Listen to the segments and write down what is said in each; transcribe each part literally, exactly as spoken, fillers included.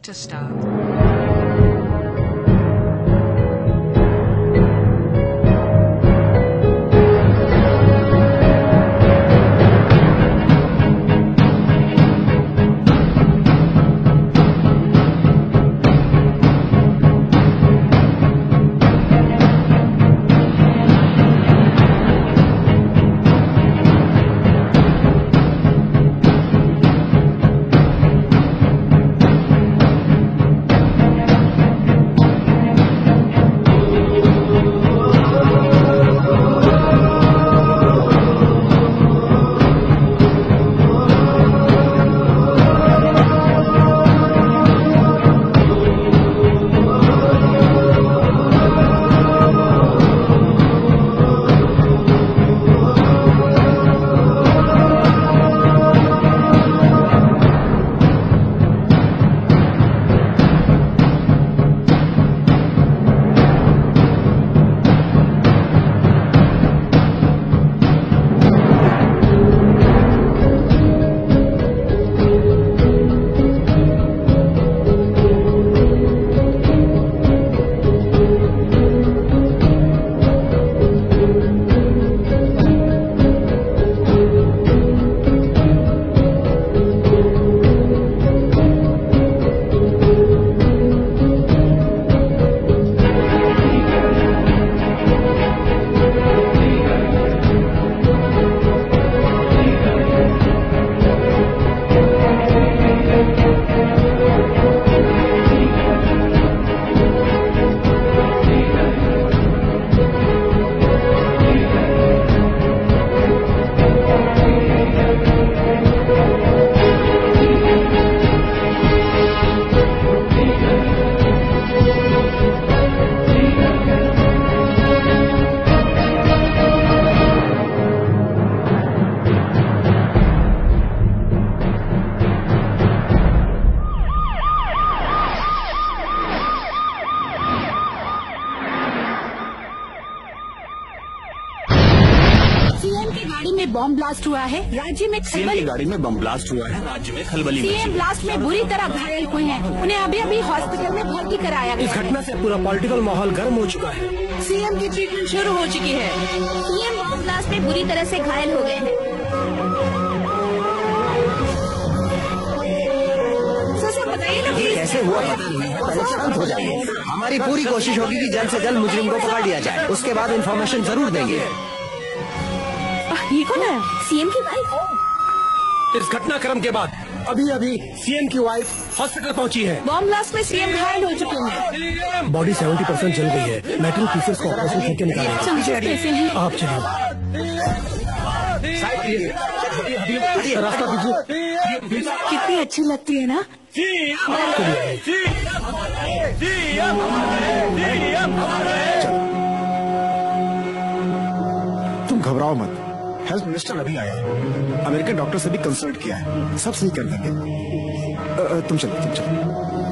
Doctor Star. गाड़ी में bomb blast हुआ है, राज्य में सीएम की गाड़ी में बम ब्लास्ट हुआ है, राज्य में खलबली। सीएम ब्लास्ट में बुरी तरह घायल हुए हैं, उन्हें अभी अभी हॉस्पिटल में भर्ती कराया गया। इस घटना से पूरा पॉलिटिकल माहौल गर्म हो चुका है। सीएम की ट्रीटमेंट शुरू हो चुकी है। सीएम बॉम्ब ब्लास्ट में बुरी तरह से घायल हो गए हैं। बताइए ना ये कैसे हुआ पता नहीं, पहले शांत हो जाइए। हमारी पूरी कोशिश होगी कि जल्द से जल्द मुजरिम को पकड़ लिया जाए, उसके बाद इन्फॉर्मेशन जरूर देंगे। ये कौन है? सीएम की वाइफ। इस घटनाक्रम के बाद अभी अभी सीएम की वाइफ हॉस्पिटल पहुंची है। बॉम्ब ब्लास्ट में सीएम घायल हो चुके हैं। बॉडी सेवेंटी परसेंट जल गई है। मेटल पीसेस को ऑपरेशन करके निकालेंगे। आप चलिए, रास्ता दीजिए। कितनी अच्छी लगती है ना। तुम घबराओ मत, हेल्थ मिनिस्टर अभी आया है, अमेरिकन डॉक्टर से भी कंसल्ट किया है, सब सही कर देंगे। तुम चलो तुम चलो।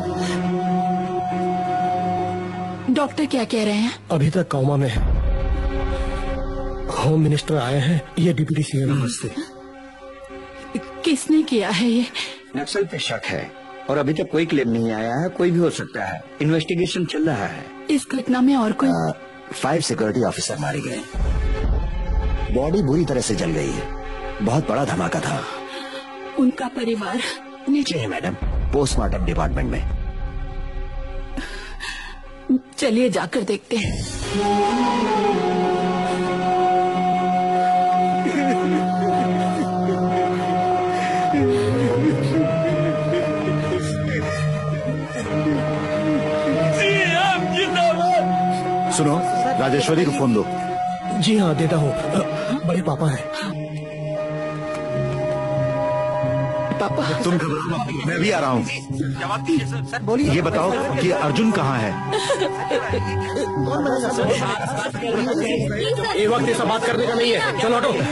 डॉक्टर क्या कह रहे हैं? अभी तक कोमा में है। होम मिनिस्टर आए हैं, ये डिप्टी सीएम। नमस्ते। किसने किया है ये? नक्सल पे शक है और अभी तक कोई क्लेम नहीं आया है, कोई भी हो सकता है, इन्वेस्टिगेशन चल रहा है। इस घटना में और कोई? आ, फाइव सिक्योरिटी ऑफिसर मारे गए, बॉडी बुरी तरह से जल गई है, बहुत बड़ा धमाका था। उनका परिवार नीचे है मैडम, पोस्टमार्टम डिपार्टमेंट में। चलिए जाकर देखते हैं। सुनो, राजेश्वरी को फोन दो। जी हाँ देता हूँ। बड़े पापा है। पापा तुम घबराओ मत, मैं भी आ रहा हूँ। बोलिए, ये बताओ कि अर्जुन कहाँ है? ये वक्त ऐसा बात करने का नहीं है, चलो हटो।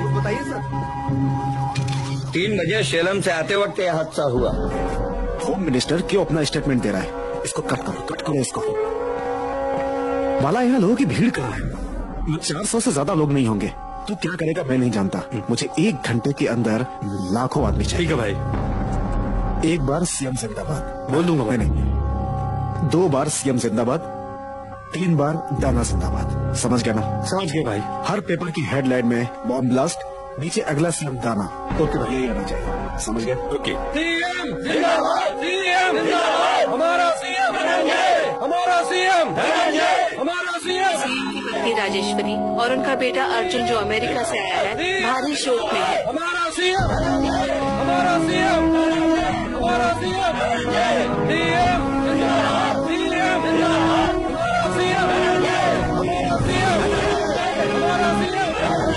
तीन बजे शेलम से आते वक्त यह हादसा हुआ। होम मिनिस्टर क्यों अपना स्टेटमेंट दे रहा है? इसको कट करो, कट करो इसको। वाला यहाँ लोगों की भीड़ कहाँ है? चार सौ से ज्यादा लोग नहीं होंगे। तू क्या करेगा मैं नहीं जानता, मुझे एक घंटे के अंदर लाखों आदमी चाहिए। ठीक है भाई। एक बार सीएम जिंदाबाद बोल दूंगा मैंने, दो बार सीएम जिंदाबाद, तीन बार दाना जिंदाबाद। समझ गया ना? समझ गए भाई। हर पेपर की हेडलाइन में बॉम्ब ब्लास्ट, नीचे अगला सीएम दाना। ओके भाई, यही आना चाहिए। समझ गया? ओके। सीएम जिंदाबाद, सीएम जिंदाबाद, हमारा सीएम धनंजय, हमारा सीएम धनंजय, हमारा सीएम। पत्नी राजेश्वरी और उनका बेटा अर्जुन जो अमेरिका से आया है, भारी शोक में है। हमारा सीएम, हमारा सीएम, हमारा सीएम, सीएम जिंदाबाद, सीएम जिंदाबाद, हमारा सीएम, हमारा सीएम, हमारा सीएम,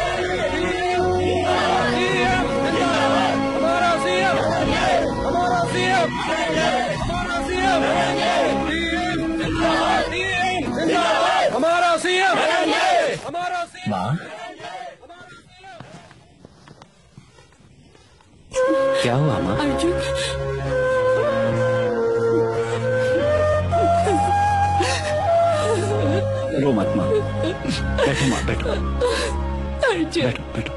सीएम जिंदाबाद, हमारा सीएम, हमारा सीएम, हमारा सीएम, सीएम जिंदाबाद, सीएम जिंदाबाद, हमारा सीएम, हमारा सीएम। माँ, क्या हुआ माँ? अर्जुन, रो मत माँ, बैठो माँ, बैठो अर्जुन, बैठो बैठो।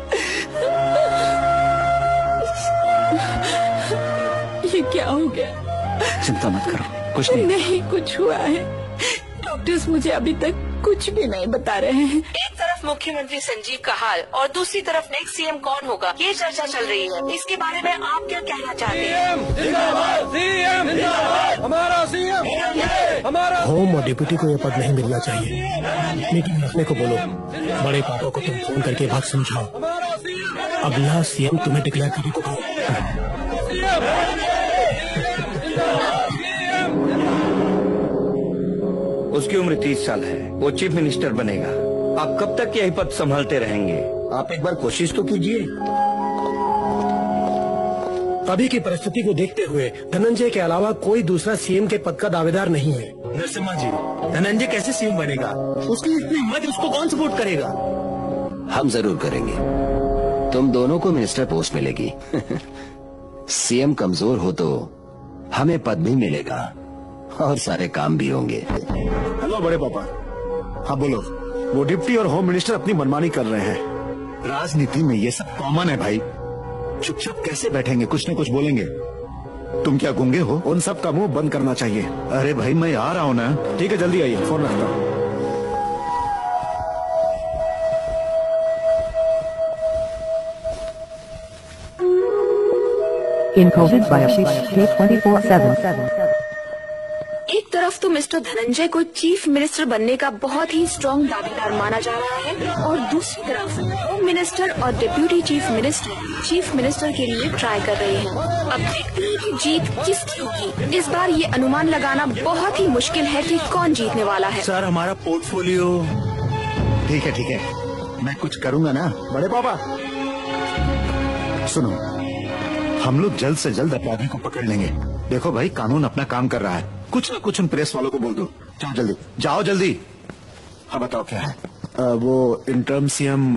ये क्या हो गया? चिंता मत करो, कुछ नहीं। नहीं कुछ हुआ है। डॉक्टर्स मुझे अभी तक कुछ भी नहीं बता रहे हैं। एक तरफ मुख्यमंत्री संजीव का हाल और दूसरी तरफ नेक्स्ट सीएम कौन होगा, ये चर्चा चल रही है। इसके बारे में आप क्या कहना चाहते हैं? सीएम जिंदाबाद, सीएम जिंदाबाद, हमारा सीएम, हमारा। होम और डिप्यूटी को ये पद नहीं मिलना चाहिए। मीटिंग रखने को बोलो। बड़े पापा को तुम फोन करके बात समझाओ। अगला सीएम तुम्हें डिक्लेयर करने को कहो। उसकी उम्र तीस साल है, वो चीफ मिनिस्टर बनेगा। आप कब तक यही पद संभालते रहेंगे? आप एक बार कोशिश तो कीजिए। अभी की परिस्थिति को देखते हुए धनंजय के अलावा कोई दूसरा सीएम के पद का दावेदार नहीं है। नरसिम्हा जी, धनंजय कैसे सीएम बनेगा? उसकी इतनी हिम्मत, उसको कौन सपोर्ट करेगा? हम जरूर करेंगे। तुम दोनों को मिनिस्टर पोस्ट मिलेगी। सीएम कमजोर हो तो हमें पद भी मिलेगा और सारे काम भी होंगे। हेलो बड़े पापा। हाँ बोलो। वो डिप्टी और होम मिनिस्टर अपनी मनमानी कर रहे हैं। राजनीति में ये सब कॉमन है भाई। चुपचाप कैसे बैठेंगे, कुछ न कुछ बोलेंगे। तुम क्या गूंगे हो? उन सब का मुंह बंद करना चाहिए। अरे भाई मैं आ रहा हूँ ना। ठीक है, जल्दी आइए, फोन रखता हूँ। Encoded by Ashish K twenty-four seven. एक तरफ तो मिस्टर धनंजय को चीफ मिनिस्टर बनने का बहुत ही स्ट्रॉन्ग दावेदार माना जा रहा है और दूसरी तरफ होम मिनिस्टर और deputy chief minister chief minister के लिए ट्राई कर रहे हैं। अब देखते हैं कि जीत किसकी होगी। इस बार ये अनुमान लगाना बहुत ही मुश्किल है कि कौन जीतने वाला है। सर, हमारा पोर्टफोलियो। ठीक है ठीक है, मैं कुछ करूंगा ना। बड़े पापा सुनो, हम लोग जल्द से जल्द अपराधी को पकड़ लेंगे। देखो भाई, कानून अपना काम कर रहा है। कुछ ना कुछ उन प्रेस वालों को बोल दो। जाओ जल्दी, जाओ जल्दी। हाँ बताओ क्या है? आ, वो इंटर्म सीएम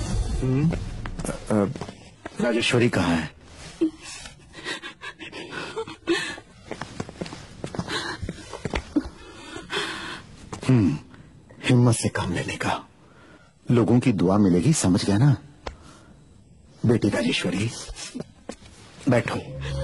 राजेश्वरी कहाँ है? हम्म हिम्मत से काम लेने का, लोगों की दुआ मिलेगी। समझ गया ना बेटी राजेश्वरी? बैठो।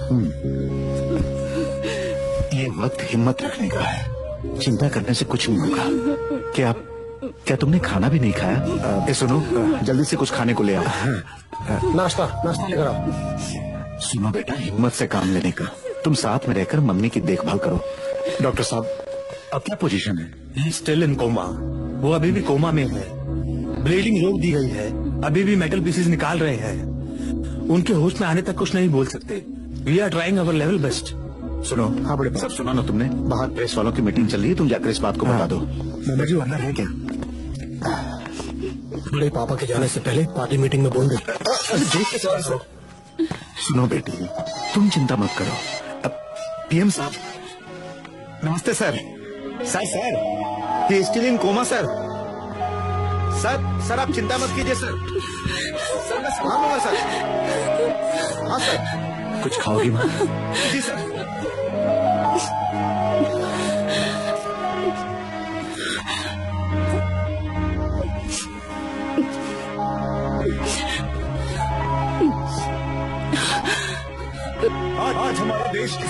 ये वक्त हिम्मत रखने का है। चिंता करने से कुछ नहीं होगा। क्या क्या तुमने खाना भी नहीं खाया? ए, सुनो, जल्दी से कुछ खाने को ले आओ। नाश्ता नाश्ता लेकर आओ। सुनो बेटा, हिम्मत से काम लेने का। तुम साथ में रहकर मम्मी की देखभाल करो। डॉक्टर साहब, अब क्या पोजीशन है? Still in coma. वो अभी भी कोमा में है। ब्लीडिंग रोक दी गई है। अभी भी मेटल पीसेस निकाल रहे हैं। उनके होश में आने तक कुछ नहीं बोल सकते। We are trying our level best. सुनो। हाँ बड़े सब सुना ना तुमने? बाहर प्रेस वालों की मीटिंग चल रही है, तुम जाकर इस बात को बता दो। मामा जी अंदर है क्या? बड़े पापा के जाने से पहले पार्टी मीटिंग में बोल दे। सुनो बेटी, तुम चिंता मत करो। अब पीएम साहब, नमस्ते सर। सर सर ये still in coma sir. Sir sir आप चिंता मत कीजिए सर। सर मैं संभालूंगा सर। हाँ सर। कुछ खाओगी माँ? जी सर। आज आज हमारा देश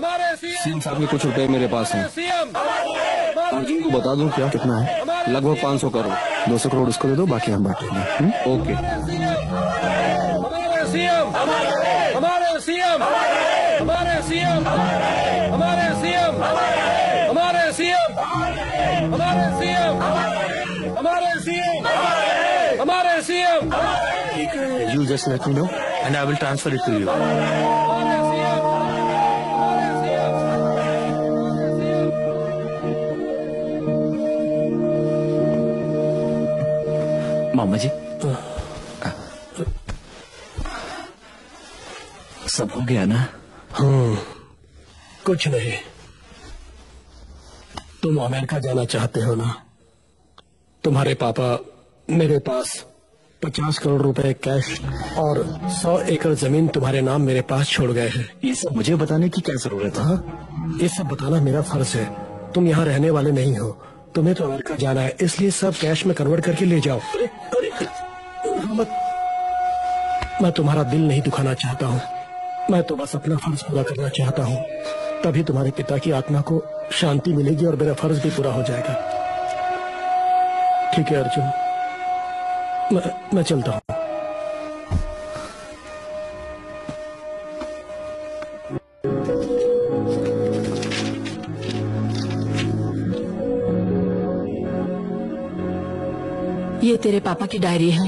सीएम साहब के कुछ रुपए मेरे पास हैं। अर्जुन को बता दूं क्या? कितना है? लगभग पाँच सौ करोड़। दो सौ करोड़ उसको दे दो, बाकी हम बांटेंगे। ओके। हमारे सीएम, हमारे सीएम, हमारे सीएम, हमारे सीएम, हमारे सीएम, हमारे सीएम, हमारे सीएम, हमारे CM. You just let me know and I will transfer it to you. मामा जी, सब हो गया ना? हम्म, कुछ नहीं। तुम अमेरिका जाना चाहते हो ना? तुम्हारे पापा मेरे पास पचास करोड़ रुपए कैश और सौ एकड़ जमीन तुम्हारे नाम मेरे पास छोड़ गए हैं। ये सब मुझे बताने की क्या जरूरत है? हाँ, ये सब बताना मेरा फर्ज है। तुम यहाँ रहने वाले नहीं हो, तुम्हें तो अमेरिका जाना है, इसलिए सब कैश में कन्वर्ट करके ले जाओ। अरे, अरे, मत, मैं तुम्हारा दिल नहीं दुखाना चाहता हूँ, मैं तो बस अपना फर्ज पूरा करना चाहता हूँ। तभी तुम्हारे पिता की आत्मा को शांति मिलेगी और मेरा फर्ज भी पूरा हो जाएगा। ठीक है अर्जुन, मैं, मैं चलता हूँ। ये तेरे पापा की डायरी है।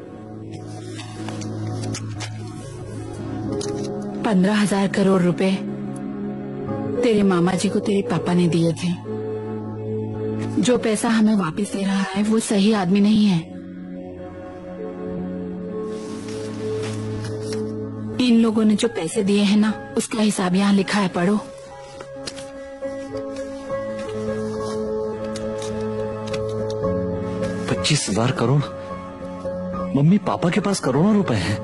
पंद्रह हजार करोड़ रुपए तेरे मामा जी को तेरे पापा ने दिए थे। जो पैसा हमें वापस दे रहा है वो सही आदमी नहीं है। इन लोगों ने जो पैसे दिए हैं ना, उसका हिसाब यहाँ लिखा है, पढ़ो। पच्चीस हजार करोड़? मम्मी पापा के पास करोड़ों रुपए हैं।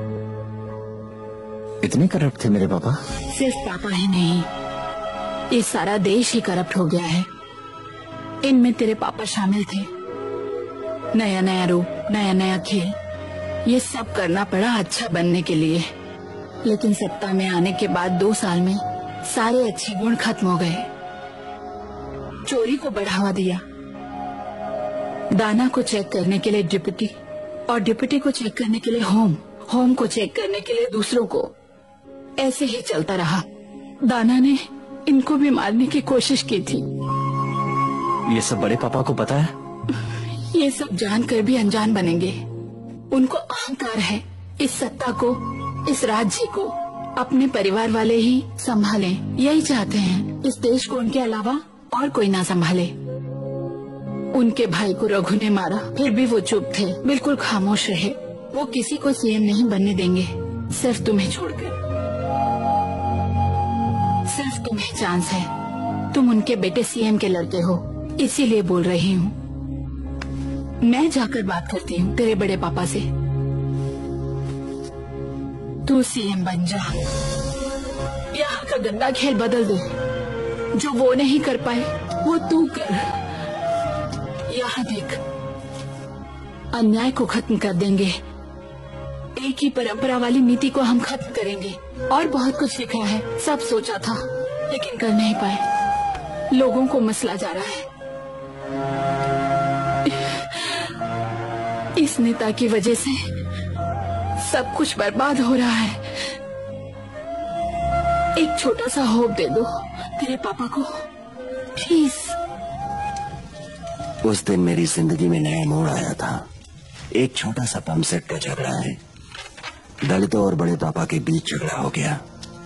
इतने करप्ट थे मेरे पापा? सिर्फ पापा ही नहीं, ये सारा देश ही करप्ट हो गया है। इनमें तेरे पापा शामिल थे। नया नया रूप, नया नया खेल, ये सब करना पड़ा अच्छा बनने के लिए। लेकिन सत्ता में आने के बाद दो साल में सारे अच्छे गुण खत्म हो गए। चोरी को बढ़ावा दिया, दाना को चेक करने के लिए डिप्टी, और डिप्टी को चेक करने के लिए होम, होम को चेक करने के लिए दूसरों को। ऐसे ही चलता रहा। दाना ने इनको भी मारने की कोशिश की थी। ये सब बड़े पापा को पता है? ये सब जानकर भी अनजान बनेंगे। उनको अहंकार है, इस सत्ता को, इस राज्य को अपने परिवार वाले ही संभालें। यही चाहते हैं, इस देश को उनके अलावा और कोई ना संभाले। उनके भाई को रघु ने मारा, फिर भी वो चुप थे, बिल्कुल खामोश रहे। वो किसी को सीएम नहीं बनने देंगे, सिर्फ तुम्हें छोड़कर। सिर्फ तुम्हें चांस है। तुम उनके बेटे सीएम के लड़के हो, इसीलिए बोल रही हूँ। मैं जाकर बात करती हूँ तेरे बड़े पापा से। तू सीएम बन जा, यहाँ का गंदा खेल बदल दे। जो वो नहीं कर पाए वो तू कर। यहाँ देख, अन्याय को खत्म कर देंगे। एक ही परंपरा वाली नीति को हम खत्म करेंगे। और बहुत कुछ लिखा है, सब सोचा था लेकिन कर नहीं पाए। लोगों को मसला जा रहा है। इस नेता की वजह से सब कुछ बर्बाद हो रहा है। एक छोटा सा होप दे दो तेरे पापा को, प्लीज। उस दिन मेरी जिंदगी में नया मोड़ आया था। एक छोटा सा पंप सेट का झगड़ा है, दलितों और बड़े पापा के बीच झगड़ा हो गया।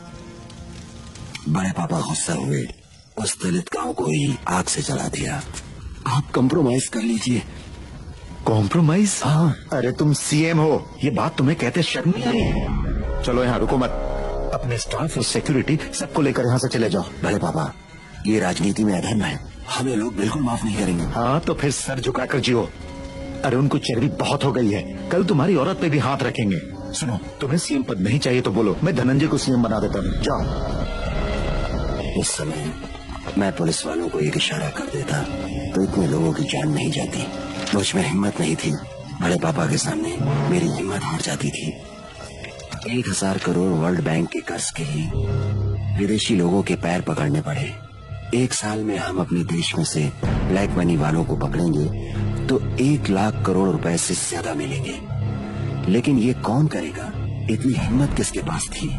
बड़े पापा गुस्सा हुए, उस दलित गांव को ही आग से जला दिया। आप कंप्रोमाइज कर लीजिए। कॉम्प्रोमाइज? हाँ। अरे तुम सीएम हो, ये बात तुम्हें कहते शर्म नहीं आ रही? चलो यहाँ रुको मत, अपने स्टाफ और सिक्योरिटी सबको लेकर यहाँ से चले जाओ। बड़े पापा, ये राजनीति में अधर्म है, हमें लोग बिल्कुल माफ नहीं करेंगे। हाँ तो फिर सर झुकाकर जियो। अरे उनको चर्बी बहुत हो गई है, कल तुम्हारी औरत पे भी हाथ रखेंगे। सुनो, तुम्हें सीएम पद नहीं चाहिए तो बोलो, मैं धनंजय को सीएम बना देता हूँ। जाओ। उस समय मैं पुलिस वालों को एक इशारा कर देता तो इतने लोगों की जान नहीं जाती। मुझ में हिम्मत नहीं थी, बड़े पापा के सामने मेरी हिम्मत हार जाती थी। एक हजार करोड़ वर्ल्ड बैंक के कर्ज के लिए विदेशी लोगों के पैर पकड़ने पड़े। एक साल में हम अपने देश में से ब्लैक मनी वालों को पकड़ेंगे तो एक लाख करोड़ रुपए से ज्यादा मिलेंगे। लेकिन ये कौन करेगा? इतनी हिम्मत किसके पास थी?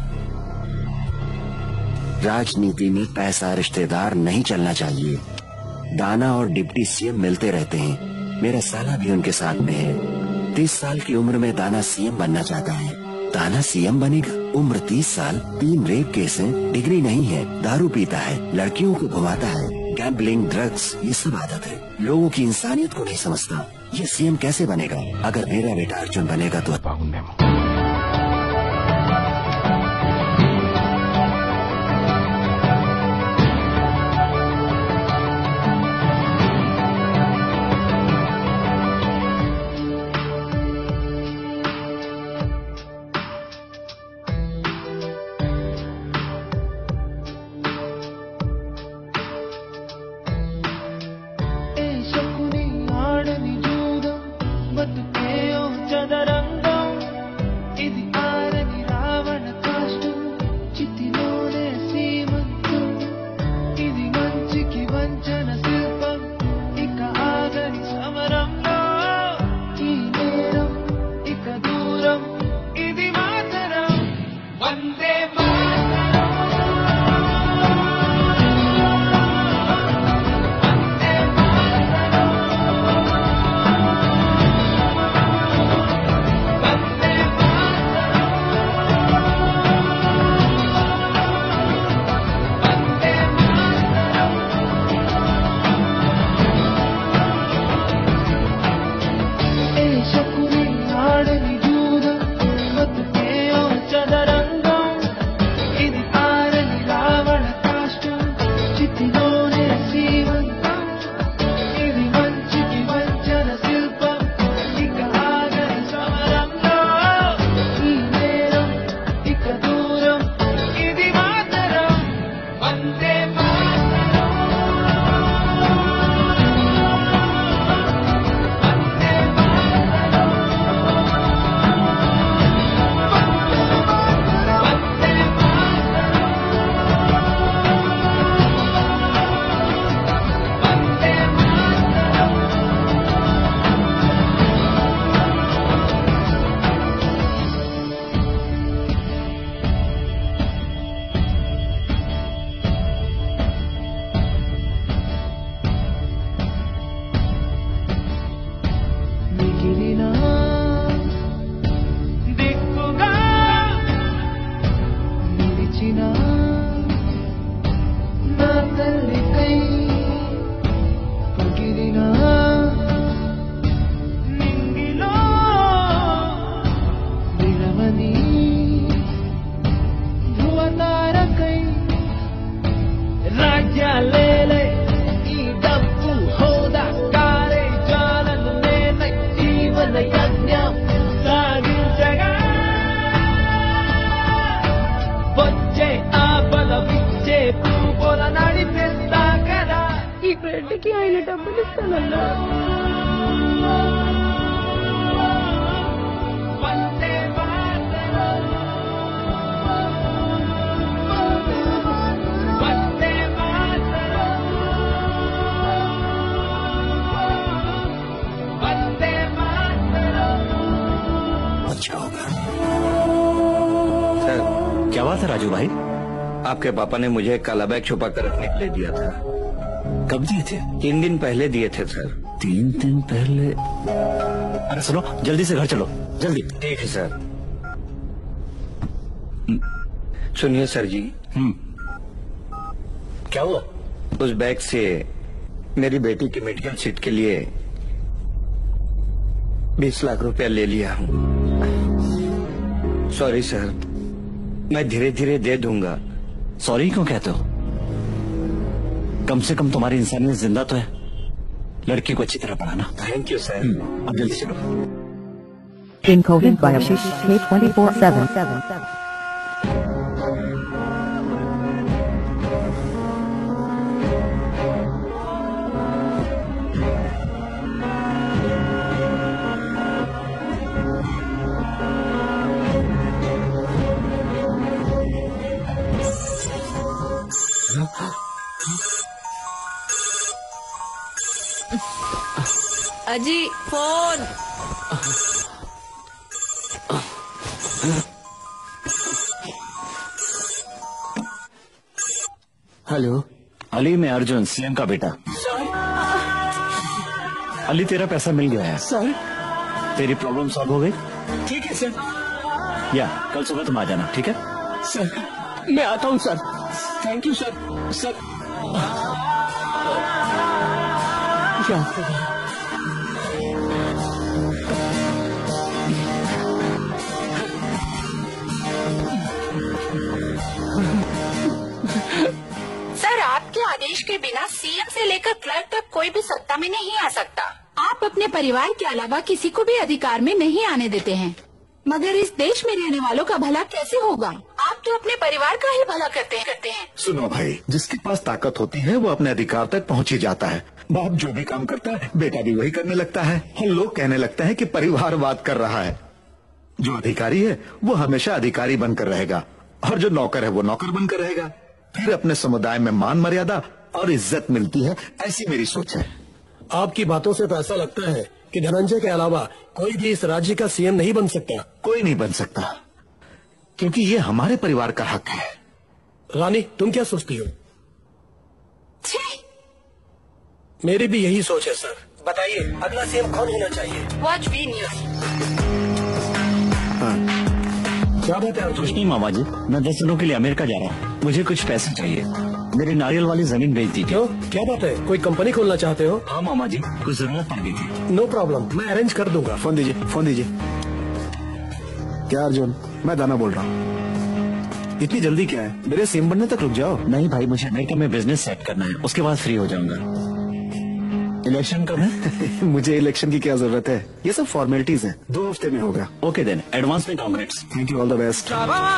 राजनीति में पैसा रिश्तेदार नहीं चलना चाहिए। दाना और डिप्टी सीएम मिलते रहते हैं। मेरा साला भी उनके साथ में है। तीस साल की उम्र में दाना सीएम बनना चाहता है। दाना सीएम बनेगा? उम्र तीस साल, तीन रेप केस हैं, डिग्री नहीं है, दारू पीता है, लड़कियों को घुमाता है, गैम्बलिंग, ड्रग्स, ये सब आदत है। लोगों की इंसानियत को नहीं समझता। ये सीएम कैसे बनेगा? अगर मेरा बेटा अर्जुन बनेगा तो आपके पापा ने मुझे काला बैग छुपा कर रखने के लिए दिया था। कब दिए थे? तीन दिन पहले दिए थे सर। तीन दिन पहले? अरे सुनो, जल्दी से घर चलो, जल्दी। ठीक है सर। सुनिए सर जी। हम्म। क्या हुआ? उस बैग से मेरी बेटी की मेडिकल सीट के लिए बीस लाख रुपया ले लिया हूँ। सॉरी सर, मैं धीरे धीरे दे दूंगा। सॉरी क्यों कहते हो? कम से कम तुम्हारी इंसानियत जिंदा तो है। लड़की को अच्छी तरह पढ़ाना। Thank you sir. अब जल्दी चलो। Encoded by Ashish K twenty-four seven. अजी फोन। हेलो। अली, मैं अर्जुन, सीएम का बेटा। अली, तेरा पैसा मिल गया है सर। तेरी प्रॉब्लम सॉल्व हो गई? ठीक है सर। या कल सुबह तुम आ जाना, ठीक है? सर मैं आता हूँ sir. Thank you sir. Sir क्या सर, आपके आदेश के बिना सीएम से लेकर क्लर्क तक कोई भी सत्ता में नहीं आ सकता। आप अपने परिवार के अलावा किसी को भी अधिकार में नहीं आने देते हैं, मगर इस देश में रहने वालों का भला कैसे होगा? आप तो अपने परिवार का ही भला करते हैं करते हैं सुनो भाई, जिसके पास ताकत होती है वो अपने अधिकार तक पहुंच ही जाता है। बाप जो भी काम करता है बेटा भी वही करने लगता है। हम लोग कहने लगते हैं कि परिवारवाद कर रहा है। जो अधिकारी है वो हमेशा अधिकारी बनकर रहेगा और जो नौकर है वो नौकर बनकर रहेगा। फिर अपने समुदाय में मान मर्यादा और इज्जत मिलती है, ऐसी मेरी सोच है। आपकी बातों से तो ऐसा लगता है कि धनंजय के अलावा कोई भी इस राज्य का सीएम नहीं बन सकता। कोई नहीं बन सकता, क्योंकि ये हमारे परिवार का हक है। रानी, तुम क्या सोचती हो? मेरी भी यही सोच है सर। बताइए, अगला सीएम कौन होना चाहिए? Watch B news. क्या बात है? कुछ नहीं मामा जी, मैं दस दिनों के लिए अमेरिका जा रहा हूँ। मुझे कुछ पैसे चाहिए, मेरी नारियल वाली जमीन बेच दी। क्यों, क्या बात है? कोई कंपनी खोलना चाहते हो? हाँ मामा जी, कुछ जरूरत पड़ गई थी। नो प्रॉब्लम, मैं अरेंज कर दूंगा। फोन दीजिए, फोन दीजिए। क्या अर्जुन, मैं दाना बोल रहा हूँ। इतनी जल्दी क्या है? मेरे सीएम बनने तक रुक जाओ। नहीं भाई, मुझे अमेरिका में बिजनेस सेट करना है, उसके बाद फ्री हो जाऊंगा। इलेक्शन कब है? मुझे इलेक्शन की क्या जरूरत है, ये सब फॉर्मेलिटीज हैं। दो हफ्ते में होगा। ओके देन, एडवांस में congrats. Thank you, all the best.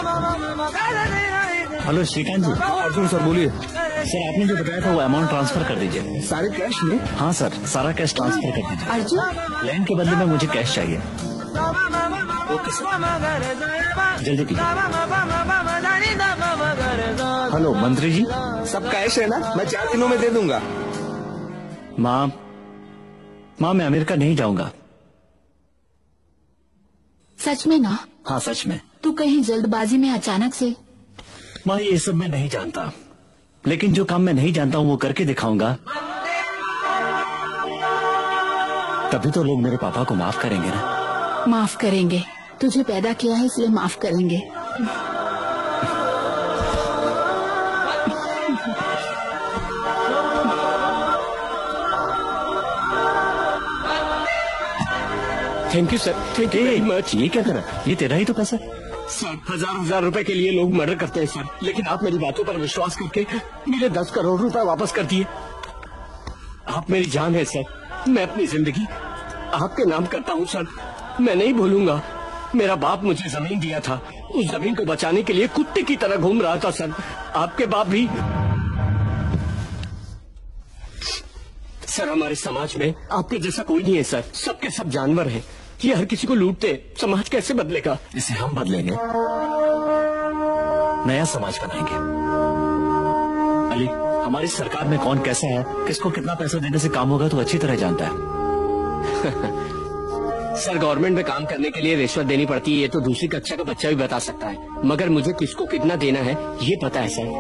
Hello Shrikant ji. Arjun sir बोलिए। सर, आपने जो बताया था वो अमाउंट ट्रांसफर कर दीजिए। सारे कैश में? हाँ सर, सारा कैश ट्रांसफर कर दीजिए। अर्जुन, लैंड के बदले में मुझे कैश चाहिए। ओके सर, जल्दी कीजिए। हेलो मंत्री जी, सब कैश है ना? मैं चार दिनों में दे दूंगा। माँ, माँ मैं अमेरिका नहीं जाऊंगा। सच में ना? हाँ सच में। तू कहीं जल्दबाजी में अचानक से? माँ, ये सब मैं नहीं जानता, लेकिन जो काम मैं नहीं जानता हूँ वो करके दिखाऊंगा, तभी तो लोग मेरे पापा को माफ करेंगे ना। माफ करेंगे? तुझे पैदा किया है इसलिए माफ करेंगे। Thank you sir, thank you very much. ये क्या करा? ये तेरा ही तो पैसा। सर, हजार हजार रुपए के लिए लोग मर्डर करते हैं सर, लेकिन आप मेरी बातों पर विश्वास करके मेरे दस करोड़ रुपए वापस कर दिए। आप मेरी जान है सर, मैं अपनी जिंदगी आपके नाम करता हूँ सर। मैं नहीं भूलूंगा, मेरा बाप मुझे जमीन दिया था, उस जमीन को बचाने के लिए कुत्ते की तरह घूम रहा था सर। आपके बाप भी। सर, हमारे समाज में आपके जैसा कोई नहीं है सर, सबके सब जानवर हैं। ये हर किसी को लूटते, समाज कैसे बदलेगा? इसे हम बदलेंगे, नया समाज बनाएंगे। अली, हमारी सरकार में कौन कैसा है, किसको कितना पैसा देने से काम होगा तो अच्छी तरह जानता है। सर, गवर्नमेंट में काम करने के लिए रिश्वत देनी पड़ती है, ये तो दूसरी कक्षा का बच्चा भी बता सकता है, मगर मुझे किसको कितना देना है ये पता है सर।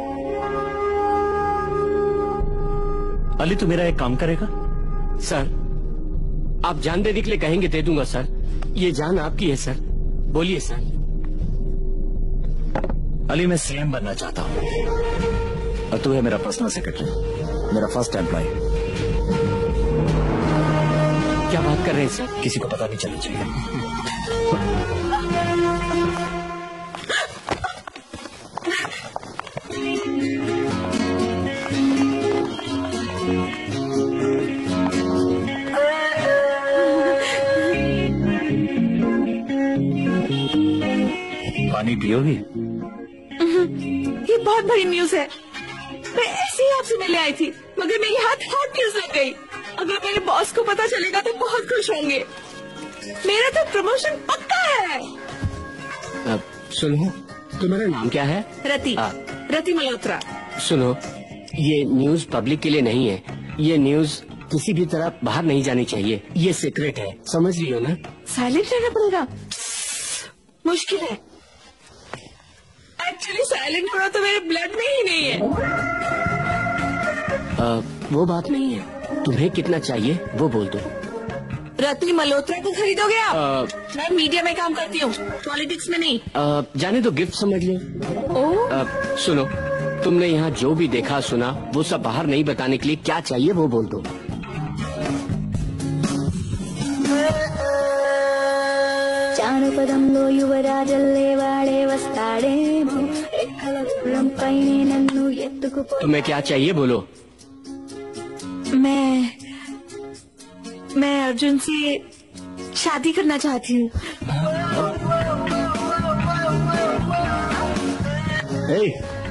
अली, तू मेरा एक काम करेगा? सर, आप जान देने के लिए कहेंगे दे दूंगा सर, ये जान आपकी है सर। बोलिए सर। अली, मैं सीएम बनना चाहता हूँ और तू है मेरा पर्सनल सेक्रेटरी, मेरा फर्स्ट एम्प्लॉय। क्या बात कर रहे हैं सर? किसी को पता नहीं चलना चाहिए। पानी पियोगी? ये बहुत बड़ी न्यूज है। मैं ऐसे ही आपसे मिलने आई थी, मगर मेरी हाथ हॉट न्यूज लग गई। अगर मेरे बॉस को पता चलेगा तो बहुत खुश होंगे। मेरा तो प्रमोशन पक्का है। अब सुनो, तुम्हारा नाम क्या है? रति। आ, रति मल्होत्रा। सुनो, ये न्यूज पब्लिक के लिए नहीं है। ये न्यूज किसी भी तरह बाहर नहीं जानी चाहिए। ये सीक्रेट है, समझ रही हो ना? साइलेंट रहना पड़ेगा, मुश्किल है। एक्चुअली साइलेंट होना तो मेरे ब्लड में ही नहीं है। आ, वो बात नहीं है, तुम्हें कितना चाहिए वो बोल दो। रत्नी मल्होत्रा को खरीदोगे आप? आ, मैं मीडिया में काम करती हूँ, पॉलिटिक्स में नहीं। आ, जाने दो, गिफ्ट समझ लो। ओह, आ, सुनो, तुमने यहाँ जो भी देखा सुना वो सब बाहर नहीं बताने के लिए क्या चाहिए वो बोल दो। జానపదంలో యువరాజల్లే వాడే వస్తాడేమో రెక్కల గుర్రం పైనే నన్ను ఎత్తుకుపో तुम्हें क्या चाहिए बोलो। मैं मैं अर्जुन से शादी करना चाहती हूँ। ए,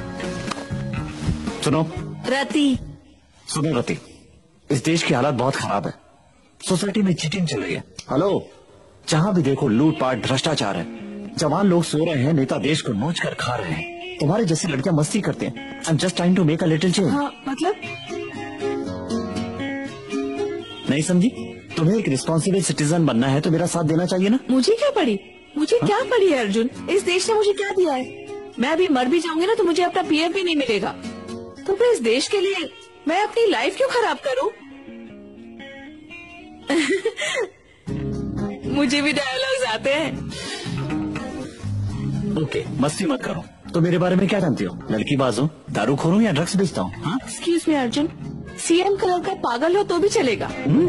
सुनो रति, सुनो रति, इस देश की हालत बहुत खराब है। सोसाइटी में चीटिंग चल रही है। हेलो, जहाँ भी देखो लूटपाट भ्रष्टाचार है। जवान लोग सो रहे हैं, नेता देश को नोच कर खा रहे हैं। तुम्हारे जैसे लड़कियां मस्ती करते हैं। I am just trying to make a little change. हाँ, मतलब नहीं समझी? तुम्हें एक रिस्पॉन्सिबल सिटीजन बनना है तो मेरा साथ देना चाहिए ना। मुझे क्या पड़ी? मुझे हा? क्या पड़ी है अर्जुन? इस देश ने मुझे क्या दिया है? मैं अभी मर भी जाऊंगी ना तो मुझे अपना पीएफ भी नहीं मिलेगा। तो फिर इस देश के लिए मैं अपनी लाइफ क्यों खराब करूं? मुझे भी डायलॉग्स आते हैं। ओके, मस्ती मत करो। तो मेरे बारे में क्या जानती हो? लड़की बाज हूँ, दारू खोर हूँ या ड्रग्स बेचता हूँ? हाँ? Excuse me Arjun, CM colour का पागल हो तो भी चलेगा।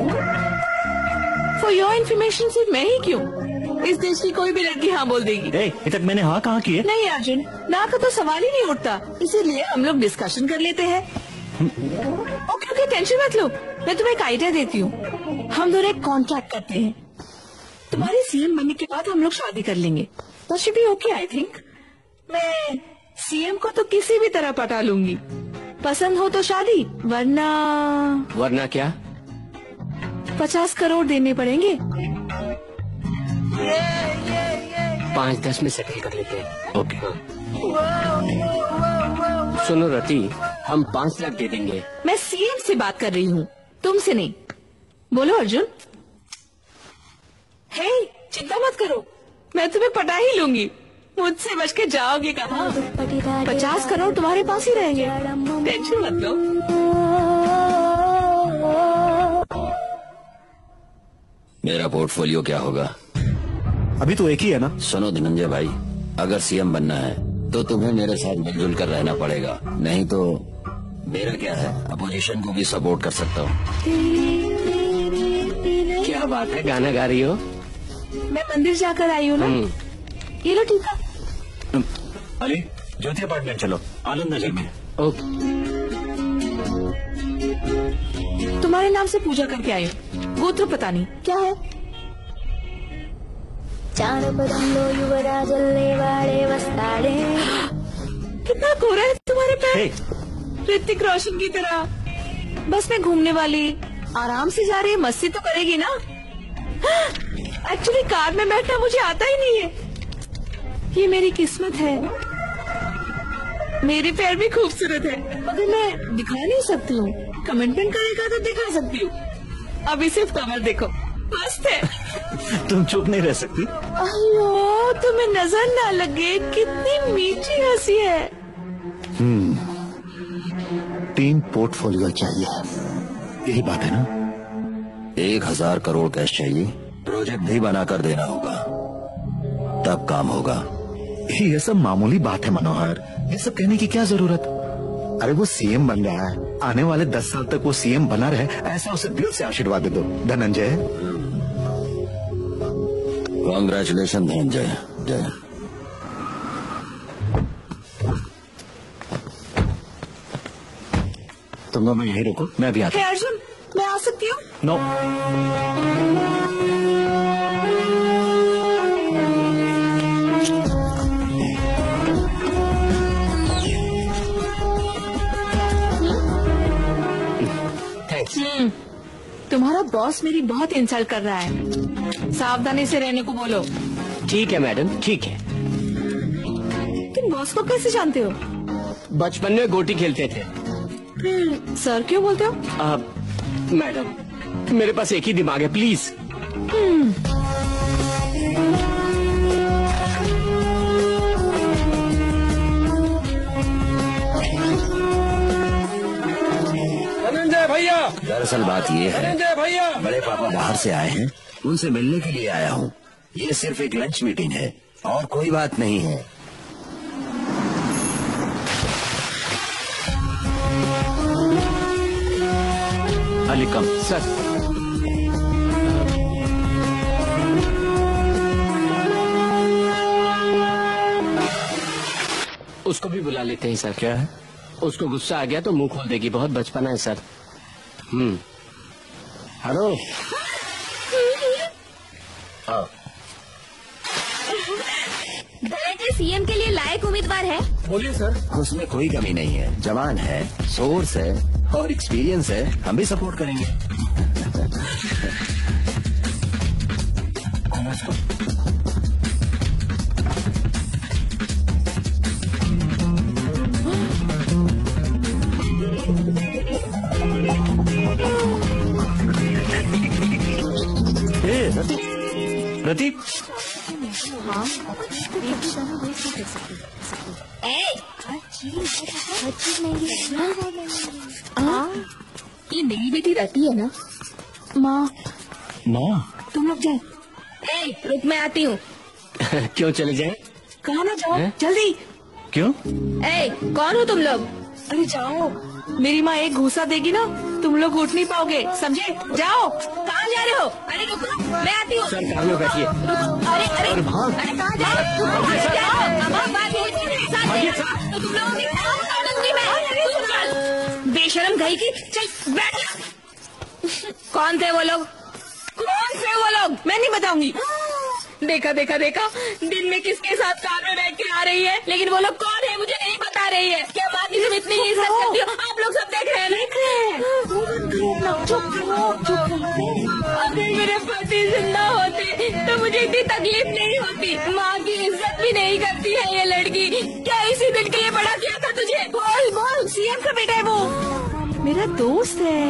फॉर योर इन्फॉर्मेशन सिर्फ मैं ही क्यों, इस देश की कोई भी लड़की हाँ बोल देगी। ए, अभी तक मैंने हाँ कहाँ की है? नहीं अर्जुन, ना का तो सवाल ही नहीं उठता, इसीलिए हम लोग डिस्कशन कर लेते हैं। ओके ओके, टेंशन मत लो, मैं तुम्हें एक आइडिया देती हूँ। हम दोनों एक कॉन्ट्रैक्ट करते हैं, तुम्हारे सीएम बनने के बाद हम लोग शादी कर लेंगे। तो should be okay I think. मैं सीएम को तो किसी भी तरह पटा लूंगी, पसंद हो तो शादी, वरना वरना क्या? पचास करोड़ देने पड़ेंगे। पाँच दस में सेटल कर लेते हैं। ओके। सुनो रति, हम पाँच लाख दे देंगे। मैं सीएम से बात कर रही हूँ, तुमसे नहीं। बोलो अर्जुन। हे, चिंता मत करो, मैं तुम्हें पटा ही लूंगी, मुझसे बच के जाओगे कहाँ? पचास करोड़ तुम्हारे पास ही रहेंगे, टेंशन मत लो। मेरा पोर्टफोलियो क्या होगा? अभी तो एक ही है ना। सुनो धनंजय भाई, अगर सीएम बनना है तो तुम्हें मेरे साथ मिलजुल कर रहना पड़ेगा, नहीं तो मेरा क्या है, अपोजिशन को भी सपोर्ट कर सकता हूँ। क्या बात है, गाना गा रही हो? मैं मंदिर जाकर आई हूँ ना। ये लो टीका। अली, ज्योति अपार्टमेंट चलो, आनंद नगर में। ओके। तुम्हारे नाम से पूजा करके आई हूँ, गोत्र पता नहीं क्या है। జానపదంలో యువరాజల్లే వాడే వస్తాడే कितना गोरा है तुम्हारे पैर, ऋतिक रोशन की तरह। बस में घूमने वाली, आराम से जा रही है, मस्ती तो करेगी ना। एक्चुअली कार में बैठना मुझे आता ही नहीं है, ये मेरी किस्मत है। मेरे पैर भी खूबसूरत है, मगर मैं दिखा नहीं सकती हूँ। कमेंटमेंट करेगा तो दिखा सकती हूँ। अभी सिर्फ कमर देखो, मस्त है। तुम चुप नहीं रह सकती? अयो, तुम्हें नजर ना लगे, कितनी मीठी हंसी है। हम्म, तीन पोर्टफोलियो चाहिए, यही बात है ना। एक हजार करोड़ कैश चाहिए, प्रोजेक्ट भी बनाकर देना होगा, तब काम होगा। ये सब मामूली बात है मनोहर, ये सब कहने की क्या जरूरत। अरे वो सीएम बन रहा है, आने वाले दस साल तक वो सीएम बना रहे, ऐसा उसे दिल से आशीर्वाद दे दो धनंजय। कॉन्ग्रेचुलेशन धनंजय। जय। तुम दोनों यही रुको, मैं अभी आता हे अर्जुन, मैं आ सकती हूँ? नो। तुम्हारा बॉस मेरी बहुत इंसल्ट कर रहा है, सावधानी से रहने को बोलो। ठीक है मैडम, ठीक है। तुम बॉस को कैसे जानते हो? बचपन में गोटी खेलते थे, फिर सर क्यों बोलते हो? आ, मैडम मेरे पास एक ही दिमाग है, प्लीज। धनंजय भैया, दरअसल बात ये है, धनंजय भैया, बड़े पापा बाहर से आए हैं, उनसे मिलने के लिए आया हूँ। ये सिर्फ एक लंच मीटिंग है और कोई बात नहीं है। अली कम। सर उसको भी बुला लेते हैं सर। क्या है? उसको गुस्सा आ गया तो मुंह खोल देगी, बहुत बचपना है sir. Hmm hello. Dhananjay CM के लिए लायक उम्मीदवार है। बोलिए सर। उसमें कोई कमी नहीं है, जवान है, सोर्स है और एक्सपीरियंस है, हम भी सपोर्ट करेंगे। प्रतीक, हाँ ये मेरी बेटी रहती है ना माँ? माँ तुम लोग जाओ। ए, रुक मैं आती हूँ। क्यों चले जाए? कहाँ ना जाओ, हैं? जल्दी। क्यों? ए, कौन हो तुम लोग? अरे जाओ, मेरी माँ एक घूसा देगी ना, तुम लोग उठ नहीं पाओगे, समझे? जाओ। कहाँ जा रहे हो? अरे रुको, मैं आती हूँ। सर कार में बैठिए। अरे अरे अरे कहाँ जा रहे हो? अरे जाओ, अब बात होती है मेरे साथ में। तो तुम लोगों की क्या करूंगी मैं? तुम चल, बेशरम गई की, चल बैठ। कौन थे वो लोग? कौन थे वो लोग? मैं नहीं बताऊंगी। देखा देखा देखा, दिन में किसके साथ कार में बैठ के आ रही है, लेकिन वो लोग कौन है मुझे नहीं बता रही है। क्या बात की तुम इतनी इज्जत करती हो? आप लोग सब देख रहे हैं ना? अगर मेरे पति जिंदा होते तो मुझे इतनी तकलीफ नहीं होती। माँ की इज्जत भी नहीं करती है ये लड़की। क्या इसी दिन के लिए बड़ा किया था तुझे? बोल बोल, सीएम का बेटा है वो, मेरा दोस्त है।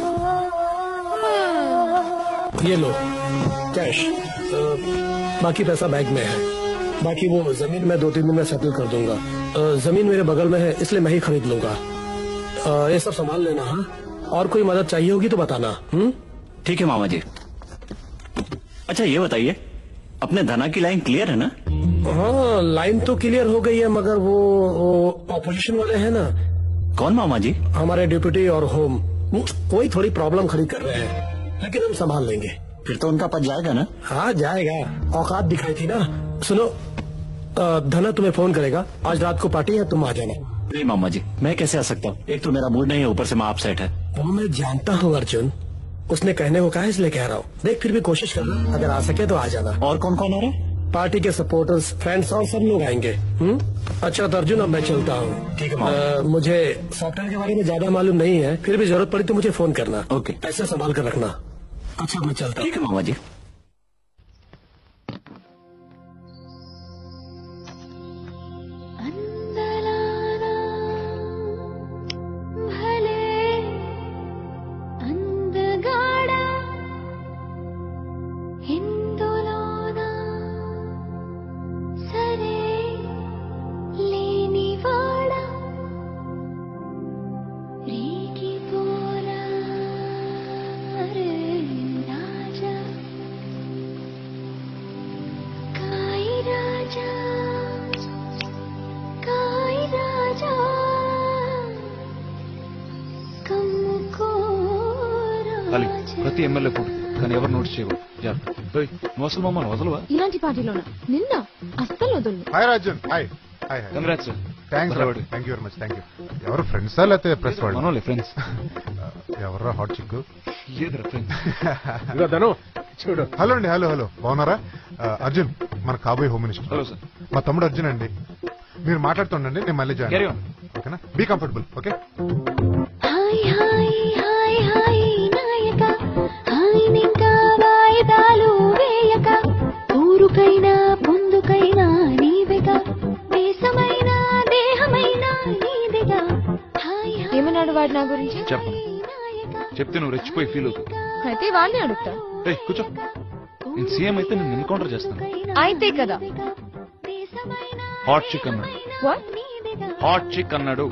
ये लो कैश, बाकी पैसा बैग में है। बाकी वो जमीन मैं दो तीन दिन में सेटल कर दूंगा। अ, जमीन मेरे बगल में है इसलिए मैं ही खरीद लूंगा। अ, ये सब संभाल लेना। हाँ, और कोई मदद चाहिए होगी तो बताना। हम्म ठीक है मामा जी। अच्छा ये बताइए, अपने धना की लाइन क्लियर है ना? हाँ, लाइन तो क्लियर हो गई है, मगर वो, वो ऑपोजिशन वाले हैं ना। कौन मामा जी? हमारे डिप्यूटी और होम, वो कोई थोड़ी प्रॉब्लम खड़ी कर रहे हैं, लेकिन हम संभाल लेंगे। फिर तो उनका पद जाएगा ना? हाँ जाएगा, औकात दिखाई थी ना। सुनो, अ, धना तुम्हें फोन करेगा, आज रात को पार्टी है, तुम आ जाना। नहीं मामा जी, मैं कैसे आ सकता हूँ? एक तो मेरा मूड नहीं है, ऊपर से मैं अपसेट है। वो मैं जानता हूँ अर्जुन, उसने कहने को कहा इसलिए कह रहा हूँ। देख फिर भी कोशिश करना, अगर आ सके तो आ जाना। और कौन कौन आ रहा है? पार्टी के सपोर्टर्स, फ्रेंड्स और सब लोग आएंगे। हम्म अच्छा तो अर्जुन अब मैं चलता हूँ। ठीक है मामा। मुझे सॉफ्टवेयर के बारे में ज्यादा मालूम नहीं है, फिर भी जरूरत पड़ी तो मुझे फोन करना। ओके। ऐसे संभाल कर रखना। अच्छा मैं चलता हूँ। ठीक है मामा जी। అలీ ప్రతి ఎమ్మెల్యే ఫోటో కానీ ఎవరు నోటీస్ చేయకూడదు. నువ్వు అసలు మమ్మల్ని వదలవా? ఇలాంటి పార్టీలోనా? నిన్న అస్సలు వదలను. Hi Rajan. Hi hi. Congrats sir. Thanks thank you very much. Thank you. ఎవరు ఫ్రెండ్సా లేకపోతే ప్రెస్ వాళ్ళు? మనోలే ఫ్రెండ్స్. ఎవర్రా హాట్ చిక్కు? లేదురా ఫ్రెండ్స్. ధను చూడు. హలో అండి. హలో హలో బాగున్నారా? అర్జున్ మన కాబోయే హోమ్ మినిస్టర్. Hello sir. మా తమ్ముడు అర్జున్ అండి. మీరు మాట్లాడుతుండండి, నేను మళ్ళీ జాయిన్. ఓకేనా? Be comfortable. Okay. Hi hi hi hi నాయక హాయ్ నింకా వాయిదాలు వేయక ఊరుకైనా పొందుకైనా నీవెగా దేశమైనా దేహమైనా నీదెగా. హాయ్ ఏమన్నాడు వాడు గురించి? చెప్పను. చెప్తే నువ్వు రెచ్చిపోయి ఫీల్ అవుతావు. అయితే వాడిని అడుగుతా. ఏయ్ కూర్చో. నేను సీఎం అయితే నేను ఎన్కౌంటర్ చేస్తాను. అయితే కదా. హాట్ చిక్ అన్నాడు. వాట్? హాట్ చిక్ అన్నాడు.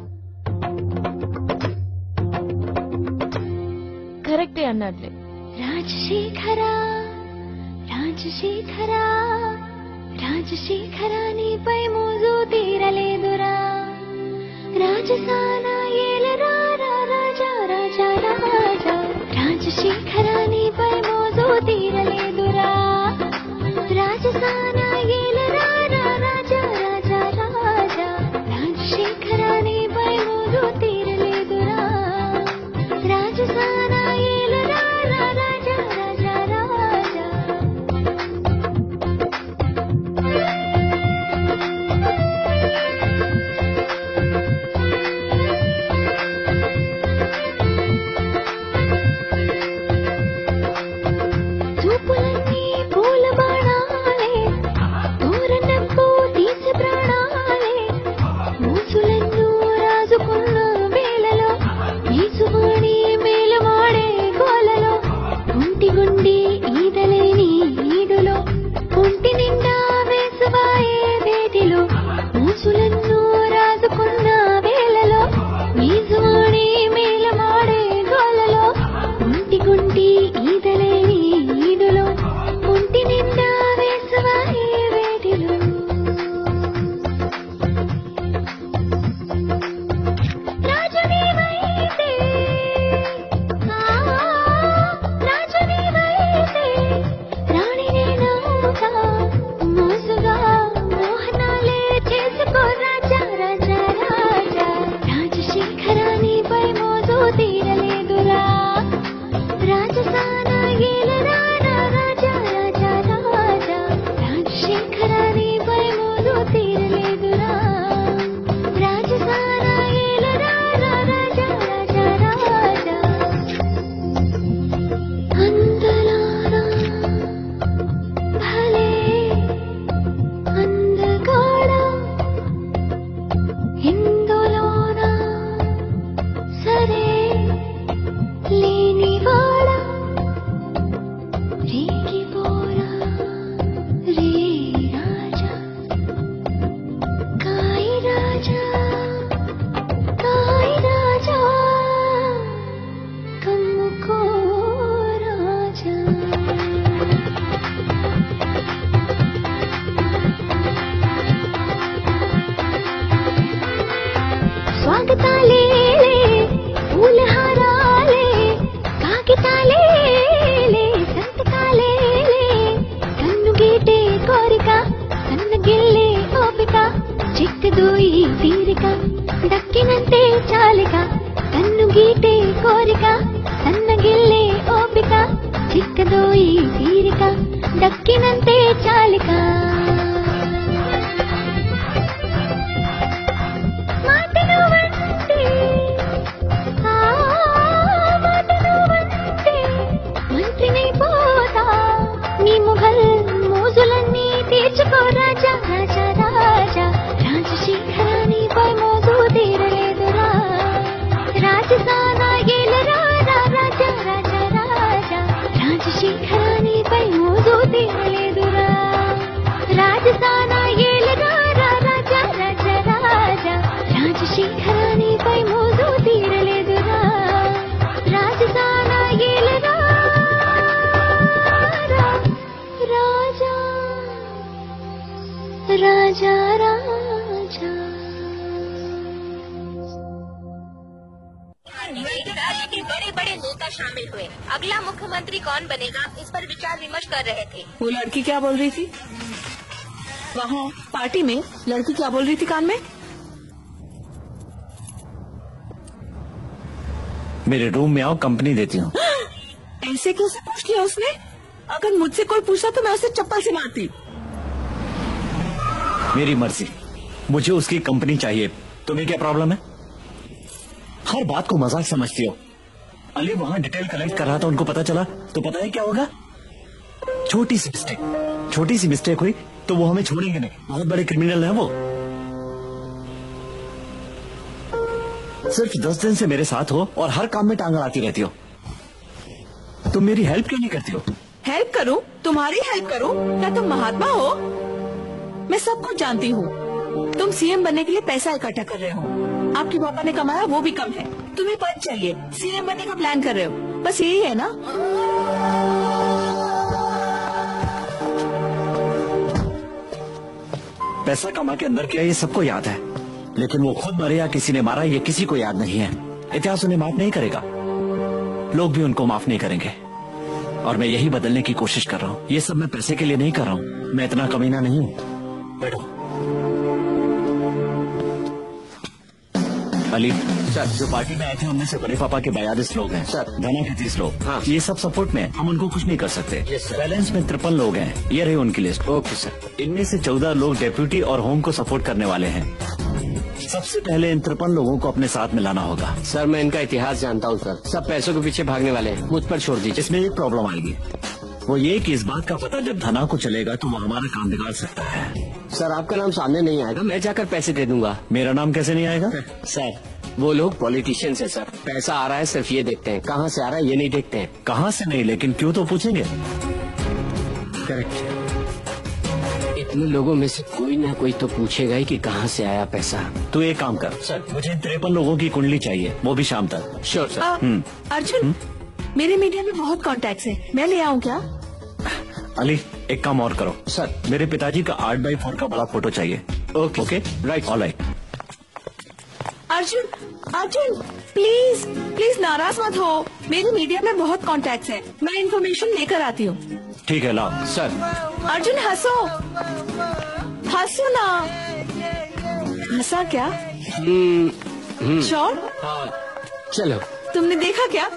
కరెక్టే అన్నాడులే. రాజశేఖర రాజశేఖర రాజశేఖర నీపై మోజు తీరలేదురా రాజసాన ఏలరా రాజా రాజా రాజా రాజశేఖర నీపై మోజు తీరలేదురా రాజసాన ఏలరా రాజా రాజా రాజా రాజశేఖర నీపై మోజు తీరలేదురా రాజసాన ఏలరా రాజా రాజా రాజా చూపులన్నీ పూల బాణాలే తోరణంపు తీసి ప్రాణాలే మూసులెన్నో రాజుకున్న వేళలో ఈసువాణి మేలమాడే గోలలో ఒంటి గుండి ఈదలేని ఈడులో ఒంటి నిండా వేసువాయే వేటిలో మూసులెన్నో రాజుకున్న వేళలో ఈసువాణి మేలమాడే గోలలో ఒంటి గుండి ఈదలేని ఈడులో ఒంటి నిండా వేసువాయే వేటిలో రాజునీవైతే రాజునీవైతే రాణినే నవ్వుతా మోసుగా మోహనాలే చేసుకో రాజా రాజా రాజా రాజశేఖర నీపై మోజు తీరలేదురా రాజసాన ఏలరా రాజా రాజా రాజా రాజశేఖర నీపై మోజు తీరలేదురా రాజసాన ఏలరా రాజా రాజా రాజా అందలారా భలే అందగాడా ఇందులోన సరే లేనివాడా రేగిపోరా రే రాజా కాయి రాజా కాయి రాజా కమ్ముకో రాజా స్వాగతాలే పూలహారాలే కాగితాలే సంతకాలే కన్ను గీటే కోరిక కన్న గిల్లే ఓపిక చిక్కదు ఈ తీరిక దక్కినంతే చాలిక కన్ను గీటే కోరిక కన్న గిల్లే ఓపిక చిక్కదు ఈ తీరిక దక్కినంతే చాలిక మాటను వంటే ఆ మాటను వంటే మంత్రినై పోతా నీ ముఘల్ మోజులన్నీ తీర్చుకో రాజా రాజా రాజా రాజశేఖర నీపై మోజు తీరలేదురా రాజసాన ఏలరా రాజా రాజా రాజా రాజశేఖర నీపై మోజు తీరలేదురా రాజసాన ఏలరా రాజా రాజా రాజా రాజశేఖర నీపై మోజు తీరలేదురా రాజసాన ఏలరా రాజా राजा राजा राज्य के बड़े बड़े नेता शामिल हुए। अगला मुख्यमंत्री कौन बनेगा इस पर विचार विमर्श कर रहे थे। वो लड़की क्या बोल रही थी वहाँ पार्टी में? लड़की क्या बोल रही थी कान में? मेरे रूम में आओ, कंपनी देती हूँ। ऐसे कैसे पूछ लिया उसने? अगर मुझसे कोई पूछता तो मैं उसे चप्पल से मारती। मेरी मर्जी, मुझे उसकी कंपनी चाहिए। तुम्हें क्या प्रॉब्लम है? हर बात को मजाक समझती हो। अली वहाँ डिटेल कलेक्ट कर रहा था, उनको पता चला तो पता है क्या होगा? छोटी सी मिस्टेक छोटी सी मिस्टेक हुई तो वो हमें छोड़ेंगे नहीं। बहुत बड़े क्रिमिनल हैं वो। सिर्फ दस दिन से मेरे साथ हो और हर काम में टांग अड़ाती रहती हो। तुम मेरी हेल्प क्यों नहीं करती हो? हेल्प करूं? तुम्हारी हेल्प करूं? क्या तुम महात्मा हो? मैं सब कुछ जानती हूँ। तुम सीएम बनने के लिए पैसा इकट्ठा कर रहे हो। आपके पापा ने कमाया वो भी कम है। तुम्हें पद चाहिए, सीएम बनने का प्लान कर रहे हो, बस यही है ना? पैसा कमा के अंदर किया ये सबको याद है, लेकिन वो खुद मरे या किसी ने मारा ये किसी को याद नहीं है। इतिहास उन्हें माफ नहीं करेगा, लोग भी उनको माफ नहीं करेंगे, और मैं यही बदलने की कोशिश कर रहा हूँ। ये सब मैं पैसे के लिए नहीं कर रहा हूँ, मैं इतना कमीना नहीं हूँ। बैठो। अली सर, जो पार्टी में आए थे उनमें से बड़े पापा के बयालीस लोग हैं सर, धना के तीस लोग। हाँ। ये सब सपोर्ट में, हम उनको कुछ नहीं कर सकते। बैलेंस में तिरपन लोग हैं, ये रही उनकी लिस्ट। Okay sir. इनमें से चौदह लोग डेप्यूटी और होम को सपोर्ट करने वाले हैं। सबसे पहले इन तिरपन लोगों को अपने साथ मिलाना होगा। सर मैं इनका इतिहास जानता हूँ सर, सब पैसों के पीछे भागने वाले हैं, मुझ पर छोड़ दीजिए। इसमें एक प्रॉब्लम आएगी, वो ये कि इस बात का पता जब धना को चलेगा तो वो हमारा काम बिगाड़ सकता है। सर आपका नाम सामने नहीं आएगा, मैं जाकर पैसे दे दूंगा। मेरा नाम कैसे नहीं आएगा? सर वो लोग पॉलिटिशियंस है सर, पैसा आ रहा है सिर्फ ये देखते हैं, कहाँ से आ रहा है ये नहीं देखते हैं। कहाँ से नहीं, लेकिन क्यों तो पूछेंगे। करेक्ट। इतने लोगों में से कोई ना कोई तो पूछेगा ही कि कहाँ से आया पैसा। तू एक काम कर सर, मुझे तिरपन लोगों की कुंडली चाहिए, वो भी शाम तक। Sure sir. अर्जुन, मेरे मीडिया में बहुत कॉन्टेक्ट है, मैं ले आऊँ क्या? अली एक काम और करो सर, मेरे पिताजी का आठ बाई फोर का बड़ा फोटो चाहिए। Okay okay right all right. Arjun, Arjun please please नाराज मत हो, मेरी मीडिया में बहुत कॉन्टेक्ट है, मैं इन्फॉर्मेशन लेकर आती हूँ। ठीक है लाओ सर। अर्जुन हंसो, हंसो ना। हंसा क्या? श्योर? हाँ चलो। तुमने देखा क्या?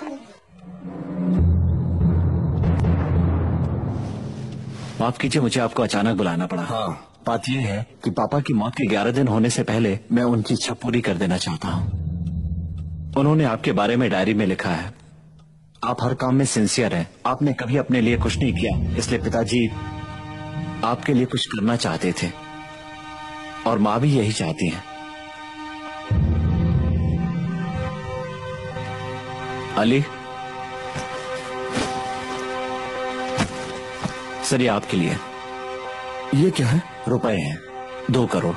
माफ कीजिए, मुझे आपको अचानक बुलाना पड़ा। हाँ। बात यह है कि पापा की मौत के ग्यारह दिन होने से पहले मैं उनकी इच्छा पूरी कर देना चाहता हूँ। उन्होंने आपके बारे में डायरी में लिखा है, आप हर काम में सिंसियर हैं, आपने कभी अपने लिए कुछ नहीं किया, इसलिए पिताजी आपके लिए कुछ करना चाहते थे, और माँ भी यही चाहती है। अली सर, ये आपके लिए। ये क्या है? रुपए हैं, दो करोड़।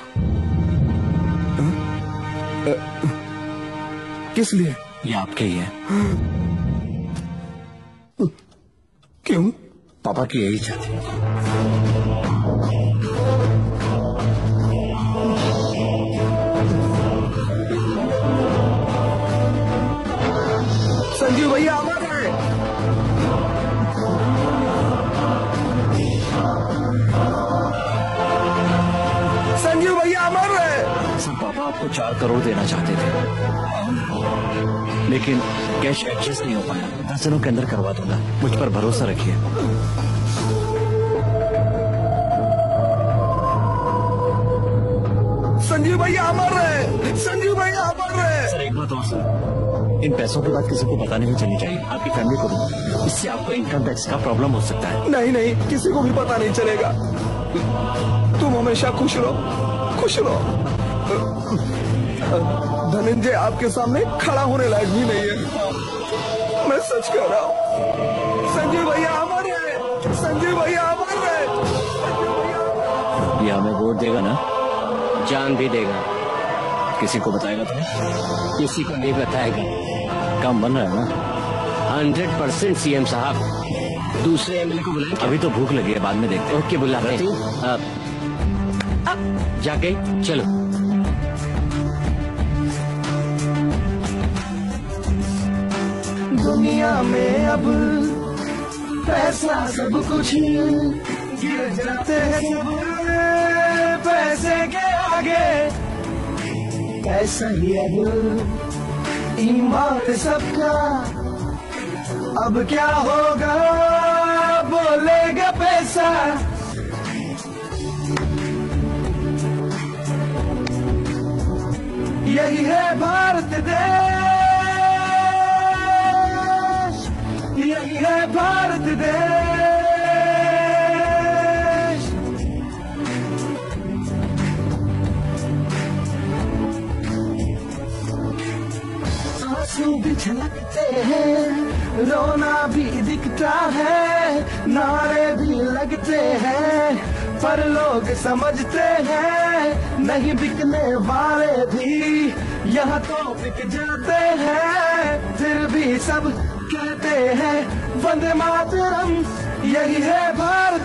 किस लिए? ये आपके ही है। क्यों? पापा की यही चाहती है। संजीव भैया अमर है। संजीव भैया अमर है। सर पापा आपको चार करोड़ देना चाहते थे, लेकिन कैश एडजस्ट नहीं हो पाया, दस दिनों के अंदर करवा दूंगा, मुझ पर भरोसा रखिए। संजीव भैया अमर है। संजीव भैया अमर है। सर एक बात और सर, इन पैसों की बात किसी को पता नहीं चलनी चाहिए, आपकी फैमिली को भी, इससे आपको इनकम टैक्स का प्रॉब्लम हो सकता है। नहीं नहीं, किसी को भी पता नहीं चलेगा। तुम हमेशा खुश रहो, खुश रहो। धनंजय आपके सामने खड़ा होने लायक भी नहीं है, मैं सच कह रहा हूँ। संजीव भैया अमर है। संजीव भैया अमर है। ये हमें वोट देगा ना? जान भी देगा। किसी को बताएगा तो? किसी को नहीं बताएगा। काम बन रहा है ना? हंड्रेड परसेंट सीएम साहब। दूसरे एमएलए को बुलाएं। अभी तो भूख लगी है, बाद में देखते हैं। ओके बुलाते हैं। जाके चलो। दुनिया में अब पैसा सब कुछ, गिर जाते हैं सब पैसे के आगे। पैसा ही अब ईमान सबका, अब क्या होगा बोलेगा पैसा। यही है भारत देश, यही है भारत देश। लगते हैं, रोना भी दिखता है, नारे भी लगते हैं, पर लोग समझते हैं नहीं बिकने वाले भी यहाँ तो बिक जाते हैं। फिर भी सब कहते हैं वंदे मातरम, यही है भारत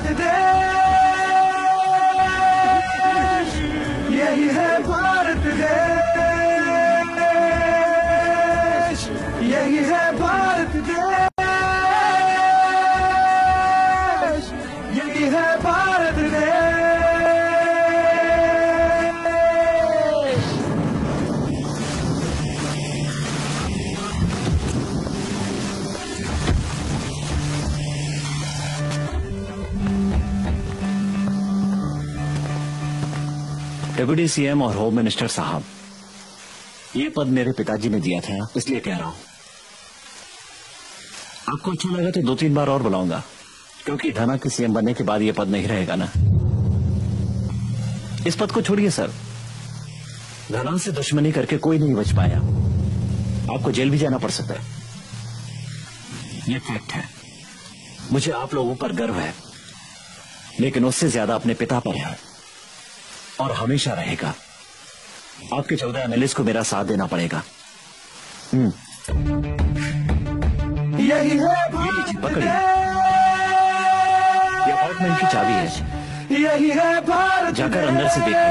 देश, यही है भारत देश, यही है भारत देश, यही है भारत देश। डिप्टी सीएम और होम मिनिस्टर साहब, ये पद मेरे पिताजी ने दिया था, इसलिए कह रहा हूं। आपको अच्छा लगा तो दो तीन बार और बुलाऊंगा, क्योंकि धना के सीएम बनने के बाद ये पद नहीं रहेगा ना। इस पद को छोड़िए सर, धना से दुश्मनी करके कोई नहीं बच पाया, आपको जेल भी जाना पड़ सकता है। ये फैक्ट है। मुझे आप लोगों पर गर्व है, लेकिन उससे ज्यादा अपने पिता पर है, और हमेशा रहेगा। आपके चौदह एमएलए को मेरा साथ देना पड़ेगा। हम्म यही है पकड़िए, ये अपार्टमेंट की चाबी है, यही है भारत, जाकर अंदर से देखिए।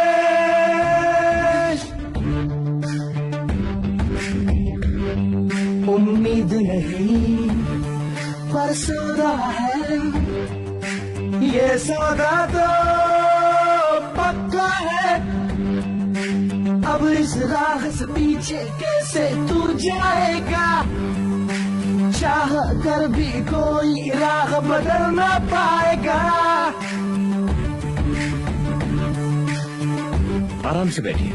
उम्मीद नहीं पर सौदा है, ये सौदा तो पक्का है। अब इस राह से पीछे कैसे तू जाएगा, चाह कर भी कोई राह बदल ना पाएगा। आराम से बैठिए।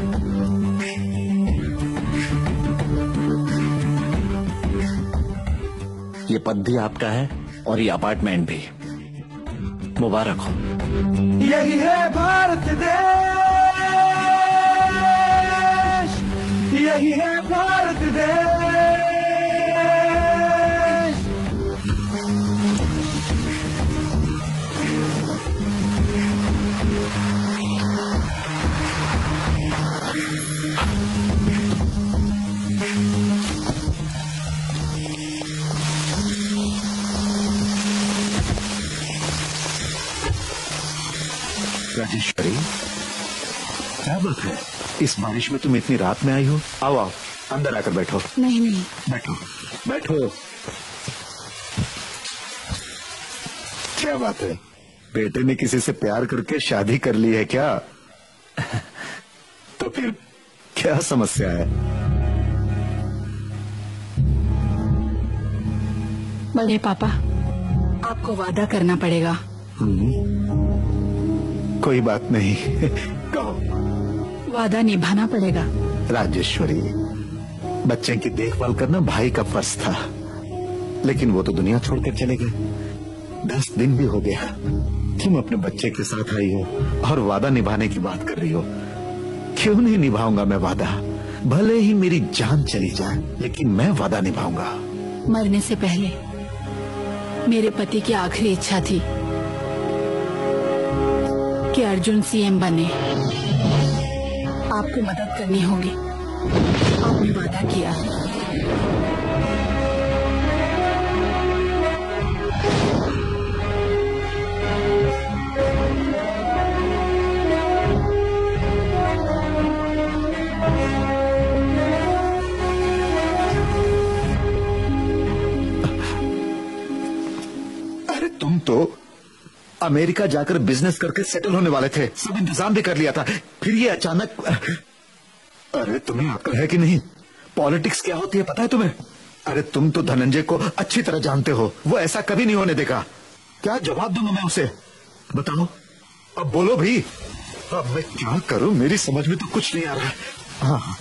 ये पद भी आपका है और ये अपार्टमेंट भी। मुबारक हो। यही है भारत देश, यही है भारत देश। राजेश्वरी, क्या बात है, इस बारिश में तुम इतनी रात में आई हो? आओ आओ, अंदर आकर बैठो। नहीं नहीं, बैठो बैठो। क्या बात है, बेटे ने किसी से प्यार करके शादी कर ली है क्या? तो फिर क्या समस्या है? बड़े पापा, आपको वादा करना पड़ेगा। कोई बात नहीं, कहो। वादा निभाना पड़ेगा। राजेश्वरी, बच्चे की देखभाल करना भाई का फर्ज था, लेकिन वो तो दुनिया छोड़कर चले गए। दस दिन भी हो गया, तुम अपने बच्चे के साथ आई हो और वादा निभाने की बात कर रही हो। क्यों नहीं निभाऊंगा मैं वादा? भले ही मेरी जान चली जाए, लेकिन मैं वादा निभाऊंगा। मरने से पहले मेरे पति की आखिरी इच्छा थी कि अर्जुन सीएम बने। आपको मदद करनी होगी, आपने वादा किया। अरे तुम तो अमेरिका जाकर बिजनेस करके सेटल होने वाले थे, सब इंतजाम भी कर लिया था, फिर ये अचानक। अरे तुम्हें अक्ल है कि नहीं? पॉलिटिक्स क्या होती है पता है तुम्हें? अरे तुम तो धनंजय को अच्छी तरह जानते हो, वो ऐसा कभी नहीं होने देगा। क्या जवाब दूंगा मैं उसे? बताओ, अब बोलो भी। अब मैं क्या करूं, मेरी समझ में तो कुछ नहीं आ रहा है। हाँ।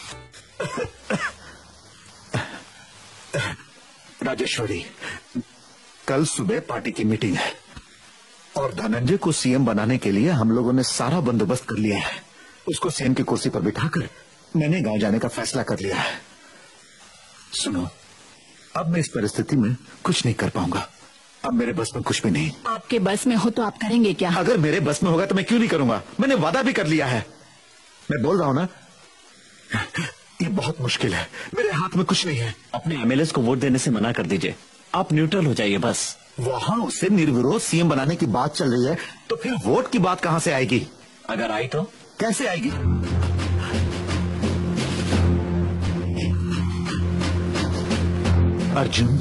राजेश्वरी, कल सुबह पार्टी की मीटिंग है और धनंजय को सीएम बनाने के लिए हम लोगों ने सारा बंदोबस्त कर लिया है। उसको सीएम की कुर्सी पर बिठाकर मैंने गांव जाने का फैसला कर लिया है। सुनो, अब मैं इस परिस्थिति में कुछ नहीं कर पाऊंगा। अब मेरे बस में कुछ भी नहीं। आपके बस में हो तो आप करेंगे क्या? अगर मेरे बस में होगा तो मैं क्यों नहीं करूंगा? मैंने वादा भी कर लिया है। मैं बोल रहा हूं ना, ये बहुत मुश्किल है, मेरे हाथ में कुछ नहीं है। अपने एमएलए को वोट देने से मना कर दीजिए, आप न्यूट्रल हो जाइए बस। वहां उससे निर्विरोध सीएम बनाने की बात चल रही है, तो फिर वोट की बात कहां से आएगी? अगर आई तो कैसे आएगी? अर्जुन,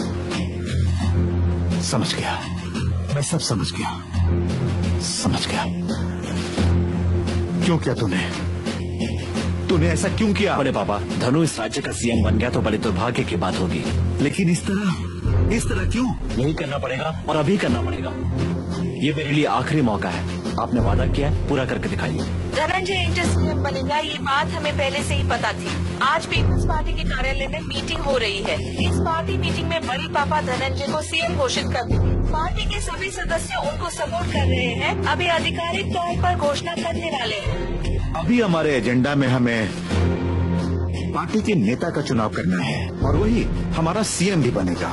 समझ गया, मैं सब समझ गया, समझ गया। क्यों किया तूने? तूने ऐसा क्यों किया? बड़े पापा, धनु इस राज्य का सीएम बन गया तो बड़े दुर्भाग्य की बात होगी, लेकिन इस तरह, इस तरह क्यों? यही करना पड़ेगा और अभी करना पड़ेगा। ये मेरे लिए आखिरी मौका है। आपने वादा किया है, पूरा करके दिखाइए। धनंजय इंटर सीएम बनेगा, ये बात हमें पहले से ही पता थी। आज पीपल्स पार्टी के कार्यालय में मीटिंग हो रही है। इस पार्टी मीटिंग में बड़ी पापा धनंजय को सीएम घोषित कर देंगे। पार्टी के सभी सदस्य उनको सपोर्ट कर रहे हैं। अभी आधिकारिक तौर पर घोषणा करने वाले हैं। अभी हमारे एजेंडा में हमें पार्टी के नेता का चुनाव करना है और वही हमारा सीएम भी बनेगा,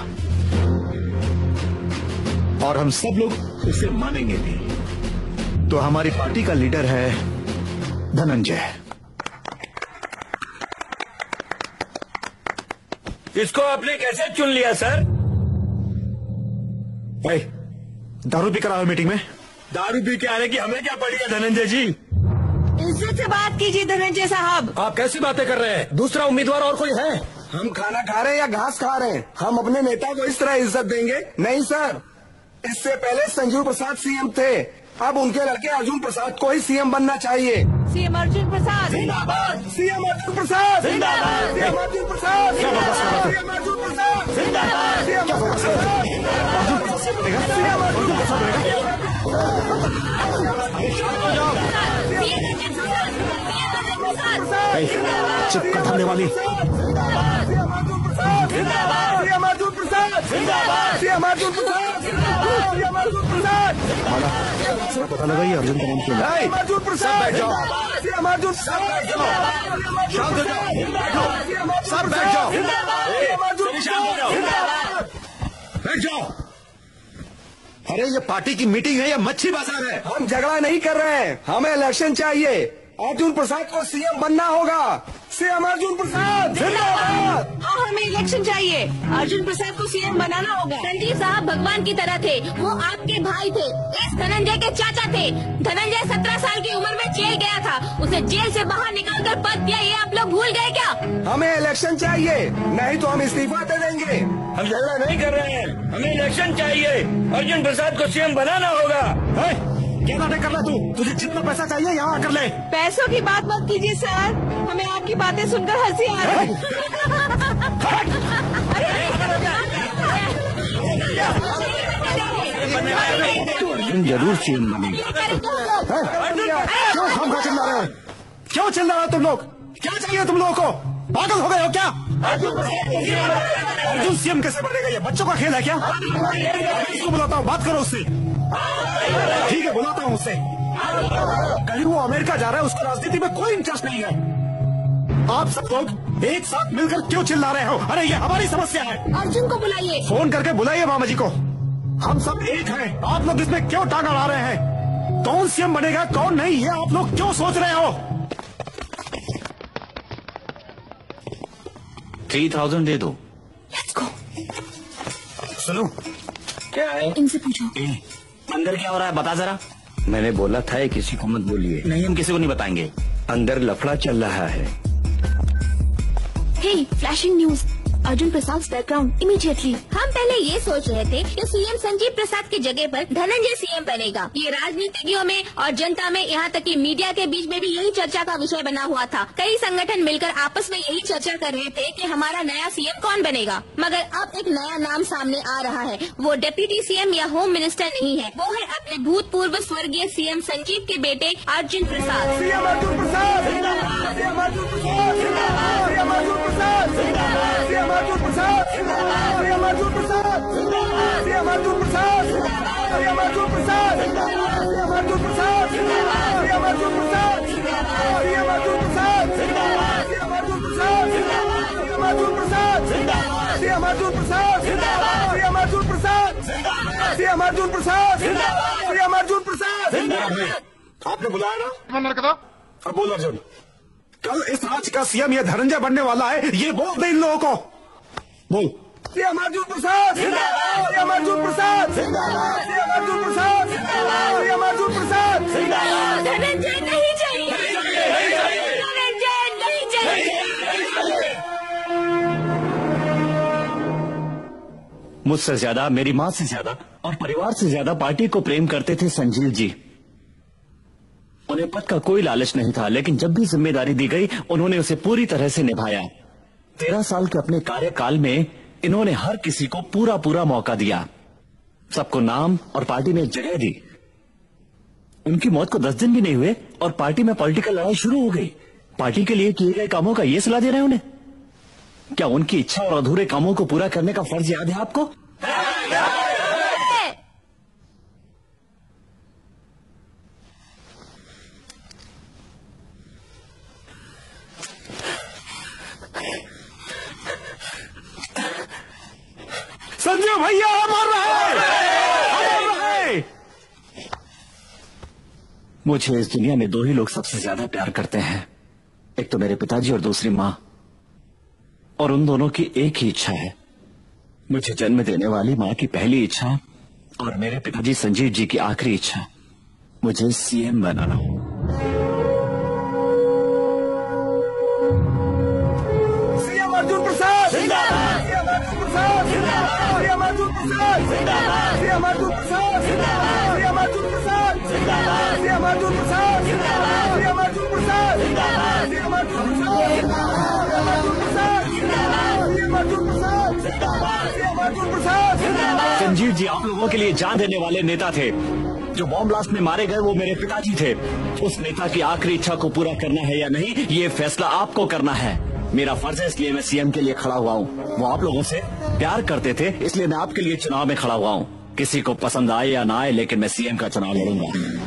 और हम सब लोग उसे मानेंगे भी। तो हमारी पार्टी का लीडर है धनंजय। इसको आपने कैसे चुन लिया सर? भाई, दारू पी कर आओ मीटिंग में। दारू पी के आने की हमें क्या पड़ी है धनंजय जी? इज्जत से बात कीजिए धनंजय साहब। आप कैसी बातें कर रहे हैं? दूसरा उम्मीदवार और कोई है? हम खाना खा रहे हैं या घास खा रहे हैं? हम अपने नेता को इस तरह इज्जत देंगे? नहीं सर, इससे पहले संजीव प्रसाद सीएम थे, अब उनके लड़के अर्जुन प्रसाद को ही सीएम बनना चाहिए। सीएम अर्जुन प्रसाद जिंदाबाद। सीएम अर्जुन प्रसाद जिंदाबाद। सीएम अर्जुन प्रसाद जिंदाबाद। सीएम अर्जुन प्रसाद जिंदाबाद। CM Arjun Prasad CM Arjun Prasad. चुप कर धरने वाली। सीएम अर्जुन प्रसाद जिंदाबाद। सीएम अर्जुन प्रसाद जिंदाबाद। सीएम अर्जुन प्रसाद जिंदाबाद। सीएम अर्जुन प्रसाद। पता लगा ये अर्जुन का नाम क्यों है? सीएम अर्जुन प्रसाद बैठ जाओ। सीएम अर्जुन शांत हो जाओ, बैठो, सब बैठ जाओ, बैठ जाओ। अरे ये पार्टी की मीटिंग है या मच्छी बाजार है? हम झगड़ा नहीं कर रहे हैं, हमें इलेक्शन चाहिए। अर्जुन प्रसाद को सीएम बनना होगा। सीएम अर्जुन प्रसाद जिंदाबाद। हाँ, हमें इलेक्शन चाहिए। अर्जुन प्रसाद को सीएम बनाना होगा। संजीव साहब भगवान की तरह थे, वो आपके भाई थे, इस धनंजय के चाचा थे। धनंजय सत्रह साल की उम्र में जेल गया था, उसे जेल से बाहर निकालकर पद दिया, ये आप लोग भूल गए क्या? हमें इलेक्शन चाहिए, नहीं तो हम इस्तीफा दे देंगे। हम झगड़ा नहीं कर रहे हैं, हमें इलेक्शन चाहिए। अर्जुन प्रसाद को सीएम बनाना होगा। क्या नाटक कर रहा तू? तुझे जितना पैसा चाहिए यहाँ आकर ले। पैसों की बात मत कीजिए सर, हमें आपकी बातें सुनकर हंसी आ रही अर्जुन जरूर सीएम बनेगा। क्यों हम खा चिल्ला रहे हैं? क्यों चिल्ला रहे हो तुम लोग? क्या चाहिए तुम लोगों को? पागल हो गए हो क्या? अर्जुन सीएम कैसे बनेगा? ये बच्चों का खेल है क्या? इसको बुलाता हूँ, बात करो उससे। ठीक है, बुलाता हूँ उससे। कहीं वो अमेरिका जा रहा है, उसको राजनीति में कोई इंटरेस्ट नहीं है। आप सब लोग एक साथ मिलकर क्यों चिल्ला रहे हो? अरे ये हमारी समस्या है। अर्जुन को बुलाइए। फोन करके बुलाइए मामा जी को। हम सब एक हैं, आप लोग इसमें क्यों टांग अड़ा रहे हैं? कौन सीएम बनेगा कौन नहीं, ये आप लोग क्यों सोच रहे हो? थ्री थाउजेंड दे दो। Let's go. सुनो, क्या है? इनसे पूछो। अंदर क्या हो रहा है बता जरा। मैंने बोला था ये किसी को मत बोलिए। नहीं, हम किसी को नहीं बताएंगे। अंदर लफड़ा चल रहा है। Hey, flashing news. Arjun Prasad background immediately. हम पहले ये सोच रहे थे कि सीएम संजीव प्रसाद की जगह पर धनंजय सीएम बनेगा। ये राजनीतिज्ञों में और जनता में, यहाँ तक कि मीडिया के बीच में भी यही चर्चा का विषय बना हुआ था। कई संगठन मिलकर आपस में यही चर्चा कर रहे थे कि हमारा नया सीएम कौन बनेगा। मगर अब एक नया नाम सामने आ रहा है। वो डिप्टी सीएम या होम मिनिस्टर नहीं है, वो है अपने भूतपूर्व स्वर्गीय सीएम संजीव के बेटे अर्जुन प्रसाद। सीएम अर्जुन प्रसाद जिंदाबाद। सीएम अर्जुन प्रसाद जिंदाबाद। सीएम अर्जुन प्रसाद जिंदाबाद। सीएम अर्जुन प्रसाद जिंदाबाद। सीएम अर्जुन प्रसाद जिंदाबाद। सीएम अर्जुन प्रसाद जिंदाबाद। सीएम अर्जुन प्रसाद जिंदाबाद। सीएम अर्जुन प्रसाद जिंदाबाद। सीएम अर्जुन प्रसाद जिंदाबाद। सीएम अर्जुन प्रसाद जिंदाबाद। सीएम अर्जुन प्रसाद जिंदाबाद। CM Arjun Prasad CM Arjun Prasad, CM Arjun Prasad. आपने बुलाया ना? मैंने कहा अब बोल अर्जुन, कल इस राज्य का सीएम ये धनंजय बनने वाला है, ये बोल दे इन लोगों को। बोल। CM Arjun Prasad, CM Arjun Prasad, CM Arjun Prasad, CM Arjun Prasad. Dhananjay नहीं चाहिए, धनंजय नहीं चाहिए। मुझसे ज्यादा, मेरी माँ से ज्यादा और परिवार से ज्यादा पार्टी को प्रेम करते थे संजीव जी। उन्हें पद का कोई लालच नहीं था, लेकिन जब भी जिम्मेदारी दी गई उन्होंने उसे पूरी तरह से निभाया। तेरह साल के अपने कार्यकाल में इन्होंने हर किसी को पूरा पूरा मौका दिया, सबको नाम और पार्टी में जगह दी। उनकी मौत को दस दिन भी नहीं हुए और पार्टी में पॉलिटिकल लड़ाई शुरू हो गई। पार्टी के लिए किए गए कामों का ये सलाह दे रहे हैं उन्हें? क्या उनकी इच्छा और अधूरे कामों को पूरा करने का फर्ज याद है आपको? संजय भैया मर रहे। मुझे इस दुनिया में दो ही लोग सबसे ज्यादा प्यार करते हैं, एक तो मेरे पिताजी और दूसरी माँ। और उन दोनों की एक ही इच्छा है, मुझे जन्म देने वाली माँ की पहली इच्छा और मेरे पिताजी संजीव जी की आखिरी इच्छा, मुझे सीएम बनाना। CM Arjun Prasad, CM Arjun Prasad, CM Arjun Prasad, CM Arjun Prasad, CM Arjun Prasad, CM Arjun Prasad, CM Arjun Prasad, CM Arjun Prasad. Sanjeev ji आप लोगों के लिए जान देने वाले नेता थे। जो बॉम्ब ब्लास्ट में मारे गए वो मेरे पिताजी थे। उस नेता की आखिरी इच्छा को पूरा करना है या नहीं, ये फैसला आपको करना है। मेरा फर्ज है, इसलिए मैं सीएम के लिए खड़ा हुआ हूँ। वो आप लोगों से प्यार करते थे, इसलिए मैं आपके लिए चुनाव में खड़ा हुआ हूँ। किसी को पसंद आए या ना आए, लेकिन मैं सीएम का चुनाव लड़ूंगा।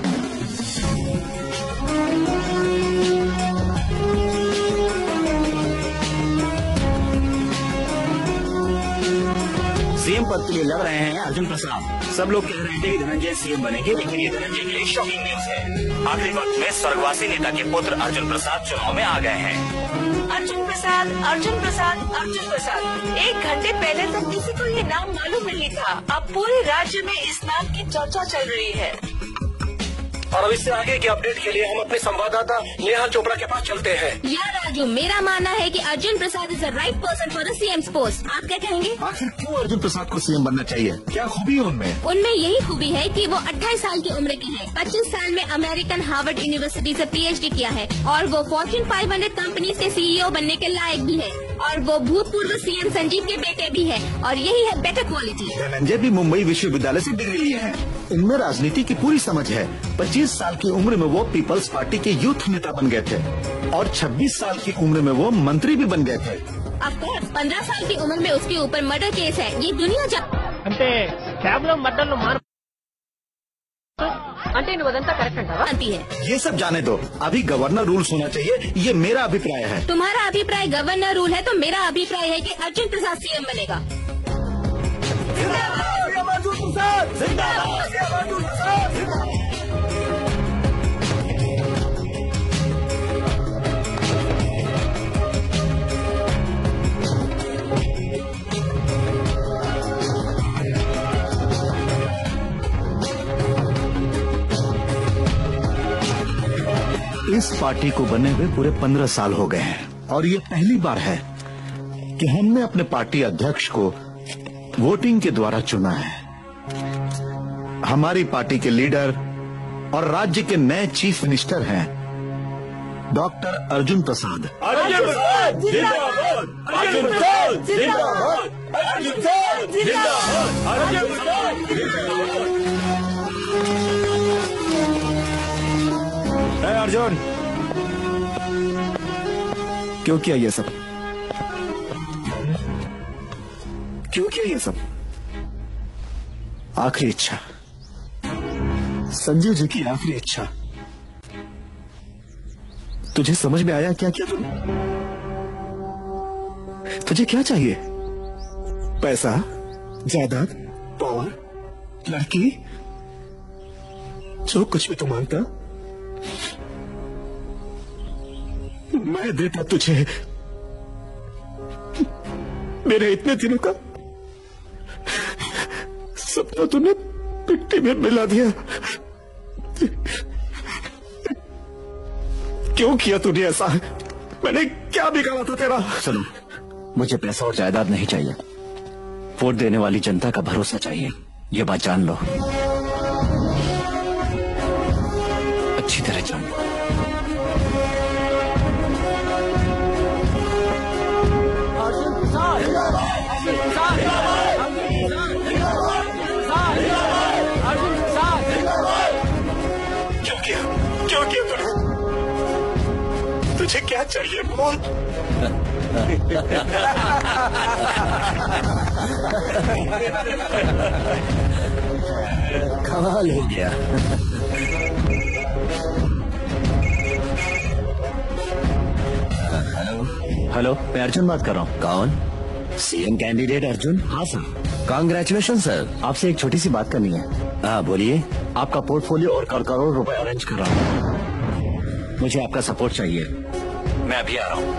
सीएम पद के लिए लड़ रहे हैं अर्जुन प्रसाद। सब लोग कह रहे थे कि धनंजय सीएम बनेंगे, लेकिन ये धनंजय के लिए शॉकिंग न्यूज है। आखिरी वक्त में स्वर्गवासी नेता के पुत्र अर्जुन प्रसाद चुनाव में आ गए हैं। अर्जुन प्रसाद, अर्जुन प्रसाद, अर्जुन प्रसाद। एक घंटे पहले तक किसी को ये नाम मालूम नहीं था। अब पूरे राज्य में इस नाम की चर्चा चल रही है। और अब इससे आगे की अपडेट के लिए हम अपने संवाददाता नेहा चोपड़ा के पास चलते हैं। यार राजू, मेरा मानना है कि Arjun Prasad is the right person for the CM post. आप क्या कहेंगे? आखिर क्यों अर्जुन प्रसाद को सीएम बनना चाहिए? क्या खूबी है उनमें? उनमें यही खूबी है कि वो अट्ठाईस साल की उम्र के हैं, पच्चीस साल में अमेरिकन हार्वर्ड यूनिवर्सिटी से पीएचडी किया है और वो फॉर्च्यून पाँच सौ कंपनी के सीईओ बनने के लायक भी है। और वो भूतपूर्व सीएम संजीव के बेटे भी है और यही है बेटर क्वालिटी। धनंजय भी मुंबई विश्वविद्यालय से डिग्री लिए हैं। इनमें राजनीति की पूरी समझ है। पच्चीस साल की उम्र में वो पीपल्स पार्टी के यूथ नेता बन गए थे और छब्बीस साल की उम्र में वो मंत्री भी बन गए थे। ऑफकोर्स पंद्रह साल की उम्र में उसके ऊपर मर्डर केस है। ये दुनिया जा అంటే కేవలం మర్డర్లు మార్ అంటే నువ్వదంతా కరెక్ట్ అంటావా? आती है। ये सब जाने दो, अभी गवर्नर रूल्स होना चाहिए, ये मेरा अभिप्राय है। तुम्हारा अभिप्राय गवर्नर रूल है तो मेरा अभिप्राय है कि अर्जुन प्रसाद सीएम बनेगा। अर्जुन प्रसाद जिंदाबाद, अर्जुन प्रसाद जिंदाबाद। इस पार्टी को बने हुए पूरे पंद्रह साल हो गए हैं और ये पहली बार है कि हमने अपने पार्टी अध्यक्ष को वोटिंग के द्वारा चुना है। हमारी पार्टी के लीडर और राज्य के नए चीफ मिनिस्टर हैं डॉक्टर अर्जुन प्रसाद। अर्जुन प्रसाद जिंदाबाद, अर्जुन प्रसाद जिंदाबाद, अर्जुन प्रसाद जिंदाबाद, अर्जुन प्रसाद जिंदाबाद। अर्जुन, क्यों किया ये सब? क्यों किया ये सब? आखिरी इच्छा, संजीव जी की आखिरी इच्छा। तुझे समझ में आया क्या किया तूने? तुझे क्या चाहिए? पैसा, जायदाद, पावर, लड़की, जो कुछ भी तू मांगता मैं देता तुझे। मेरे इतने दिनों का सपना तूने मिट्टी में मिला दिया। क्यों किया तूने ऐसा? मैंने क्या बिगाड़ा था तेरा? सुनो, मुझे पैसा और जायदाद नहीं चाहिए, वोट देने वाली जनता का भरोसा चाहिए, ये बात जान लो, अच्छी तरह जान लो। क्यों किया? क्यों किया तूने? तुझे क्या चाहिए बोल? कमाल हो गया। हेलो हेलो, मैं अर्जुन बात कर रहा हूँ। कौन? CM candidate Arjun? हाँ सर। Congratulation sir. आपसे एक छोटी सी बात करनी है। हाँ बोलिए। आपका पोर्टफोलियो और कर करोड़ रुपए अरेंज कर रहा हूँ, मुझे आपका सपोर्ट चाहिए। मैं अभी आ रहा हूँ।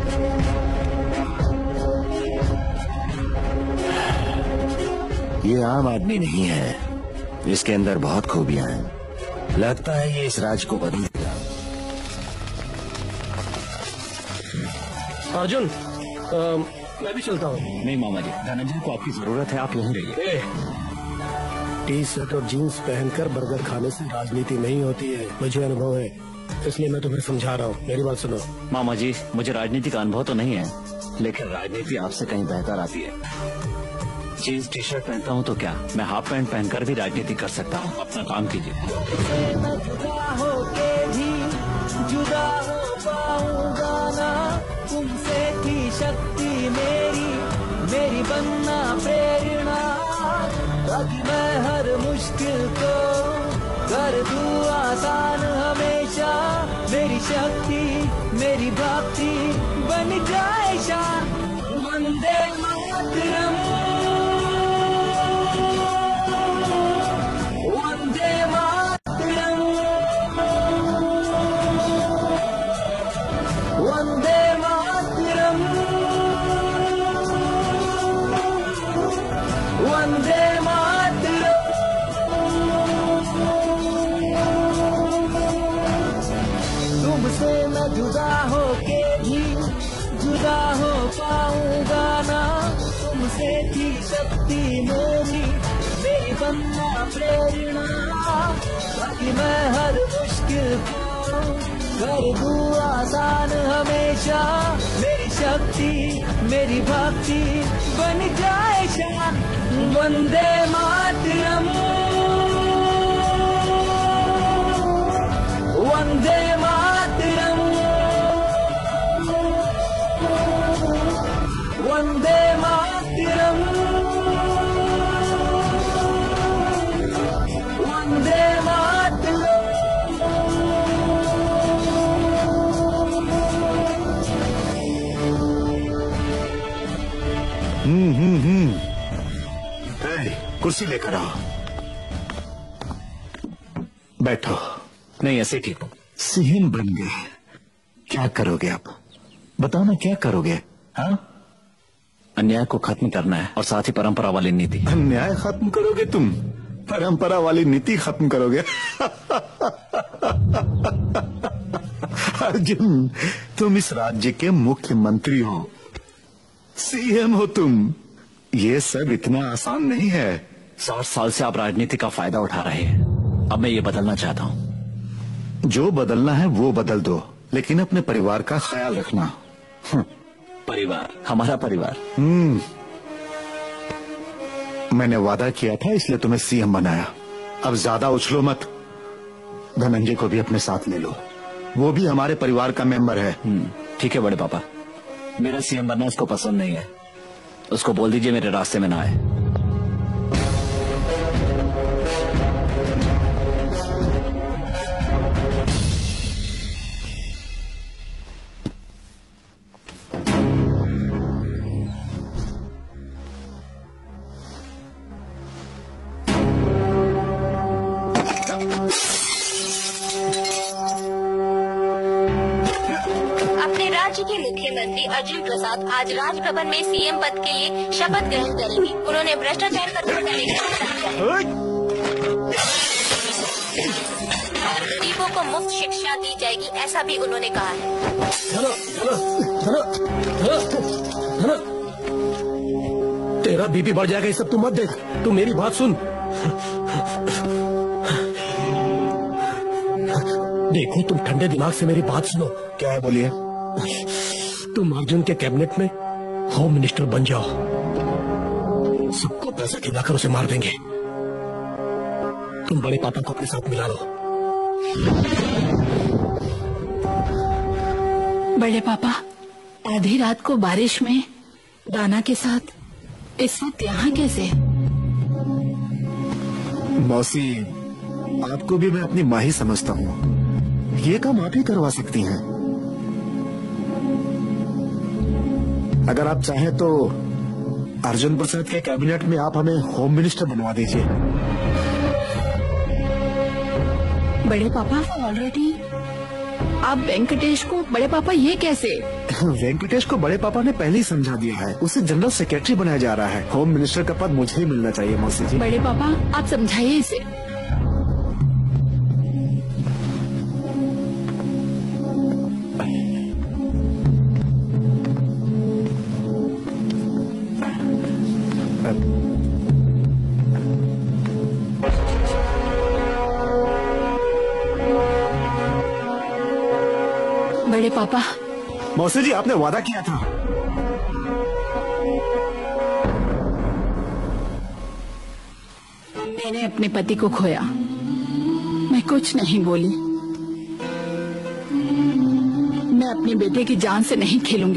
ये आम आदमी नहीं है, इसके अंदर बहुत खूबियां हैं। लगता है ये इस राज को बदल देगा। अर्जुन, आ, मैं भी चलता हूँ। नहीं मामा जी, धनंजय को आपकी जरूरत है, आप यहीं रहिए। टी शर्ट और जीन्स पहनकर बर्गर खाने से राजनीति नहीं होती है, मुझे अनुभव है, इसलिए मैं तुम्हें समझा रहा हूँ, मेरी बात सुनो। मामा जी, मुझे राजनीति का अनुभव तो नहीं है, लेकिन राजनीति आपसे कहीं बेहतर आती है। जीन्स टी शर्ट पहनता हूँ तो क्या, मैं हाफ पैंट पहनकर भी राजनीति कर सकता हूँ। अपना काम कीजिए। जुदा होके भी जुदा हो पाऊंगा ना, तुमसे थी शक्ति मेरी, मेरी बनना प्रेरणा, ताकि मैं हर मुश्किल को कर दूं आसान हमेशा। मेरी शक्ति मेरी भक्ति बन जाए शान। वंदे मातरम, वंदे मातरम, वंदे मातरम, वंदे मातरम। तुमसे मैं जुदा होके भी जुदा हो पाऊंगा ना, तुमसे थी शक्ति मेरी, मेरी बनना प्रेरणा, ताकि मैं हर मुश्किल को कर दूं आसान हमेशा। मेरी शक्ति मेरी भक्ति बन जाए शान। वंदे मातरम, वंदे मातरम, वंदे मातरम, वंदे मातरम। हम्म हम्म हम्म ए, कुर्सी लेकर आओ, बैठो। नहीं, ऐसे ठीक हो। सीएम बन गए, क्या करोगे आप? बताओ ना, क्या करोगे? हाँ, अन्याय को खत्म करना है और साथ ही परंपरा वाली नीति। अन्याय खत्म करोगे तुम, परंपरा वाली नीति खत्म करोगे। अर्जुन, तुम इस राज्य के मुख्यमंत्री हो, सीएम हो तुम, ये सब इतना आसान नहीं है। साठ साल से आप राजनीति का फायदा उठा रहे हैं, अब मैं ये बदलना चाहता हूँ। जो बदलना है वो बदल दो, लेकिन अपने परिवार का ख्याल रखना। परिवार, हमारा परिवार। हम्म, मैंने वादा किया था इसलिए तुम्हें सीएम बनाया। अब ज्यादा उछलो मत, धनंजय को भी अपने साथ ले लो, वो भी हमारे परिवार का मेंबर है। ठीक है बड़े पापा, मेरा सीएम बनना उसको पसंद नहीं है, उसको बोल दीजिए मेरे रास्ते में ना आए। प्रसाद आज राजभवन में सीएम पद के लिए शपथ ग्रहण करेंगे। उन्होंने भ्रष्टाचार करने का लेकर गरीबों को मुफ्त शिक्षा दी जाएगी, ऐसा भी उन्होंने कहा है। धना, धना, धना, धना, धना। तेरा बीपी बढ़ जाएगा, ये सब तू मत देख। तू मेरी बात सुन। देखो तुम ठंडे दिमाग से मेरी बात सुनो। क्या है बोलिए। तुम अर्जुन के कैबिनेट में होम मिनिस्टर बन जाओ, सबको पैसा खिलाकर उसे मार देंगे। तुम बड़े पापा को अपने साथ मिला लो। बड़े पापा, आधी रात को बारिश में दाना के साथ इस वक्त यहाँ कैसे? मौसी, आपको भी मैं अपनी माँ ही समझता हूँ। ये काम आप ही करवा सकती हैं। अगर आप चाहें तो अर्जुन प्रसाद के कैबिनेट में आप हमें होम मिनिस्टर बनवा दीजिए। बड़े पापा, ऑलरेडी आप वेंकटेश को बड़े पापा ये कैसे? वेंकटेश को बड़े पापा ने पहले ही समझा दिया है, उसे जनरल सेक्रेटरी बनाया जा रहा है। होम मिनिस्टर का पद मुझे ही मिलना चाहिए मौसी जी। बड़े पापा, आप समझाइए इसे। बड़े पापा। मौसी जी, आपने वादा किया था। मैंने अपने पति को खोया, मैं कुछ नहीं बोली। मैं अपने बेटे की जान से नहीं खेलूंगी,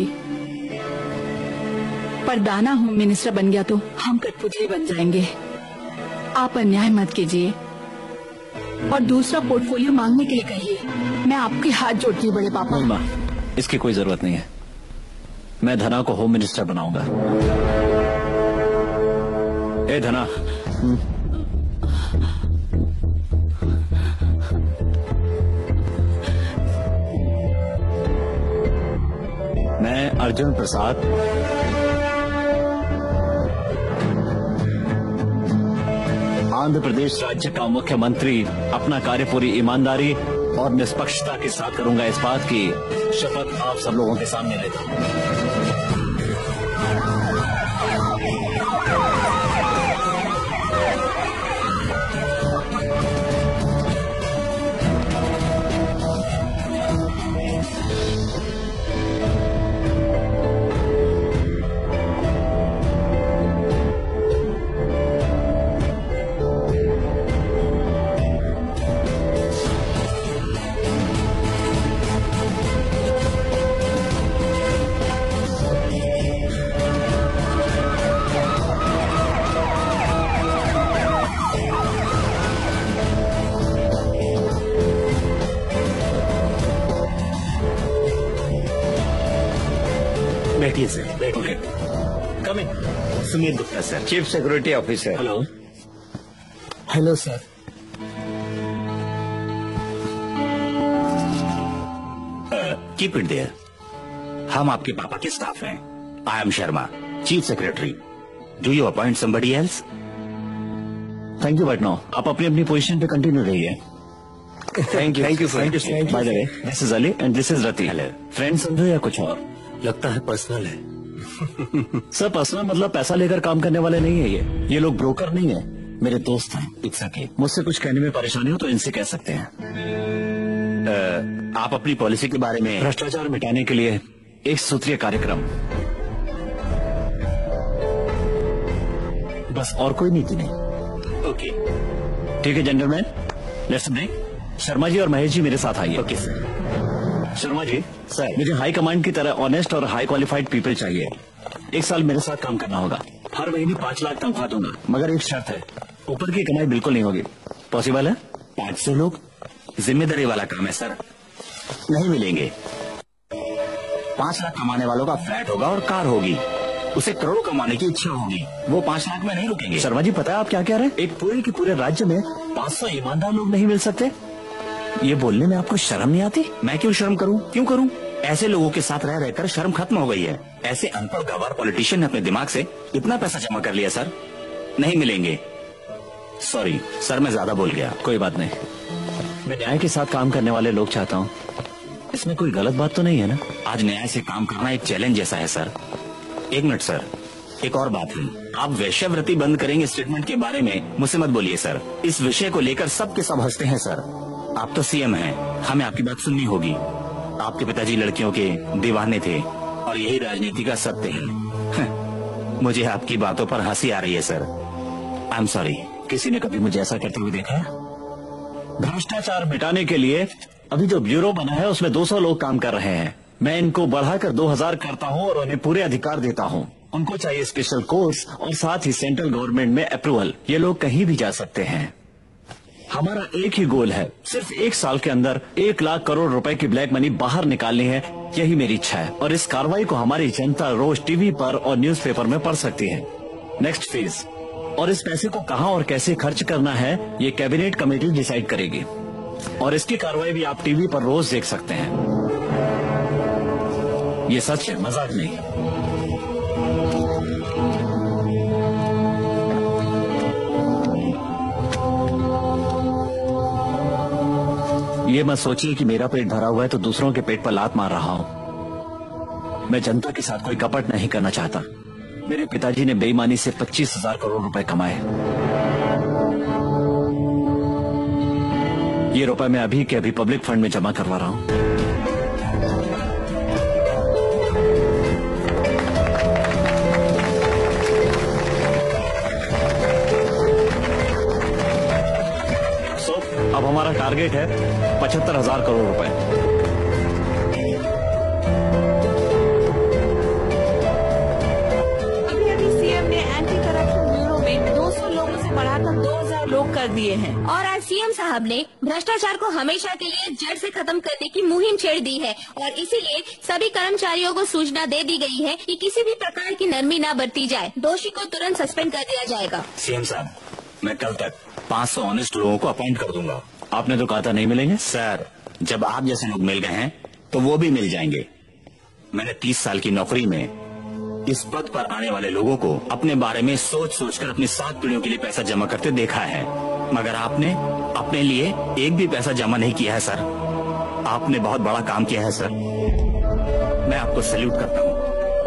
पर दाना होम मिनिस्टर बन गया तो हम कठपुतली बन जाएंगे। आप अन्याय मत कीजिए और दूसरा पोर्टफोलियो मांगने के लिए कहिए। मैं आपके हाथ जोड़ती हूँ बड़े पापा। माँ, इसकी कोई जरूरत नहीं है। मैं धना को होम मिनिस्टर बनाऊंगा। ए धना, मैं अर्जुन प्रसाद आंध्र प्रदेश राज्य का मुख्यमंत्री अपना कार्य पूरी ईमानदारी और निष्पक्षता के साथ करूंगा, इस बात की शपथ आप सब लोगों के सामने लेता हूं। बैठिए सर, बैठिए। Come in. Sunil Gupta sir, chief security officer. Hello. Hello sir. Keep it there. हम आपके पापा के स्टाफ हैं। I am Sharma, chief secretary. Do you appoint somebody else? Thank you, but no आप अपनी अपनी पोजीशन पे कंटिन्यू रहिए। Thank you, thank you, thank you. By the way, this is Ali and this is Rati. Friend समझो या कुछ और? लगता है पर्सनल है। सर, पर्सनल मतलब पैसा लेकर काम करने वाले नहीं है ये ये लोग ब्रोकर नहीं है, मेरे दोस्त हैं। It's okay. मुझसे कुछ कहने में परेशानी हो तो इनसे कह सकते हैं। आ, आप अपनी पॉलिसी के बारे में भ्रष्टाचार मिटाने के लिए एक सूत्रीय कार्यक्रम, बस और कोई नीति नहीं। ओके, ठीक है gentleman, let's break. Sharma ji और महेश जी मेरे साथ आइए। Okay sir. Sharma ji, sir मुझे हाई कमांड की तरह ऑनेस्ट और हाई क्वालिफाइड पीपल चाहिए। एक साल मेरे साथ काम करना होगा, हर महीने पाँच लाख तनख्वाह दूंगा, मगर एक शर्त है, ऊपर की कमाई बिल्कुल नहीं होगी। पॉसिबल है? पाँच सौ लोग, जिम्मेदारी वाला काम है सर, नहीं मिलेंगे। पाँच लाख कमाने वालों का फ्लैट होगा और कार होगी, उसे करोड़ों कमाने की इच्छा होगी, वो पाँच लाख में नहीं रुकेंगे। शर्मा जी, पता है आप क्या कह रहे हैं? एक पूरे के पूरे राज्य में पाँच सौ ईमानदार लोग नहीं मिल सकते? ये बोलने में आपको शर्म नहीं आती? मैं क्यों शर्म करूं? क्यों करूं? ऐसे लोगों के साथ रह रहकर शर्म खत्म हो गई है। ऐसे अनपढ़ गवार पॉलिटिशियन ने अपने दिमाग से इतना पैसा जमा कर लिया सर, नहीं मिलेंगे। सॉरी सर, मैं ज्यादा बोल गया। कोई बात नहीं, मैं न्याय के साथ काम करने वाले लोग चाहता हूँ, इसमें कोई गलत बात तो नहीं है ना? आज न्याय से काम करना एक चैलेंज जैसा है सर। एक मिनट सर, एक और बात है, आप वेश्यावृत्ति बंद करेंगे स्टेटमेंट के बारे में मुझसे मत बोलिए सर। इस विषय को लेकर सबके सब हंसते हैं सर। आप तो सीएम हैं, हमें आपकी बात सुननी होगी। आपके पिताजी लड़कियों के दीवाने थे और यही राजनीति का सत्य है। मुझे आपकी बातों पर हंसी आ रही है सर। I am sorry. किसी ने कभी मुझे ऐसा करते हुए देखा है? भ्रष्टाचार मिटाने के लिए अभी जो ब्यूरो बना है उसमें दो सौ लोग काम कर रहे हैं। मैं इनको बढ़ाकर दो हज़ार करता हूँ और उन्हें पूरे अधिकार देता हूँ। उनको चाहिए स्पेशल कोर्स और साथ ही सेंट्रल गवर्नमेंट में अप्रूवल। ये लोग कहीं भी जा सकते हैं। हमारा एक ही गोल है, सिर्फ एक साल के अंदर एक लाख करोड़ रुपए की ब्लैक मनी बाहर निकालनी है। यही मेरी इच्छा है और इस कार्रवाई को हमारी जनता रोज टीवी पर और न्यूज़पेपर में पढ़ सकती है। नेक्स्ट फेज, और इस पैसे को कहां और कैसे खर्च करना है ये कैबिनेट कमेटी डिसाइड करेगी और इसकी कार्रवाई भी आप टीवी पर रोज देख सकते हैं। ये सच है, मजाक नहीं। ये मत सोचिए कि मेरा पेट भरा हुआ है तो दूसरों के पेट पर लात मार रहा हूं। मैं जनता के साथ कोई कपट नहीं करना चाहता। मेरे पिताजी ने बेईमानी से पच्चीस हजार करोड़ रुपए कमाए। ये रुपए मैं अभी के अभी पब्लिक फंड में जमा करवा रहा हूं। अब हमारा टारगेट है पचहत्तर हजार करोड़ रुपए। अभी अभी सीएम ने एंटी करप्शन ब्यूरो में दो सौ लोगों से बढ़ाकर दो हज़ार लोग कर दिए हैं। और आज सीएम साहब ने भ्रष्टाचार को हमेशा के लिए जड़ से खत्म करने की मुहिम छेड़ दी है और इसीलिए सभी कर्मचारियों को सूचना दे दी गई है कि किसी भी प्रकार की नरमी न बरती जाए। दोषी को तुरंत सस्पेंड कर दिया जाएगा। सीएम साहब, मैं कल तक पाँच सौ ऑनेस्ट लोगों को अपॉइंट कर दूंगा। आपने तो कहा था नहीं मिलेंगे। सर, जब आप जैसे लोग मिल गए हैं तो वो भी मिल जाएंगे। मैंने तीस साल की नौकरी में इस पद पर आने वाले लोगों को अपने बारे में सोच सोच कर अपनी सात पीढ़ियों के लिए पैसा जमा करते देखा है, मगर आपने अपने लिए एक भी पैसा जमा नहीं किया है सर। आपने बहुत बड़ा काम किया है सर, मैं आपको सैल्यूट करता हूँ।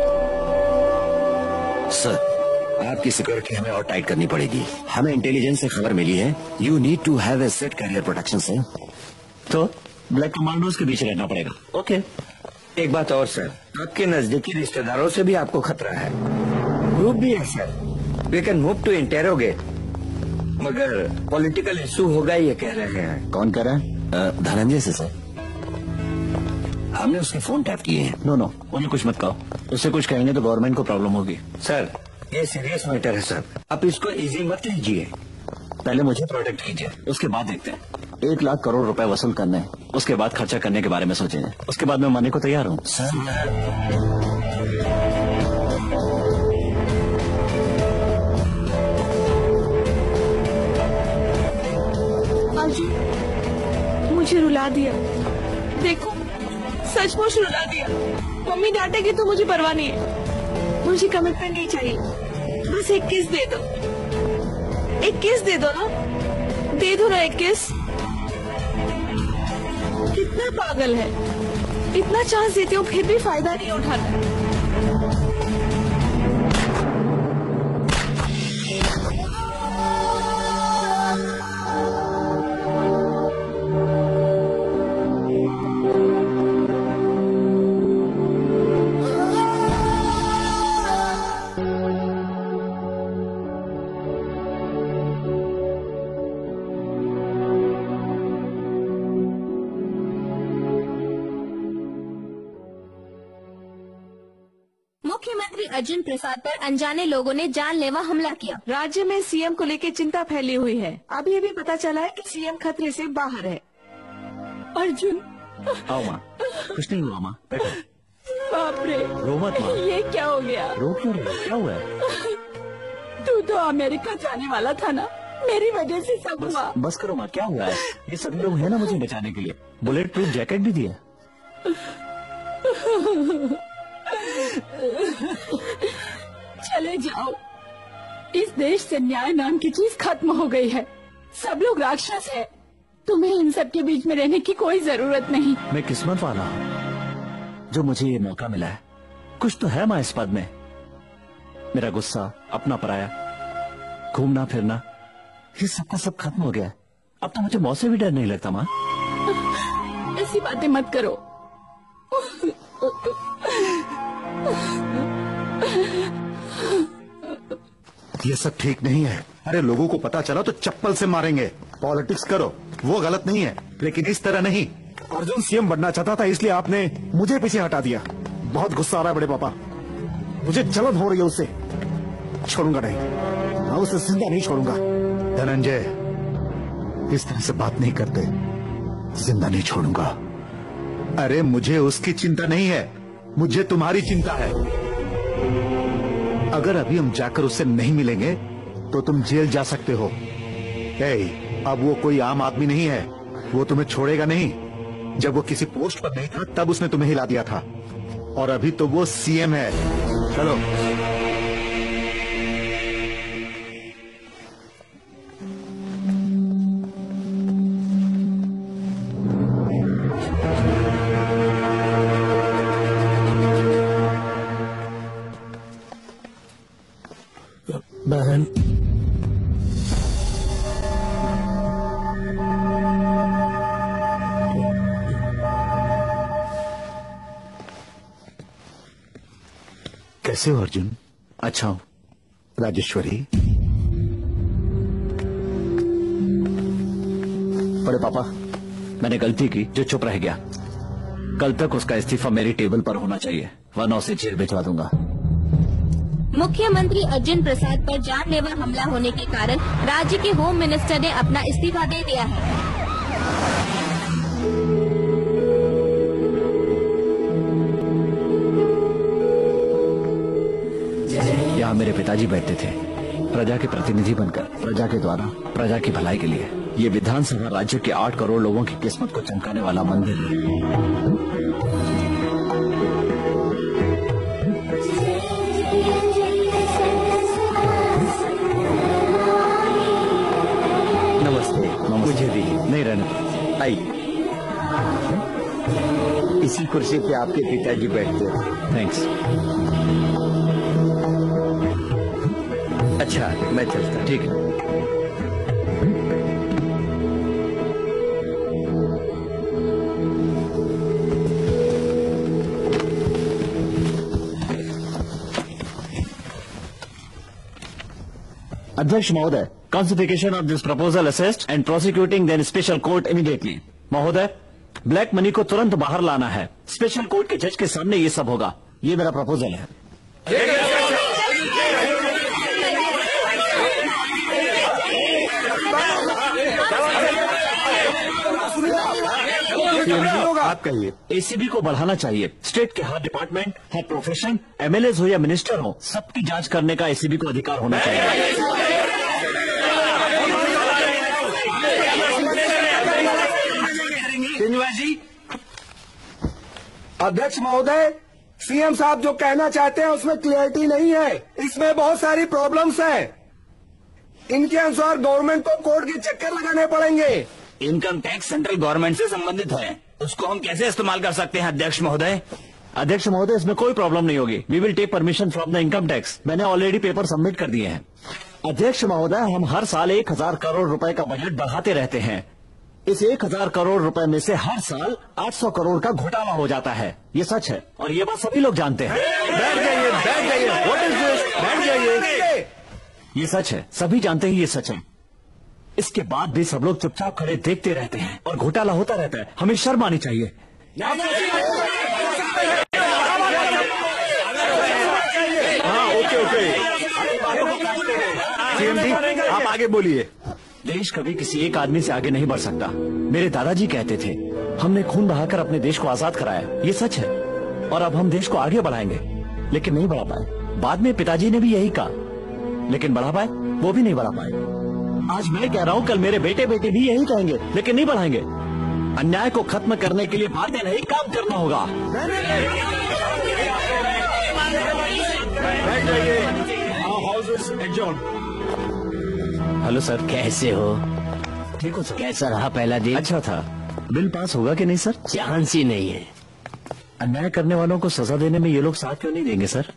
सर, आपकी सिक्योरिटी हमें और टाइट करनी पड़ेगी। हमें इंटेलिजेंस से खबर मिली है you need to have a set career protection से, तो ब्लैक कमांडोज के बीच रहना पड़ेगा। ओके। एक बात और सर, आपके नजदीकी रिश्तेदारों से भी आपको खतरा है। ग्रुप भी है sir, we can move to interrogate, मगर पॉलिटिकल इशू होगा ये कह रहे हैं। कौन कह रहा है? धनंजय से सर, हमने उसके फोन टैप किए हैं। नो नो, उन्हें कुछ मत कहो, उससे कुछ कहेंगे तो गवर्नमेंट को प्रॉब्लम होगी। सर, ये सीरियस मैटर है सर, आप इसको इजी मत लीजिए। पहले मुझे प्रोटेक्ट कीजिए, उसके बाद देखते हैं। एक लाख करोड़ रुपए वसूल करने हैं, उसके बाद खर्चा करने के बारे में सोचेंगे। उसके बाद मैं मानने को तैयार हूँ। सर, मुझे रुला दिया। देखो, सचमुच रुला दिया। मम्मी डांटेगी तो मुझे परवाह नहीं है। मुझे कमिटमेंट नहीं चाहिए, बस एक किस दे दो। एक किस दे दो ना, दे दो ना एक किस। कितना पागल है, इतना चांस देती हूँ फिर भी फायदा नहीं उठाता। मुख्यमंत्री अर्जुन प्रसाद पर अनजाने लोगों ने जानलेवा हमला किया। राज्य में सीएम को लेकर चिंता फैली हुई है। अभी अभी पता चला है कि सीएम खतरे से बाहर है। अर्जुन, आओ माँ, कुछ नहीं हुआ माँ, बैठो। बाप रे, रो मत माँ। ये क्या हो गया? रो क्यों रही हो? क्या हुआ है? तू तो अमेरिका जाने वाला था ना, मेरी वजह से सब बस, हुआ। बस करो माँ, क्या हुआ है? ये सभी लोग हैं ना मुझे बचाने के लिए, बुलेट प्रूफ जैकेट भी दिया। चले जाओ, इस देश से न्याय नाम की चीज खत्म हो गई है। सब लोग राक्षस है। तुम्हें इन सब के बीच में रहने की कोई जरूरत नहीं। मैं किस्मत वाला हूँ जो मुझे ये मौका मिला है। कुछ तो है माँ इस पद में। मेरा गुस्सा, अपना पराया, घूमना फिरना, ये सब का सब खत्म हो गया है। अब तो मुझे मौत से भी डर नहीं लगता माँ। ऐसी बातें मत करो। ये सब ठीक नहीं है। अरे लोगों को पता चला तो चप्पल से मारेंगे। पॉलिटिक्स करो, वो गलत नहीं है, लेकिन इस तरह नहीं। अर्जुन सीएम बनना चाहता था, इसलिए आपने मुझे पीछे हटा दिया। बहुत गुस्सा आ रहा है बड़े पापा, मुझे जलन हो रही है उससे। छोड़ूंगा नहीं, मैं उसे जिंदा नहीं छोड़ूंगा। धनंजय, इस तरह से बात नहीं करते। जिंदा नहीं छोड़ूंगा। अरे मुझे उसकी चिंता नहीं है, मुझे तुम्हारी चिंता है। अगर अभी हम जाकर उससे नहीं मिलेंगे तो तुम जेल जा सकते हो। ए, अब वो कोई आम आदमी नहीं है, वो तुम्हें छोड़ेगा नहीं। जब वो किसी पोस्ट पर नहीं था तब उसने तुम्हें हिला दिया था, और अभी तो वो सीएम है। चलो। बहन, कैसे हो अर्जुन? अच्छा हूं। राजेश्वरी? बड़े पापा, मैंने गलती की जो चुप रह गया। कल तक उसका इस्तीफा मेरी टेबल पर होना चाहिए, वरना उसे जेल भिजवा दूंगा। मुख्यमंत्री अर्जुन प्रसाद पर जानलेवा हमला होने के कारण राज्य के होम मिनिस्टर ने अपना इस्तीफा दे दिया है। यहाँ मेरे पिताजी बैठते थे, प्रजा के प्रतिनिधि बनकर, प्रजा के द्वारा, प्रजा की भलाई के लिए। ये विधानसभा राज्य के आठ करोड़ लोगों की किस्मत को चमकाने वाला मंदिर है। मुझे भी नहीं रहने। आई, इसी कुर्सी पे आपके पिताजी बैठते हैं। थैंक्स। अच्छा, मैं चलता। ठीक है। अध्यक्ष महोदय, Consideration of this proposal assessed and prosecuting then special court immediately. महोदय, ब्लैक मनी को तुरंत बाहर लाना है। स्पेशल कोर्ट के जज के सामने ये सब होगा। ये मेरा प्रपोजल है। आप कहिए। एसीबी को बढ़ाना चाहिए। स्टेट के हर डिपार्टमेंट, हर प्रोफेशन, एमएलए हो या मिनिस्टर हो, सबकी जांच करने का एसीबी को अधिकार होना चाहिए। जी, अध्यक्ष महोदय, सीएम साहब जो कहना चाहते हैं उसमें क्लियरिटी नहीं है। इसमें बहुत सारी प्रॉब्लम्स हैं। इनके अनुसार गवर्नमेंट को कोर्ट के चक्कर लगाने पड़ेंगे। इनकम टैक्स सेंट्रल गवर्नमेंट से संबंधित है, उसको हम कैसे इस्तेमाल कर सकते हैं अध्यक्ष महोदय? अध्यक्ष महोदय, इसमें कोई प्रॉब्लम नहीं होगी। We will take permission from the income tax. मैंने ऑलरेडी पेपर सबमिट कर दिए हैं। अध्यक्ष महोदय, हम हर साल एक हजार करोड़ रुपए का बजट बढ़ाते रहते हैं। इस एक हजार करोड़ रुपए में से हर साल आठ सौ करोड़ का घोटाला हो जाता है। ये सच है और ये बात सभी लोग जानते हैं। बैठ जाइए, बैठ जाइए। What is this? बैठ जाइए। ये सच है, सभी जानते हैं ये सच है। इसके बाद भी सब लोग चुपचाप खड़े देखते रहते हैं और घोटाला होता रहता है। हमें शर्म आनी चाहिए। हाँ, ओके ओके। सीएम जी, आप आगे बोलिए। देश कभी किसी एक आदमी से आगे नहीं बढ़ सकता। मेरे दादाजी कहते थे, हमने खून बहाकर अपने देश को आजाद कराया। ये सच है और अब हम देश को आगे बढ़ाएंगे, लेकिन नहीं बढ़ा पाए। बाद में पिताजी ने भी यही कहा, लेकिन बढ़ा पाए? वो भी नहीं बढ़ा पाए। आज मैं कह रहा हूँ, कल मेरे बेटे बेटे भी यही कहेंगे, लेकिन नहीं बढ़ाएंगे। अन्याय को खत्म करने के लिए बातें नहीं, काम करना होगा। हेलो सर, कैसे हो? ठीक हो सर? कैसा रहा पहला दिन? अच्छा था। बिल पास होगा कि नहीं सर? चांस ही नहीं है। अन्याय करने वालों को सजा देने में ये लोग साथ क्यों नहीं देंगे सर?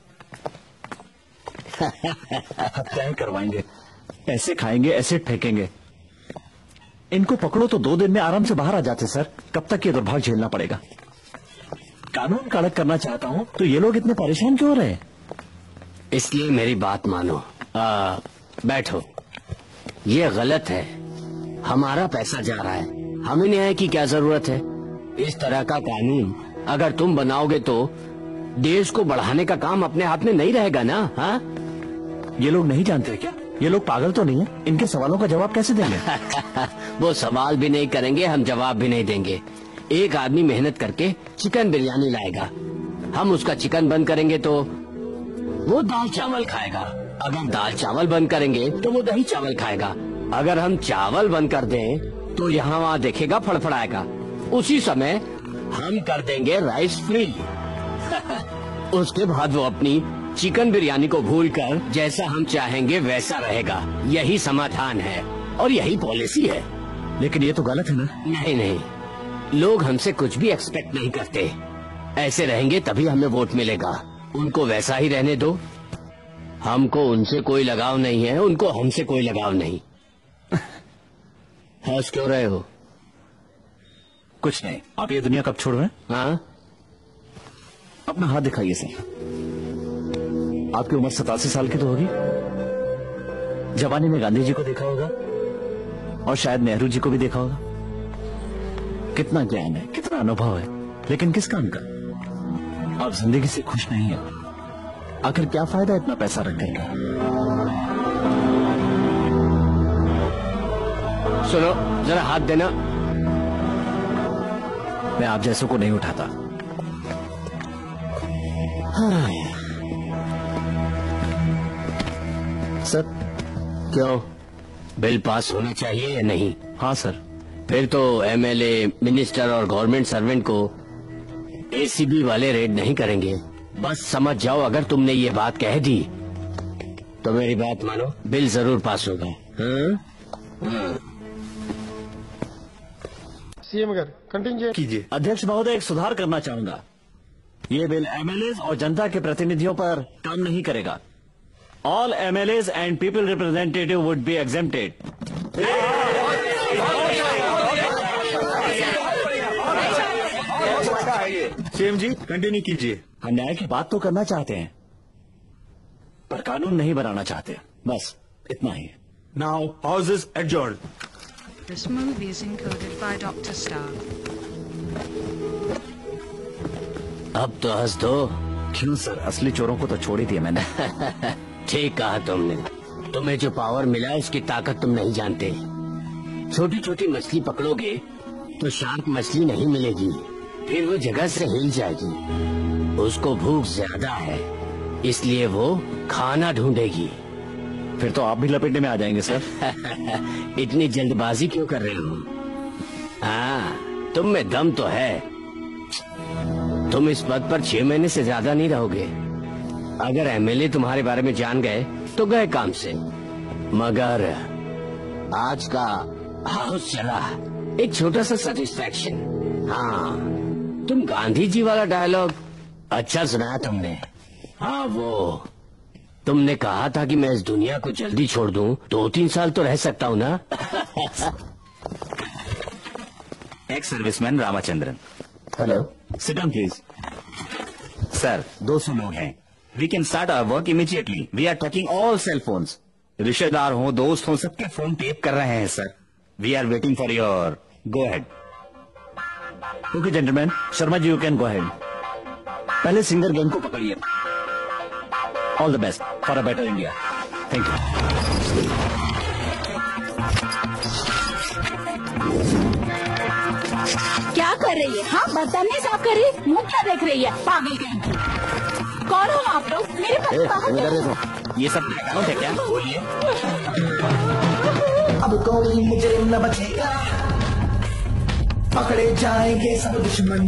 हत्याएं करवाएंगे, ऐसे खाएंगे, ऐसे फेंकेंगे। इनको पकड़ो तो दो दिन में आराम से बाहर आ जाते सर। कब तक ये दुर्भाग्य झेलना पड़ेगा? कानून कड़क करना चाहता हूँ तो ये लोग इतने परेशान क्यों हो रहे हैं? इसलिए मेरी बात मानो। आ, बैठो। ये गलत है, हमारा पैसा जा रहा है, हमें न्याय की क्या जरूरत है? इस तरह का कानून अगर तुम बनाओगे तो देश को बढ़ाने का काम अपने हाथ में नहीं रहेगा ना? हाँ, ये लोग नहीं जानते क्या? ये लोग पागल तो नहीं है? इनके सवालों का जवाब कैसे देंगे? वो सवाल भी नहीं करेंगे, हम जवाब भी नहीं देंगे। एक आदमी मेहनत करके चिकन बिरयानी लाएगा, हम उसका चिकन बंद करेंगे तो वो दाल चावल खाएगा। अगर दाल चावल बंद करेंगे तो वो दही चावल खाएगा। अगर हम चावल बंद कर दें तो यहाँ वहाँ देखेगा, फड़फड़ाएगा। उसी समय हम कर देंगे राइस फ्री। उसके बाद वो अपनी चिकन बिरयानी को भूलकर जैसा हम चाहेंगे वैसा रहेगा। यही समाधान है और यही पॉलिसी है। लेकिन ये तो गलत है ना? नहीं नहीं, लोग हमसे कुछ भी एक्सपेक्ट नहीं करते। ऐसे रहेंगे तभी हमें वोट मिलेगा। उनको वैसा ही रहने दो। हमको उनसे कोई लगाव नहीं है, उनको हमसे कोई लगाव नहीं। हंस क्यों रहे हो? कुछ नहीं। आप ये दुनिया कब छोड़ रहे हैं? हाँ, अपना हाथ दिखाइए सर। आपकी उम्र सतासी साल की तो होगी। जवानी में गांधी जी को देखा होगा और शायद नेहरू जी को भी देखा होगा। कितना ज्ञान है, कितना अनुभव है, लेकिन किस काम का? आप जिंदगी से खुश नहीं है। आखिर क्या फायदा इतना पैसा रखने का? सुनो, जरा हाथ देना। मैं आप जैसों को नहीं उठाता। हाँ। सर, क्यों? बिल पास होना चाहिए या नहीं? हाँ सर। फिर तो एमएलए, मिनिस्टर और गवर्नमेंट सर्वेंट को एसीबी वाले रेड नहीं करेंगे। बस समझ जाओ, अगर तुमने ये बात कह दी तो मेरी बात मानो, बिल जरूर पास होगा। हाँ? हाँ। सीएम अगर कंटिन्यू कीजिए। अध्यक्ष महोदय, एक सुधार करना चाहूंगा। ये बिल एमएलए और जनता के प्रतिनिधियों पर काम नहीं करेगा। All MLAs and people representative would be exempted. CM ji, continue कीजिए। हम न्याय की बात तो करना चाहते हैं पर कानून नहीं बनाना चाहते, बस इतना ही। Now house is adjourned. This movie is encoded by Doctor Star. अब तो हंस दो। क्यों सर, असली चोरों को तो छोड़ ही दिया मैंने। ठीक कहा तुमने। तुम्हें जो पावर मिला है उसकी ताकत तुम नहीं जानते। छोटी छोटी मछली पकड़ोगे तो शार्क मछली नहीं मिलेगी, फिर वो जगह से हिल जाएगी। उसको भूख ज्यादा है, इसलिए वो खाना ढूंढेगी। फिर तो आप भी लपेटने में आ जाएंगे सर। इतनी जल्दबाजी क्यों कर रहे हो? हाँ, तुम में दम तो है। तुम इस पद पर छह महीने से ज्यादा नहीं रहोगे। अगर एमएलए तुम्हारे बारे में जान गए तो गए काम से। मगर आज का हाउस चला, एक छोटा सा सेटिस्फैक्शन। हाँ, तुम गांधी जी वाला डायलॉग अच्छा सुनाया तुमने। हाँ, वो तुमने कहा था कि मैं इस दुनिया को जल्दी छोड़ दूं, दो तीन साल तो रह सकता हूँ ना। Ex serviceman Ramachandran. Hello, sit down please. Sir, दो सौ लोग हैं। We can start our work immediately. We are taking all cell phones. रिश्तेदार हो, दोस्त हो, सबके फोन टेप कर रहे हैं sir. We are waiting for your go ahead. Okay gentleman, Sharma ji you can go ahead. पहले सिंगर गैंग को पकड़िए। All the best for a better India. Thank you. क्या कर रही है? हाँ, बर्तन नहीं साफ कर रही, मुंह क्या देख रही है? पागल कहीं। कौन हो आप लोग? मेरे पास बाहर। ये सब अकाउंट है क्या? बोलिए। अब कोई मुझे न बचेगा, पकड़े जाएंगे सब दुश्मन,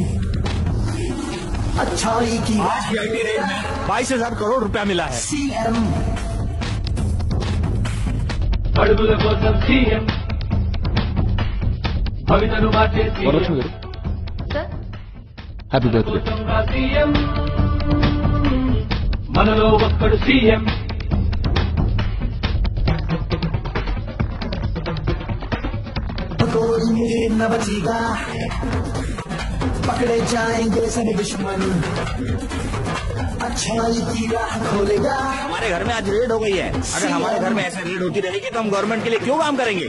अच्छाई की बाईस हजार करोड़ रुपया मिला है। सीएम అడుగుల కోసం సీఎం భవితను మార్చే సీఎం హ్యాపీ బర్త్డే సీఎం మనలో ఒక్కడు సీఎం कोई न बचेगा, पकड़े जाएंगे सब दुश्मन, अच्छाई की राह खोलेगा। हमारे घर में आज रेड हो गई है, अगर हमारे घर में ऐसे रेड होती रहेगी तो हम गवर्नमेंट के लिए क्यों काम करेंगे।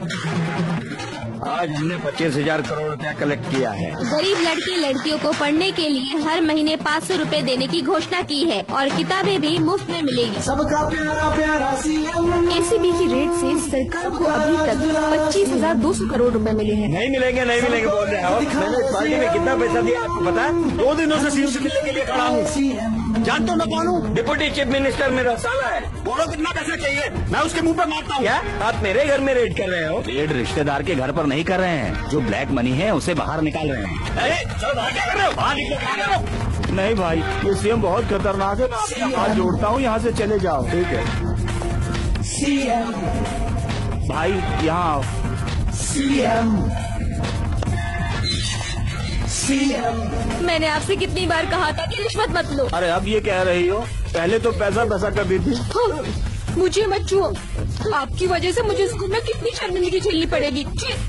आज हमने पच्चीस हजार करोड़ रुपया कलेक्ट किया है। गरीब लड़के लड़कियों को पढ़ने के लिए हर महीने पाँच सौ रूपए देने की घोषणा की है और किताबें भी मुफ्त में मिलेगी। सबका प्यारा प्यारा सीएम। एसीबी की रेट से सरकार को अभी तक पच्चीस हजार दो सौ करोड़ रुपए मिले हैं। नहीं मिलेंगे नहीं मिलेंगे बोल रहे हो। मैंने इस पार्टी में कितना पैसा दिया आपको पता है? दो दिनों से सीएम से मिलने के लिए खड़ा हूँ। जानते हो मैं कौन हूँ? डिप्टी चीफ मिनिस्टर मेरा साला है। बोलो कितना पैसा चाहिए, मैं उसके मुंह पे मारता हूँ। क्या आप मेरे घर में रेड कर रहे हो? रेड रिश्तेदार के घर पर नहीं कर रहे हैं, जो ब्लैक मनी है उसे बाहर निकाल रहे हैं। अरे चलो बाहर क्या कर रहे हो? बाहर निकलो, क्या कर रहे हो? नहीं भाई, ये सीएम बहुत खतरनाक है, मैं आपका हाथ जोड़ता हूँ, यहाँ से चले जाओ। ठीक है सीएम भाई, यहाँ आओ। सीएम सीएम मैंने आपसे कितनी बार कहा था कि रिश्वत मत लो। अरे अब ये कह रही हो, पहले तो पैसा पैसा कर दी थी। हाँ, मुझे मत छुओ, आपकी वजह से मुझे स्कूल में कितनी शर्मिंदगी झेलनी पड़ेगी।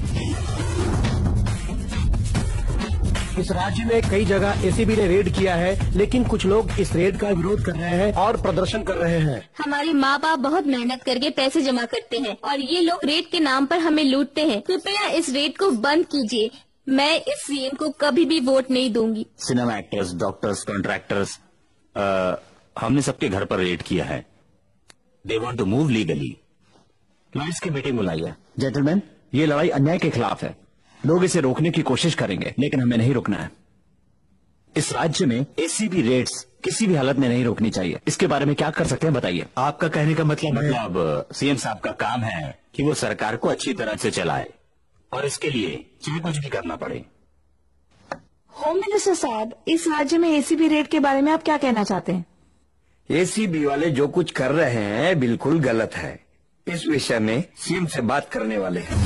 इस राज्य में कई जगह एसीबी ने रेड किया है, लेकिन कुछ लोग इस रेड का विरोध कर रहे हैं और प्रदर्शन कर रहे हैं। हमारे माँ बाप बहुत मेहनत करके पैसे जमा करते हैं और ये लोग रेड के नाम पर हमें लूटते हैं। कृपया इस रेड को बंद कीजिए। मैं इस सीएम को कभी भी वोट नहीं दूंगी। सिनेमा एक्टर्स, डॉक्टर्स, कॉन्ट्रैक्टर्स, हमने सबके घर पर रेड किया है। They want to move legally. Lawyers की मीटिंग बुलाई है। जेंटलमैन, ये लड़ाई अन्याय के खिलाफ है। लोग इसे रोकने की कोशिश करेंगे, लेकिन हमें नहीं रुकना है। इस राज्य में एसीबी रेड्स किसी भी हालत में नहीं रोकनी चाहिए। इसके बारे में क्या कर सकते हैं बताइए। आपका कहने का मतलब मतलब सीएम साहब का काम है कि वो सरकार को अच्छी तरह से चलाए और इसके लिए चाहे कुछ भी करना पड़े। होम मिनिस्टर साहब, इस राज्य में एसीबी रेड के बारे में आप क्या कहना चाहते हैं? एसीबी वाले जो कुछ कर रहे हैं बिल्कुल गलत है। इस विषय में सीएम से बात करने वाले हैं।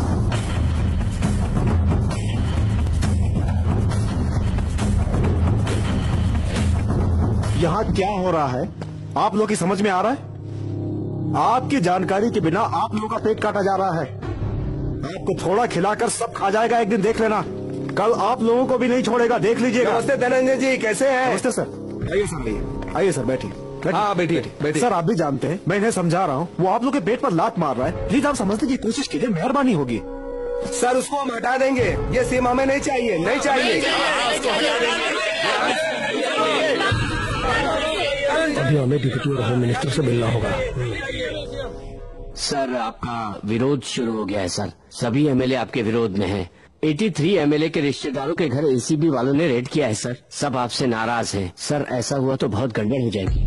यहाँ क्या हो रहा है आप लोग की समझ में आ रहा है? आपकी जानकारी के बिना आप लोगों का पेट काटा जा रहा है। आपको थोड़ा खिलाकर सब खा जाएगा एक दिन, देख लेना। कल आप लोगों को भी नहीं छोड़ेगा, देख लीजिएगा। नमस्ते धनंजय जी, कैसे हैं? नमस्ते सर। आइए सर, आइए आइए सर, बैठिए। हाँ बैठिए बैठिए। सर आप भी जानते हैं, मैं इन्हें समझा रहा हूँ, वो आप लोग के पेट पर लात मार रहा है। प्लीज आप समझने की कोशिश कीजिए, मेहरबानी होगी। सर उसको हम हटा देंगे, ये सीएम हमें नहीं चाहिए, नहीं चाहिए। अभी हमें डिप्टी और होम मिनिस्टर से मिलना होगा। सर आपका विरोध शुरू हो गया है सर। सभी एमएलए आपके विरोध में हैं। तिरासी एमएलए के रिश्तेदारों के घर एसीबी वालों ने रेड किया है सर। सब आपसे नाराज हैं सर। ऐसा हुआ तो बहुत गड़बड़ हो जाएगी।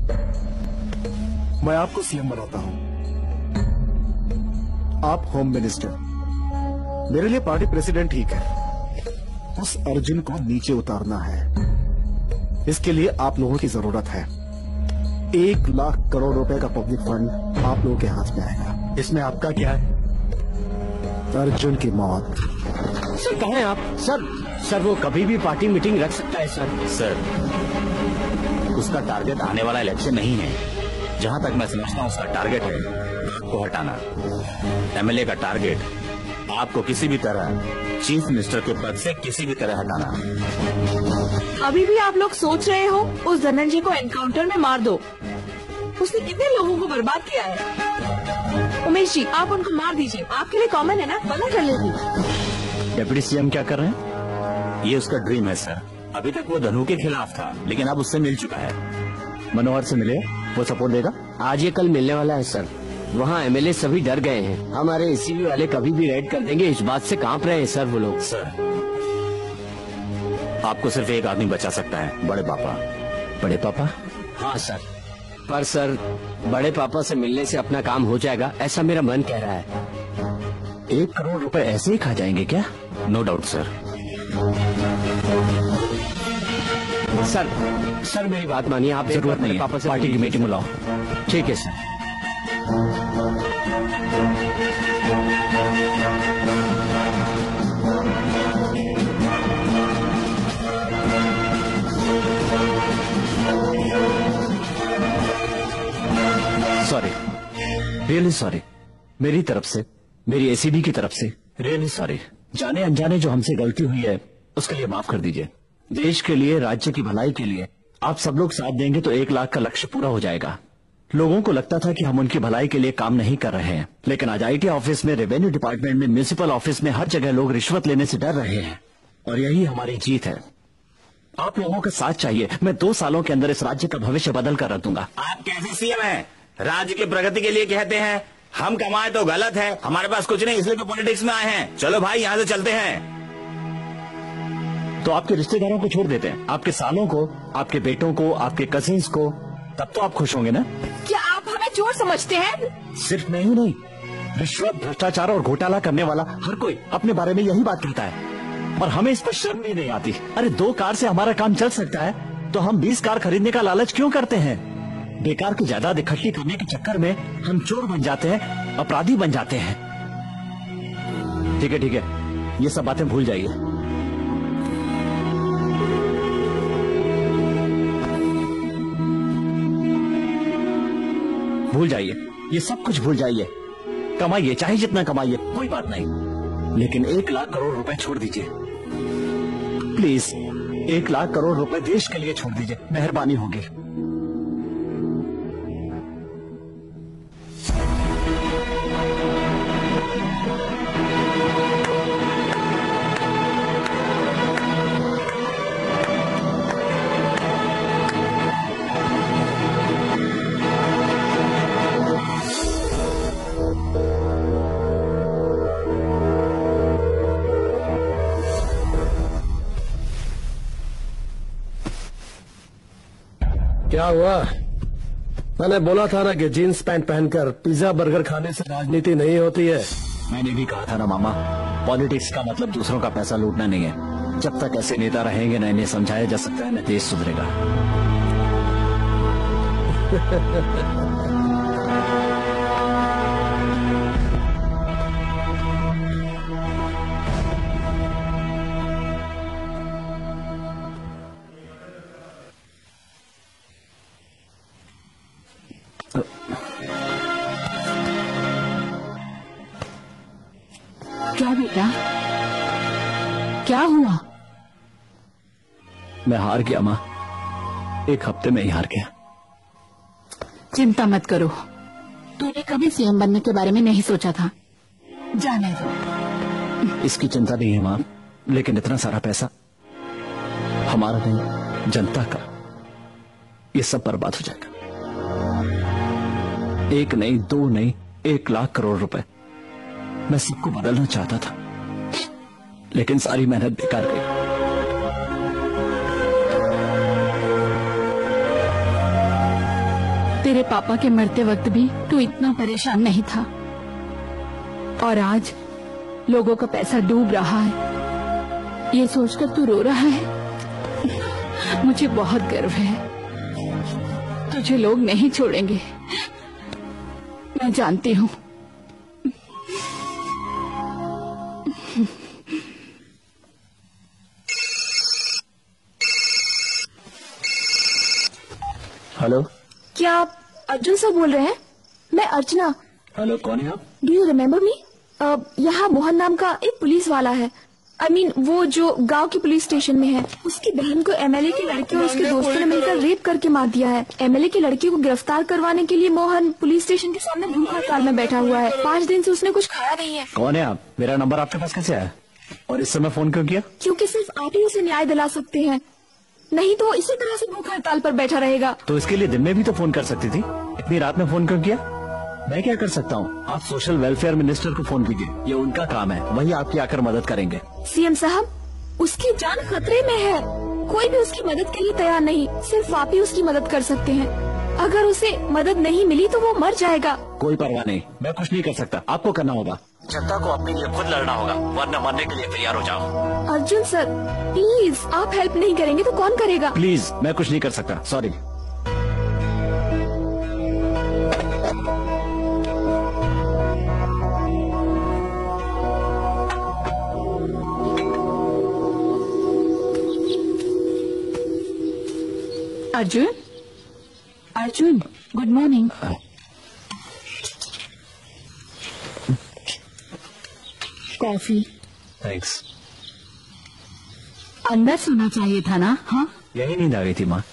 मैं आपको सीएम बनाता हूँ, आप होम मिनिस्टर। मेरे लिए पार्टी प्रेसिडेंट ठीक है। उस अर्जुन को नीचे उतारना है, इसके लिए आप लोगों की जरूरत है। एक लाख करोड़ रुपए का पब्लिक फंड आप लोगों के हाथ में आएगा। इसमें आपका क्या है? अर्जुन की मौत। सर कहाँ हैं आप? सर सर वो कभी भी पार्टी मीटिंग रख सकता है सर। सर उसका टारगेट आने वाला इलेक्शन नहीं है। जहाँ तक मैं समझता हूँ उसका टारगेट है आपको हटाना। एमएलए का टारगेट आपको किसी भी तरह चीफ मिनिस्टर के पद से किसी भी तरह हटाना। अभी भी आप लोग सोच रहे हो उस धनंजय को एनकाउंटर में मार दो? उसने कितने लोगों को बर्बाद किया है। उमेश जी, आप उनको मार दीजिए, आपके लिए कॉमन है ना, मना कर लेगी। डिप्टी सीएम क्या कर रहे हैं? ये उसका ड्रीम है सर। अभी तक वो धनु के खिलाफ था, लेकिन अब उससे मिल चुका है। मनोहर से मिले, वो सपोर्ट देगा। आज ये कल मिलने वाला है सर। वहाँ एमएलए सभी डर गए हैं। हमारे एसीबी वाले कभी भी रेड कर देंगे, इस बात से कांप रहे हैं सर वो लोग। सर आपको सिर्फ एक आदमी बचा सकता है, बड़े पापा। बड़े पापा? हाँ सर, पर सर बड़े पापा से मिलने से अपना काम हो जाएगा ऐसा मेरा मन कह रहा है। एक करोड़ रुपए ऐसे ही खा जाएंगे क्या? No doubt sir. Sir sir मेरी बात मानिए, आप जरूरत नहीं है, पापा से पार्टी की मीटिंग बुलाओ। ठीक है सर। सॉरी, रियली सॉरी, मेरी तरफ से, मेरी एसीबी की तरफ से रियली सॉरी। जाने अनजाने जो हमसे गलती हुई है उसके लिए माफ कर दीजिए। देश के लिए, राज्य की भलाई के लिए आप सब लोग साथ देंगे तो एक लाख का लक्ष्य पूरा हो जाएगा। लोगों को लगता था कि हम उनकी भलाई के लिए काम नहीं कर रहे हैं, लेकिन आज आईटी ऑफिस में, रेवेन्यू डिपार्टमेंट में, म्युनिसिपल ऑफिस में, हर जगह लोग रिश्वत लेने से डर रहे हैं और यही हमारी जीत है। आप लोगों का साथ चाहिए। मैं दो सालों के अंदर इस राज्य का भविष्य बदल कर रख दूंगा। आप कैसे सीएम हैं? राज्य की प्रगति के लिए कहते हैं, हम कमाए तो गलत है, हमारे पास कुछ नहीं इसलिए तो पॉलिटिक्स में आए हैं। चलो भाई यहाँ से चलते हैं। तो आपके रिश्तेदारों को छोड़ देते हैं, आपके सालों को, आपके बेटों को, आपके कजिन्स को, तब तो आप खुश होंगे ना? क्या आप हमें चोर समझते हैं? सिर्फ मैं ही नहीं, रिश्वत, भ्रष्टाचार और घोटाला करने वाला हर कोई अपने बारे में यही बात कहता है और हमें इस पर शर्म भी नहीं आती। अरे दो कार से हमारा काम चल सकता है तो हम बीस कार खरीदने का लालच क्यों करते हैं? बेकार की जायदाद इकट्ठी करने के चक्कर में हम चोर बन जाते हैं, अपराधी बन जाते हैं। ठीक है ठीक है, ये सब बातें भूल जाइए। भूल जाइए, ये सब कुछ भूल जाइए। कमाइए, चाहे जितना कमाइए, कोई बात नहीं, लेकिन एक लाख करोड़ रुपए छोड़ दीजिए प्लीज। एक लाख करोड़ रुपए देश के लिए छोड़ दीजिए, मेहरबानी होगी। क्या हुआ? मैंने बोला था ना कि जीन्स पैंट पहनकर पिज्जा बर्गर खाने से राजनीति नहीं होती है। मैंने भी कहा था ना मामा, पॉलिटिक्स का मतलब दूसरों का पैसा लूटना नहीं है। जब तक ऐसे नेता रहेंगे न इन्हें समझाया जा सकता है न देश सुधरेगा। क्या बेटा, क्या हुआ? मैं हार गया माँ, एक हफ्ते में ही हार गया। चिंता मत करो, तूने कभी सीएम बनने के बारे में नहीं सोचा था। जाने दो। इसकी चिंता नहीं है माँ, लेकिन इतना सारा पैसा हमारा नहीं, जनता का, ये सब बर्बाद हो जाएगा। एक नहीं, दो नहीं, एक लाख करोड़ रुपए। मैं सबको बदलना चाहता था, लेकिन सारी मेहनत बेकार गई। तेरे पापा के मरते वक्त भी तू इतना परेशान नहीं था, और आज लोगों का पैसा डूब रहा है, ये सोचकर तू रो रहा है। मुझे बहुत गर्व है, तुझे लोग नहीं छोड़ेंगे, मैं जानती हूँ। हेलो, क्या आप अर्जुन सर बोल रहे हैं? मैं अर्चना। हेलो, कौन है आप? Do you remember me? यहाँ मोहन नाम का एक पुलिस वाला है, आई I मीन mean, वो जो गांव के पुलिस स्टेशन में है। उसकी बहन को एमएलए के लड़के और उसके दोस्तों ने मिलकर रेप करके मार दिया है। एमएलए के लड़के को गिरफ्तार करवाने के लिए मोहन पुलिस स्टेशन के सामने भूख हड़ताल में बैठा हुआ है। पाँच दिन से उसने कुछ खाया नहीं है। कौन है आप? मेरा नंबर आपके पास कैसे आया और इस समय फोन क्यों किया? क्योंकि सिर्फ आप ही उसे न्याय दिला सकते हैं, नहीं तो वो इसी तरह से भूख हड़ताल पर बैठा रहेगा। तो इसके लिए दिन में भी तो फोन कर सकती थी, इतनी रात में फोन क्यों किया? मैं क्या कर सकता हूँ? आप सोशल वेलफेयर मिनिस्टर को फोन कीजिए, ये उनका काम है, वही आपकी आकर मदद करेंगे। सीएम साहब, उसकी जान खतरे में है, कोई भी उसकी मदद के लिए तैयार नहीं, सिर्फ आप ही उसकी मदद कर सकते हैं। अगर उसे मदद नहीं मिली तो वो मर जाएगा। कोई परवाह नहीं, मैं कुछ नहीं कर सकता, आपको करना होगा। जनता को अपने लिए खुद लड़ना होगा, वरना मरने के लिए तैयार हो जाओ। अर्जुन सर प्लीज, आप हेल्प नहीं करेंगे तो कौन करेगा? प्लीज, मैं कुछ नहीं कर सकता, sorry. Arjun, Arjun, good morning. Coffee. Thanks. अंदर सोना चाहिए था ना? हाँ, यही नींद आ गई थी माँ।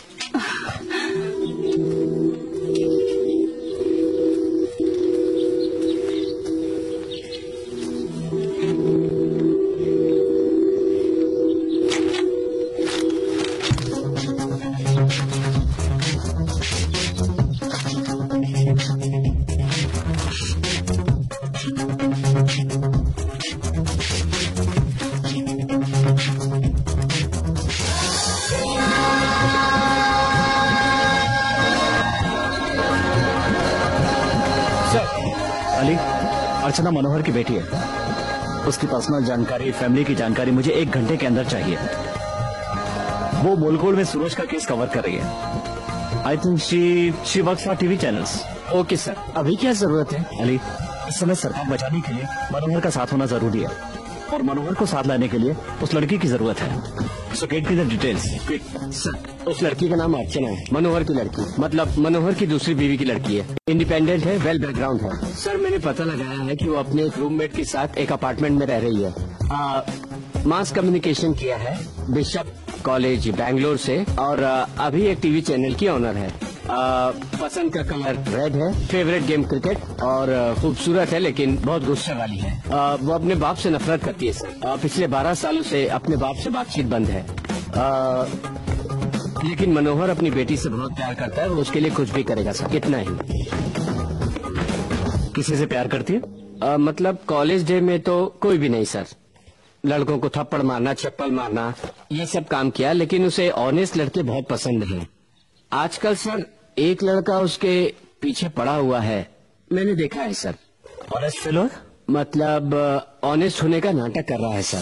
अर्चना मनोहर की बेटी है, उसकी पर्सनल जानकारी, फैमिली की जानकारी मुझे एक घंटे के अंदर चाहिए। वो बोलकोल में सूरज का केस कवर कर रही है। I think she she works for TV channels. Okay sir, अभी क्या जरूरत है? अली, इस समय सरकार बचाने के लिए मनोहर का साथ होना जरूरी है, और मनोहर को साथ लाने के लिए उस लड़की की जरूरत है। So get me the details quick. Sir, उस लड़की का नाम अर्चना है, मनोहर की लड़की, मतलब मनोहर की दूसरी बीवी की लड़की है। इंडिपेंडेंट है, वेल बैकग्राउंड है। सर, मैंने पता लगाया है कि वो अपने एक रूममेट के साथ एक अपार्टमेंट में रह रही है। आ, मास कम्युनिकेशन किया है बिशप कॉलेज बैंगलोर से, और आ, अभी एक टीवी चैनल की ऑनर है। आ, पसंद का कलर रेड है, फेवरेट गेम क्रिकेट, और आ, खूबसूरत है लेकिन बहुत गुस्से वाली है। आ, वो अपने बाप से नफरत करती है सर। आ, पिछले बारह सालों से अपने बाप से बातचीत बंद है। आ, लेकिन मनोहर अपनी बेटी से बहुत प्यार करता है, वो उसके लिए कुछ भी करेगा सर, इतना ही। किसी से प्यार करती है? आ, मतलब कॉलेज डे में तो कोई भी नहीं सर। लड़कों को थप्पड़ मारना, चप्पल मारना, ये सब काम किया, लेकिन उसे ऑनेस्ट लड़के बहुत पसंद हैं। आजकल सर एक लड़का उसके पीछे पड़ा हुआ है, मैंने देखा है सर। Honest fellow? मतलब ऑनेस्ट होने का नाटक कर रहा है सर।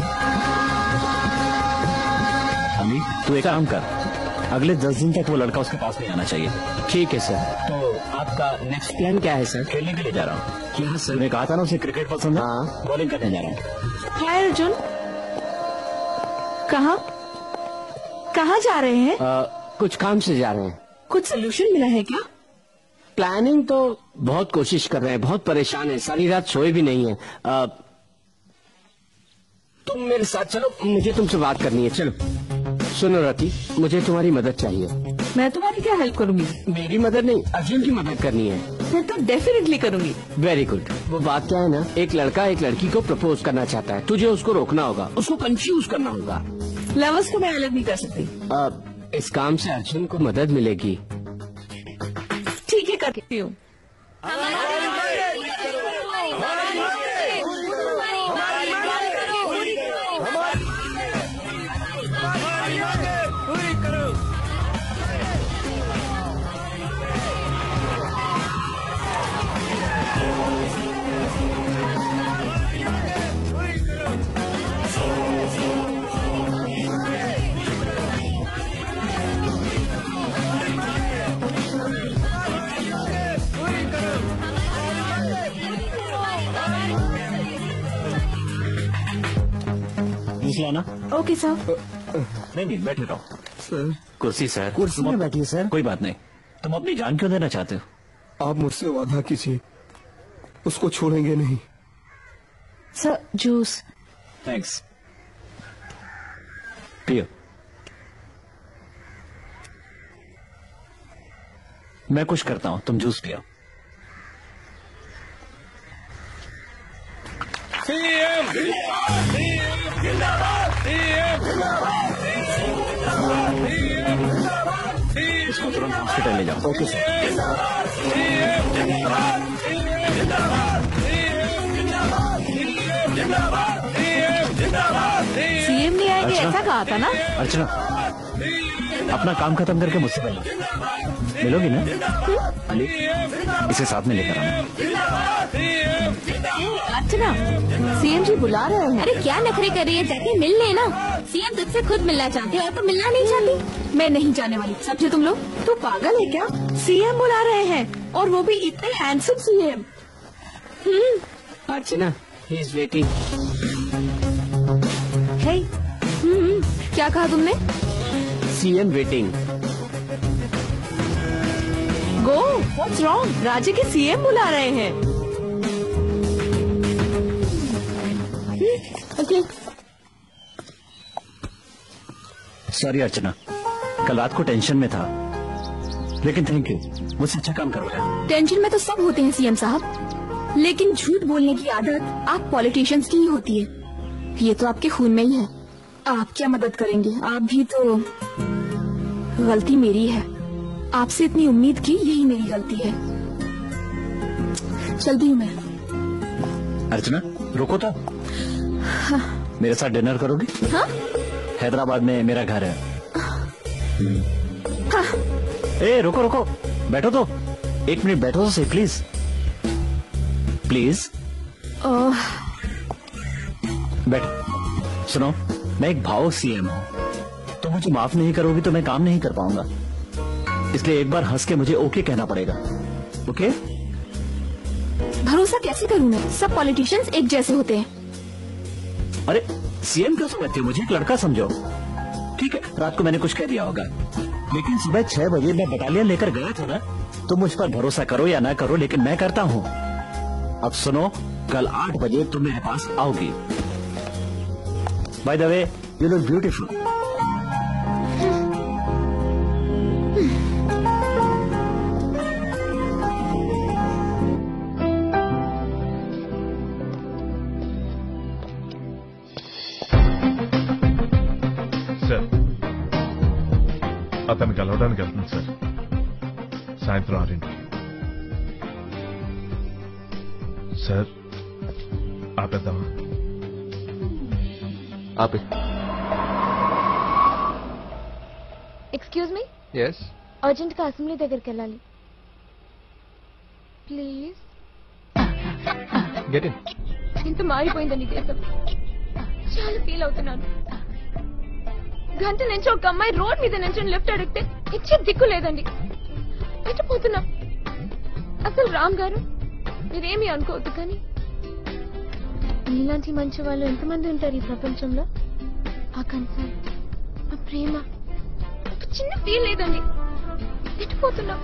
अमी, तू एक काम कर, अगले दस दिन तक वो लड़का उसके पास नहीं आना चाहिए। ठीक है सर। तो आपका नेक्स्ट प्लान क्या है सर? खेलने के लिए जा रहा हूँ। क्या सर? मैं कहा था ना उसे क्रिकेट पसंद है। हाँ, बॉलिंग करने जा रहा हूँ। हाय अर्जुन, कहाँ कहाँ जा रहे हैं? आ, कुछ काम से जा रहे हैं। कुछ सोल्यूशन मिला है क्या? प्लानिंग तो बहुत कोशिश कर रहे हैं, बहुत परेशान है, सारी रात सोए भी नहीं है। आ, तुम मेरे साथ चलो, मुझे तुमसे बात करनी है। चलो। सुनो रति, मुझे तुम्हारी मदद चाहिए। मैं तुम्हारी क्या हेल्प करूंगी? मेरी मदद नहीं, अर्जुन की मदद करनी है। मैं तो डेफिनेटली करूंगी। Very good. वो बात क्या है ना, एक लड़का एक लड़की को प्रपोज करना चाहता है, तुझे उसको रोकना होगा, उसको कंफ्यूज करना होगा। लवर्स को मैं अलग नहीं कर सकती। आ, इस काम से अर्जुन को मदद मिलेगी। ठीक है, करती हूँ। लाना। Okay sir. नहीं नहीं, बैठे रहो सर। कुर्सी सर। कुर्सी में बैठिए सर। कोई बात नहीं, तुम अपनी जान क्यों देना चाहते हो? आप मुझसे वादा कीजिए, उसको छोड़ेंगे नहीं। Sir, juice. थैंक्स। पियो। मैं कुछ करता हूँ, तुम जूस पियो। सीएम जिंदाबाद, सीएम जिंदाबाद, इसको तुरंत हॉस्पिटल ले जाओ। Okay sir. सीएम जिंदाबाद, सीएम जिंदाबाद, सीएम जिंदाबाद, सीएम जिंदाबाद, सीएम जिंदाबाद। सीएम नहीं आएंगे ऐसा कहा था ना? अर्चना, अपना काम खत्म करके मुझसे मिलो। मिलोगी ना? अली, इसे साथ में लेकर आना। अर्चना, सीएम जी बुला रहे हैं। अरे क्या नखरे कर रही है, जाके मिल लेना। सीएम तुझसे खुद मिलना चाहते हो और तो मिलना नहीं चाहती। मैं नहीं जाने वाली, समझे तुम लोग? तू पागल है क्या? सीएम बुला रहे हैं और वो भी इतने handsome CM. Archana, he is waiting. Hey, क्या कहा तुमने? CM waiting. Go, what's wrong? राज्य के सीएम बुला रहे हैं। ओके। सॉरी अर्चना, कल रात को टेंशन में था, लेकिन थैंक यू, मुझसे अच्छा काम करोगे। टेंशन में तो सब होते हैं सीएम साहब, लेकिन झूठ बोलने की आदत आप पॉलिटिशियंस की ही होती है। ये तो आपके खून में ही है। आप क्या मदद करेंगे? आप भी तो। गलती मेरी है, आपसे इतनी उम्मीद की, यही मेरी गलती है। चलती हूँ मैं। अर्चना रुको तो। हाँ। मेरे साथ डिनर करोगी? हाँ? हैदराबाद में मेरा घर है। हाँ। ए रुको रुको, बैठो तो, एक मिनट बैठो तो सही प्लीज प्लीज। बैठो। सुनो, मैं एक भावुक सीएम हूँ, तो मुझे माफ नहीं करोगी तो मैं काम नहीं कर पाऊंगा, इसलिए एक बार हंस के मुझे ओके कहना पड़ेगा। ओके? भरोसा कैसे करूँ मैं? सब पॉलिटिशियंस एक जैसे होते हैं। अरे सीएम क्यों समझते हो? मुझे एक लड़का समझो। ठीक है, रात को मैंने कुछ कह दिया होगा, लेकिन सुबह छह बजे मैं बटालियन लेकर गया था ना, तो मुझ पर भरोसा करो या ना करो, लेकिन मैं करता हूँ। अब सुनो, कल आठ बजे तुम मेरे पास आओगी। By the way, you look beautiful. అతను కలవడానికి వెళ్తున్నాను సార్, సాయంత్రం ఆరింటి. సార్ ఆపేద్దామా? ఆపే. Excuse me. ఎస్. అర్జెంట్ గా అసెంబ్లీ దగ్గరికి వెళ్ళాలి ప్లీజ్. Get in. ఇంత మారిపోయిందని దేశం, చాలా ఫీల్ అవుతున్నాను. గంట నుంచి ఒక అమ్మాయి రోడ్ మీద నుంచి లిఫ్ట్ అడిగితే ఇచ్చే దిక్కు లేదండి. ఎట్టిపోతున్నా. అసలు రామ్ గారు, మీరేమీ అనుకోవద్దు, కానీ నీలాంటి మంచి వాళ్ళు ఎంతమంది ఉంటారు ఈ ప్రపంచంలో? ఆ కన్సర్న్, ఆ ప్రేమ, ఒక చిన్న ఫీల్ లేదండి. ఎట్టిపోతున్నా.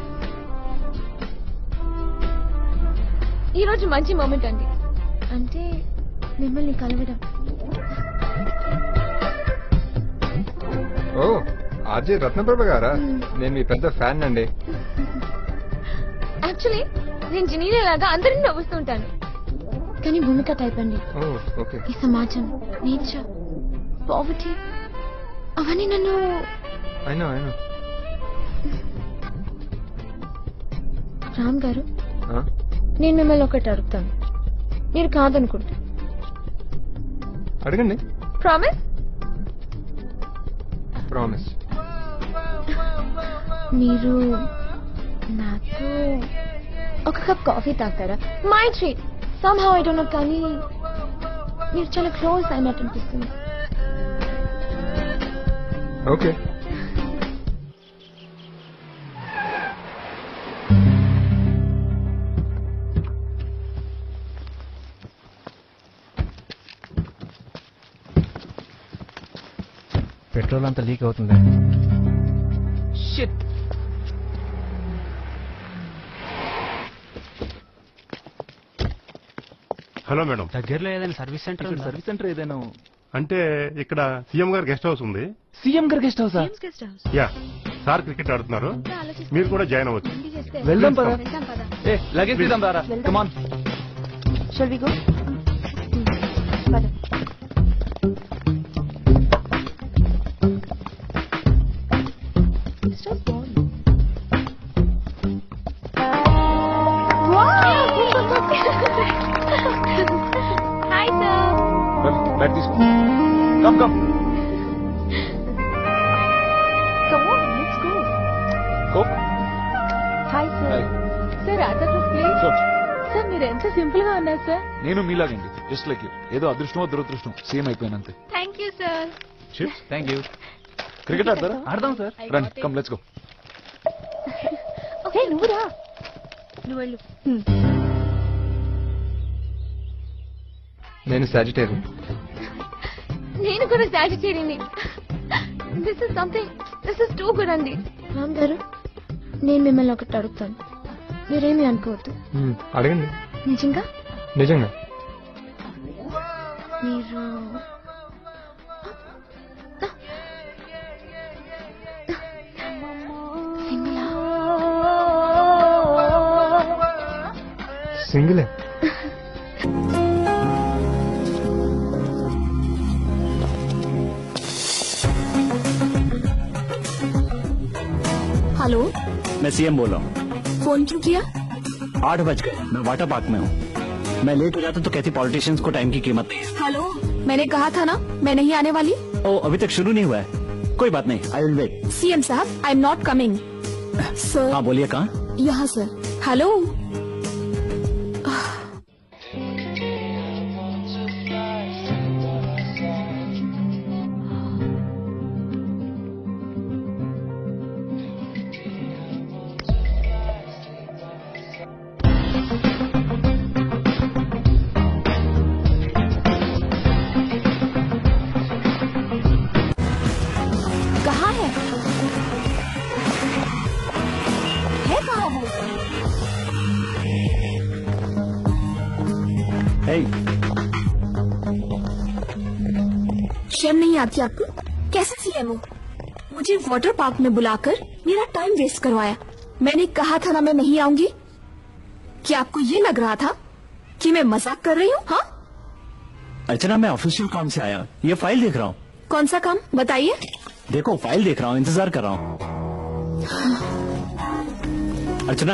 ఈ రోజు మంచి మూమెంట్ అండి, అంటే మిమ్మల్ని కలవడం. ఓ, ఆర్జే రత్నప్రభ గారా? నేను మీ పెద్ద ఫ్యాన్ అండి. యాక్చువల్లీ నేను జనీలా లాగా అందరినీ నవ్వుస్తుంటాను, కానీ భూమిక టైప్ అండి. ఈ సమాజం, నేచర్, పావర్టీ అవన్నీ నన్ను. అయినా అయినా రామ్ గారు, నేను మిమ్మల్ని ఒకటి అడుగుతాను, మీరు కాదనుకుంటా. అడగండి. ప్రామిస్? ప్రామిస్. మీరు నాతో ఒక కప్ కాఫీ తాగుతారా? My treat. Somehow I don't know, కానీ మీరు చాలా క్లోజ్ అయినట్టు అనిపిస్తుంది. ఓకే. పెట్రోల్ అంతా లీక్ అవుతుంది. షిట్. హలో మేడం, దగ్గరలో ఏదైనా సర్వీస్ సెంటర్ ఉందా? సర్వీస్ సెంటర్ ఏదైనా అంటే ఇక్కడ సీఎం గారు గెస్ట్ హౌస్ ఉంది. సీఎం గారు గెస్ట్ హౌసా? యా, సార్ క్రికెట్ ఆడుతున్నారు, మీరు కూడా జాయిన్ అవ్వచ్చు. వెళ్దాం పదా. ఏ లగేజ్ తీద్దాం రారా. Come on. Shall we go? పద. Hi sir. బ్యాగ్ తీసుకో. Come come. Come on. మీరు ఎంత సింపుల్ గా ఉన్నారు సార్. నేను మీలాగండి, జస్ట్ లైక్ యూ. ఏదో అదృష్టమో దురదృష్టం సేమ్ అయిపోయినంతే. Thank you sir. Chips thank you. Cricket ఆడతారా? ఆడదాం సార్. రండి, కమ్ లెట్స్ గో. ఓకే నువ్వు రా. నువ్వు వెళ్ళు. నేను సాజిటేరియన్. నేను కూడా Sagittarian. This is something this is too good అండి. రామ్ గారు నేను మిమ్మల్ని ఒకటి అడుగుతాను, మీరేమీ అనుకోవద్దు. అడగండి. నిజంగా నిజంగా మీరు సింగిలే. हेलो, मैं सीएम बोल रहा हूँ. फोन क्यों किया? आठ बज गए, मैं वाटर पार्क में हूँ. मैं लेट हो जाता तो कहती पॉलिटिशियंस को टाइम की कीमत नहीं है. हेलो, मैंने कहा था ना मैं नहीं आने वाली. ओ अभी तक शुरू नहीं हुआ है. कोई बात नहीं, आई विल वेट. सीएम साहब, I am not coming. Sir. हाँ बोलिए, कहाँ? यहाँ सर. हेलो. कहाँ है? है कहाँ वो? Hey. शर्म नहीं आती आपको? कैसे सीएम हो? मुझे वाटर पार्क में बुलाकर मेरा टाइम वेस्ट करवाया. मैंने कहा था ना मैं नहीं आऊंगी. क्या आपको ये लग रहा था कि मैं मजाक कर रही हूँ? हाँ? अर्चना, मैं ऑफिशियल काम से आया, ये फाइल देख रहा हूँ. कौन सा काम बताइए? देखो फाइल देख रहा हूँ, इंतजार कर रहा हूँ. Archana.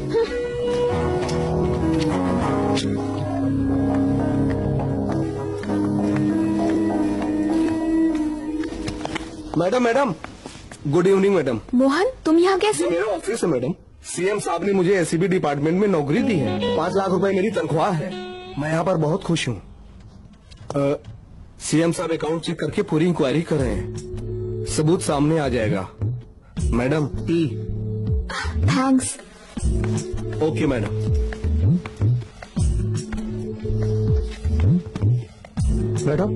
Madam madam good evening madam. Mohan, तुम यहाँ कैसे? मेरा ऑफिस है मैडम. सीएम साहब ने मुझे एसीबी डिपार्टमेंट में नौकरी दी है. पाँच लाख रुपए मेरी तनख्वाह है. मैं यहाँ पर बहुत खुश हूँ. सीएम साहब अकाउंट चेक करके पूरी इंक्वायरी कर रहे हैं. सबूत सामने आ जाएगा. Madam tea. Thanks. Okay madam. Madam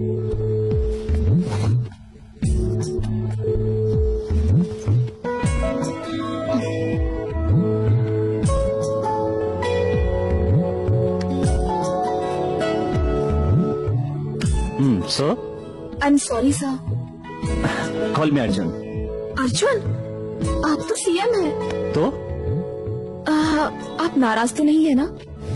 Hmm, so? I'm sorry sir. Call me Arjun. Arjun, आप तो सीएम हैं. तो? आ, आप नाराज तो नहीं है ना?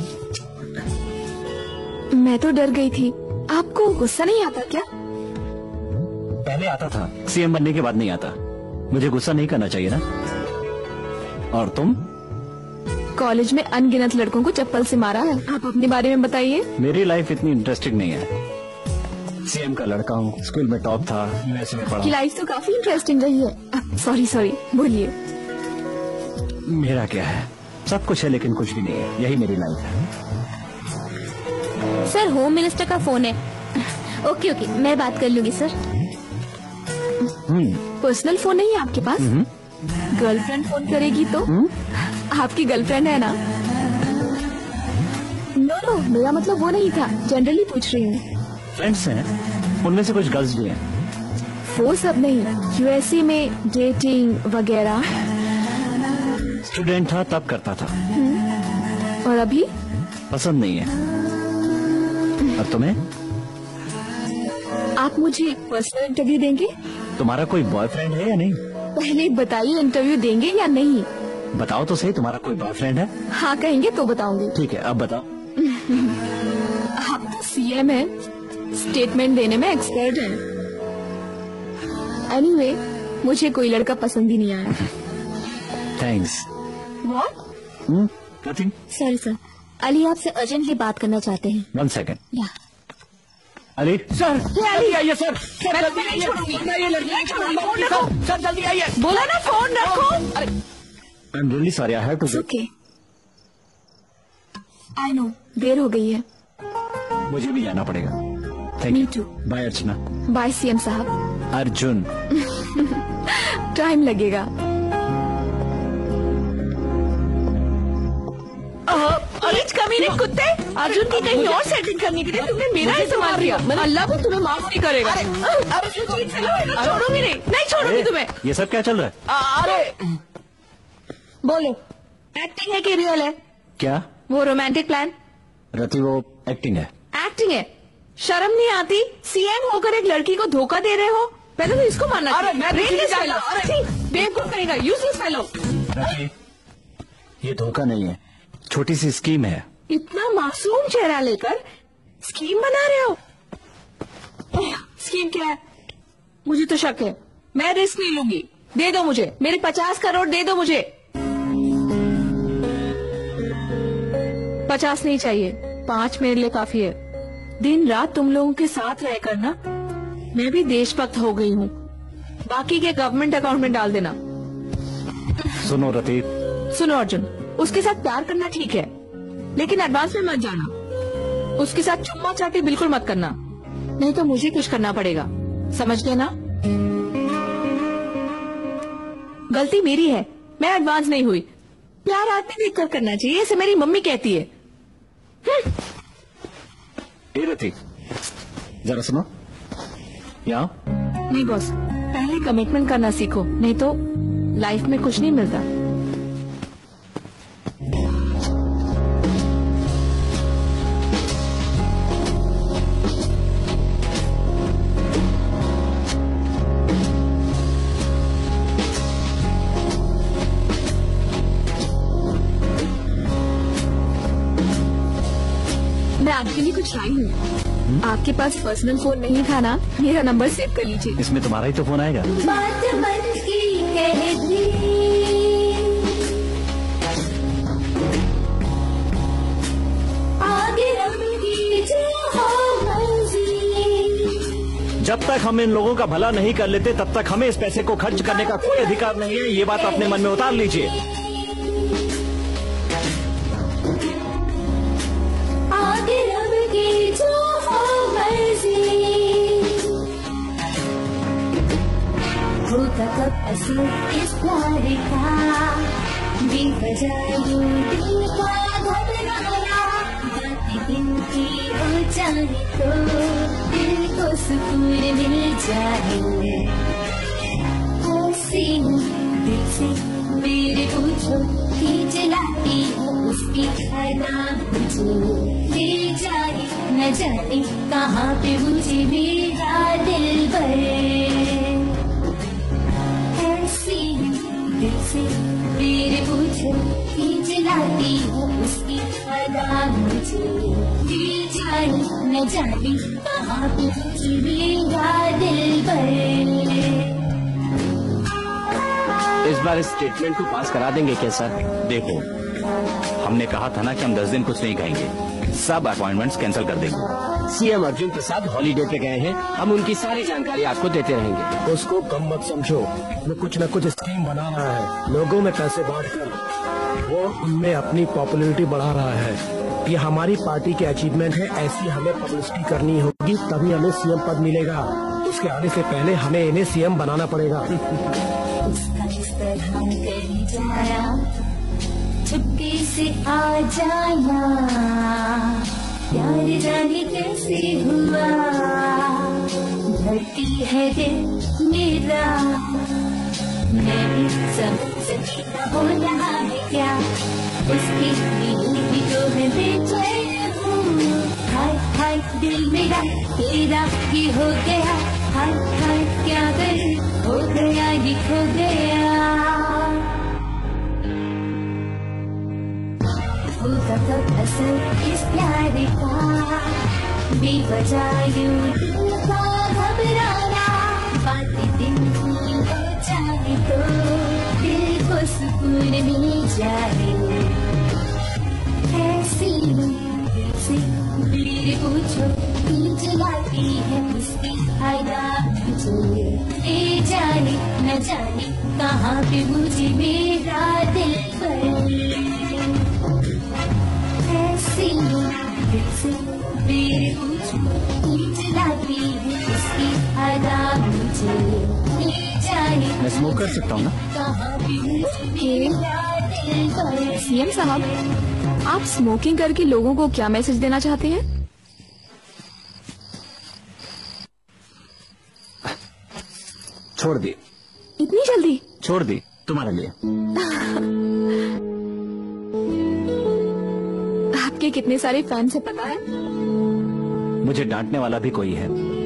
मैं तो डर गई थी. आपको गुस्सा नहीं आता क्या? पहले आता था, सीएम बनने के बाद नहीं आता. मुझे गुस्सा नहीं करना चाहिए ना? और तुम? कॉलेज में अनगिनत लड़कों को चप्पल से मारा है. आप अपने बारे में बताइए. मेरी लाइफ इतनी इंटरेस्टिंग नहीं है. सीएम का लड़का हूँ, स्कूल में टॉप था, यूएस में पढ़ा. की लाइफ तो काफी इंटरेस्टिंग रही है. सॉरी सॉरी, बोलिए. मेरा क्या है, सब कुछ है लेकिन कुछ भी नहीं है. यही मेरी लाइफ है. सर, होम मिनिस्टर का फोन है. ओके ओके, मैं बात कर लूंगी सर. पर्सनल फोन नहीं है आपके पास? गर्लफ्रेंड फोन करेगी तो? आपकी गर्लफ्रेंड है ना? नो नो, मेरा मतलब वो नहीं था, जनरली पूछ रही हूँ. फ्रेंड्स हैं, उनमें से कुछ गर्ल्स भी हैं. वो सब नहीं, यूएसए में डेटिंग वगैरह. स्टूडेंट था तब करता था. और अभी? पसंद नहीं है. और तुम्हें? आप मुझे पर्सनल इंटरव्यू देंगे? तुम्हारा कोई बॉयफ्रेंड है या नहीं? पहले बताइए, इंटरव्यू देंगे या नहीं? बताओ तो सही, तुम्हारा कोई बॉयफ्रेंड है? हाँ कहेंगे तो बताऊंगी. ठीक है, अब बताओ. आप तो सीएम है, स्टेटमेंट देने में एक्सपर्ट हैं. एनीवे, मुझे कोई लड़का पसंद ही नहीं आया. Thanks. What? Nothing. Sorry sir, Ali आपसे अर्जेंटली बात करना चाहते हैं. One second. या अली. सर जल्दी आइए सर. सर जल्दी आइए. सर जल्दी आइए. बोला ना फोन रखो. I am really sorry, I have to. Okay. I know, देर हो गई है। मुझे भी जाना पड़ेगा। Me too. Bye Archana. Bye CM साहब। अर्जुन। टाइम लगेगा। अरे कमीने कुत्ते, अर्जुन की कहीं और सेटिंग करने के लिए तुमने मेरा इस्तेमाल किया। अल्लाह भी तुम्हें माफ नहीं करेगा। छोड़ूंगी नहीं, नहीं छोड़ूंगी तुम्हें। ये सब क्या चल रहा है? अरे बोलो, एक्टिंग है कि रियल है? क्या? वो रोमांटिक प्लान? रति, वो एक्टिंग है। एक्टिंग है? शर्म नहीं आती? सीएम होकर एक लड़की को धोखा दे रहे हो। पहले तो इसको मानना। अरे मैं बेवकूफ करेगा, यूजलेस फेलो। ये धोखा नहीं है, छोटी सी स्कीम है। इतना मासूम चेहरा लेकर स्कीम बना रहे हो? स्कीम क्या है? मुझे तो शक है। मैं रिस्क नहीं लूंगी। दे दो मुझे, मेरे पचास करोड़ दे दो मुझे। पचास नहीं चाहिए, पांच मेरे लिए काफी है। दिन रात तुम लोगों के साथ रहकर ना मैं भी देशभक्त हो गई हूँ। बाकी के गवर्नमेंट अकाउंट में डाल देना। सुनो रति, सुनो अर्जुन, उसके साथ प्यार करना ठीक है, लेकिन एडवांस में मत जाना। उसके साथ चुम्मा चाटी बिल्कुल मत करना, नहीं तो मुझे कुछ करना पड़ेगा। समझ गए ना? गलती मेरी है, मैं एडवांस नहीं हुई। प्यार आदमी देख कर करना चाहिए, ऐसे मेरी मम्मी कहती है। ए रति, जरा सुनो। यहाँ नहीं बॉस, पहले कमिटमेंट करना सीखो, नहीं तो लाइफ में कुछ नहीं मिलता। मैं आपके लिए कुछ लाई हूँ। आपके पास पर्सनल फोन नहीं था ना? मेरा नंबर सेव कर लीजिए। इसमें तुम्हारा ही तो फोन आएगा। बात मन की कह दी, आगे रब की जो हो मर्जी। जब तक हम इन लोगों का भला नहीं कर लेते तब तक हमें इस पैसे को खर्च करने का कोई अधिकार नहीं है। ये बात अपने मन में उतार लीजिए। आगे रब की जो हो मर्जी, होता कब असर इस प्यार का, बेवजह यूं दिल का घबराना। बातें दिन की हो जाए तो दिल को सुकून मिल जाए। ऐसी दिल से मेरे पूछो खींच लाती है उसकी अदा मुझे ले जाए, न जाने कहाँ पे मुझे मेरा दिल भरे। ऐसी दिल से मेरे पूछो खींच लाती है उसकी अदा मुझे ले जाए, न जाने कहाँ पे मुझे मेरा दिल भरे। इस बार इस स्टेटमेंट को पास करा देंगे क्या सर? देखो, हमने कहा था ना कि हम दस दिन कुछ नहीं खाएंगे। सब अपॉइंटमेंट्स कैंसिल कर देंगे। सीएम अर्जुन प्रसाद हॉलीडे पे गए हैं, हम उनकी सारी जानकारी आपको देते रहेंगे। उसको कम मत समझो, वो कुछ न कुछ स्कीम बना रहा है, लोगों में पैसे बांटकर वो उनमें अपनी पॉपुलैरिटी बढ़ा रहा है। ये हमारी पार्टी के अचीवमेंट है, ऐसी हमें पब्लिसिटी करनी होगी तभी हमें सीएम पद मिलेगा। उसके आने से पहले हमें इन्हें सीएम बनाना पड़ेगा। चुपके से आ जाना, प्यार जाने कैसे हुआ। धरती है दिल मेरा, मैं भी समझ सकी न हो रहा है क्या। उसके लिए भी तो मैं बेचैन हूँ। हाय हाय दिल मेरा तेरा ही हो गया। हाय हाय क्या करे, हो गया ये खो गया। होता कब असर इस प्यार का, बेवजह यूं दिल का घबराना। बातें दिन की हो जाए तो दिल को सुकून मिल जाए। ऐसी दिल से मेरे पूछो खींच लाती है उसकी अदा मुझे ले जाने, न जाने कहाँ पे मुझे मेरा दिल भरे। ऐसी दिल से मेरे पूछो चलाती है उसकी अदा मुझे ले जाए। मैं स्मोक कर सकता हूँ ना? सीएम साहब, आप स्मोकिंग करके लोगों को क्या मैसेज देना चाहते हैं? छोड़ दी। इतनी जल्दी? छोड़ दी तुम्हारे लिए। आपके कितने सारे फैंस हैं पता है? मुझे डांटने वाला भी कोई है।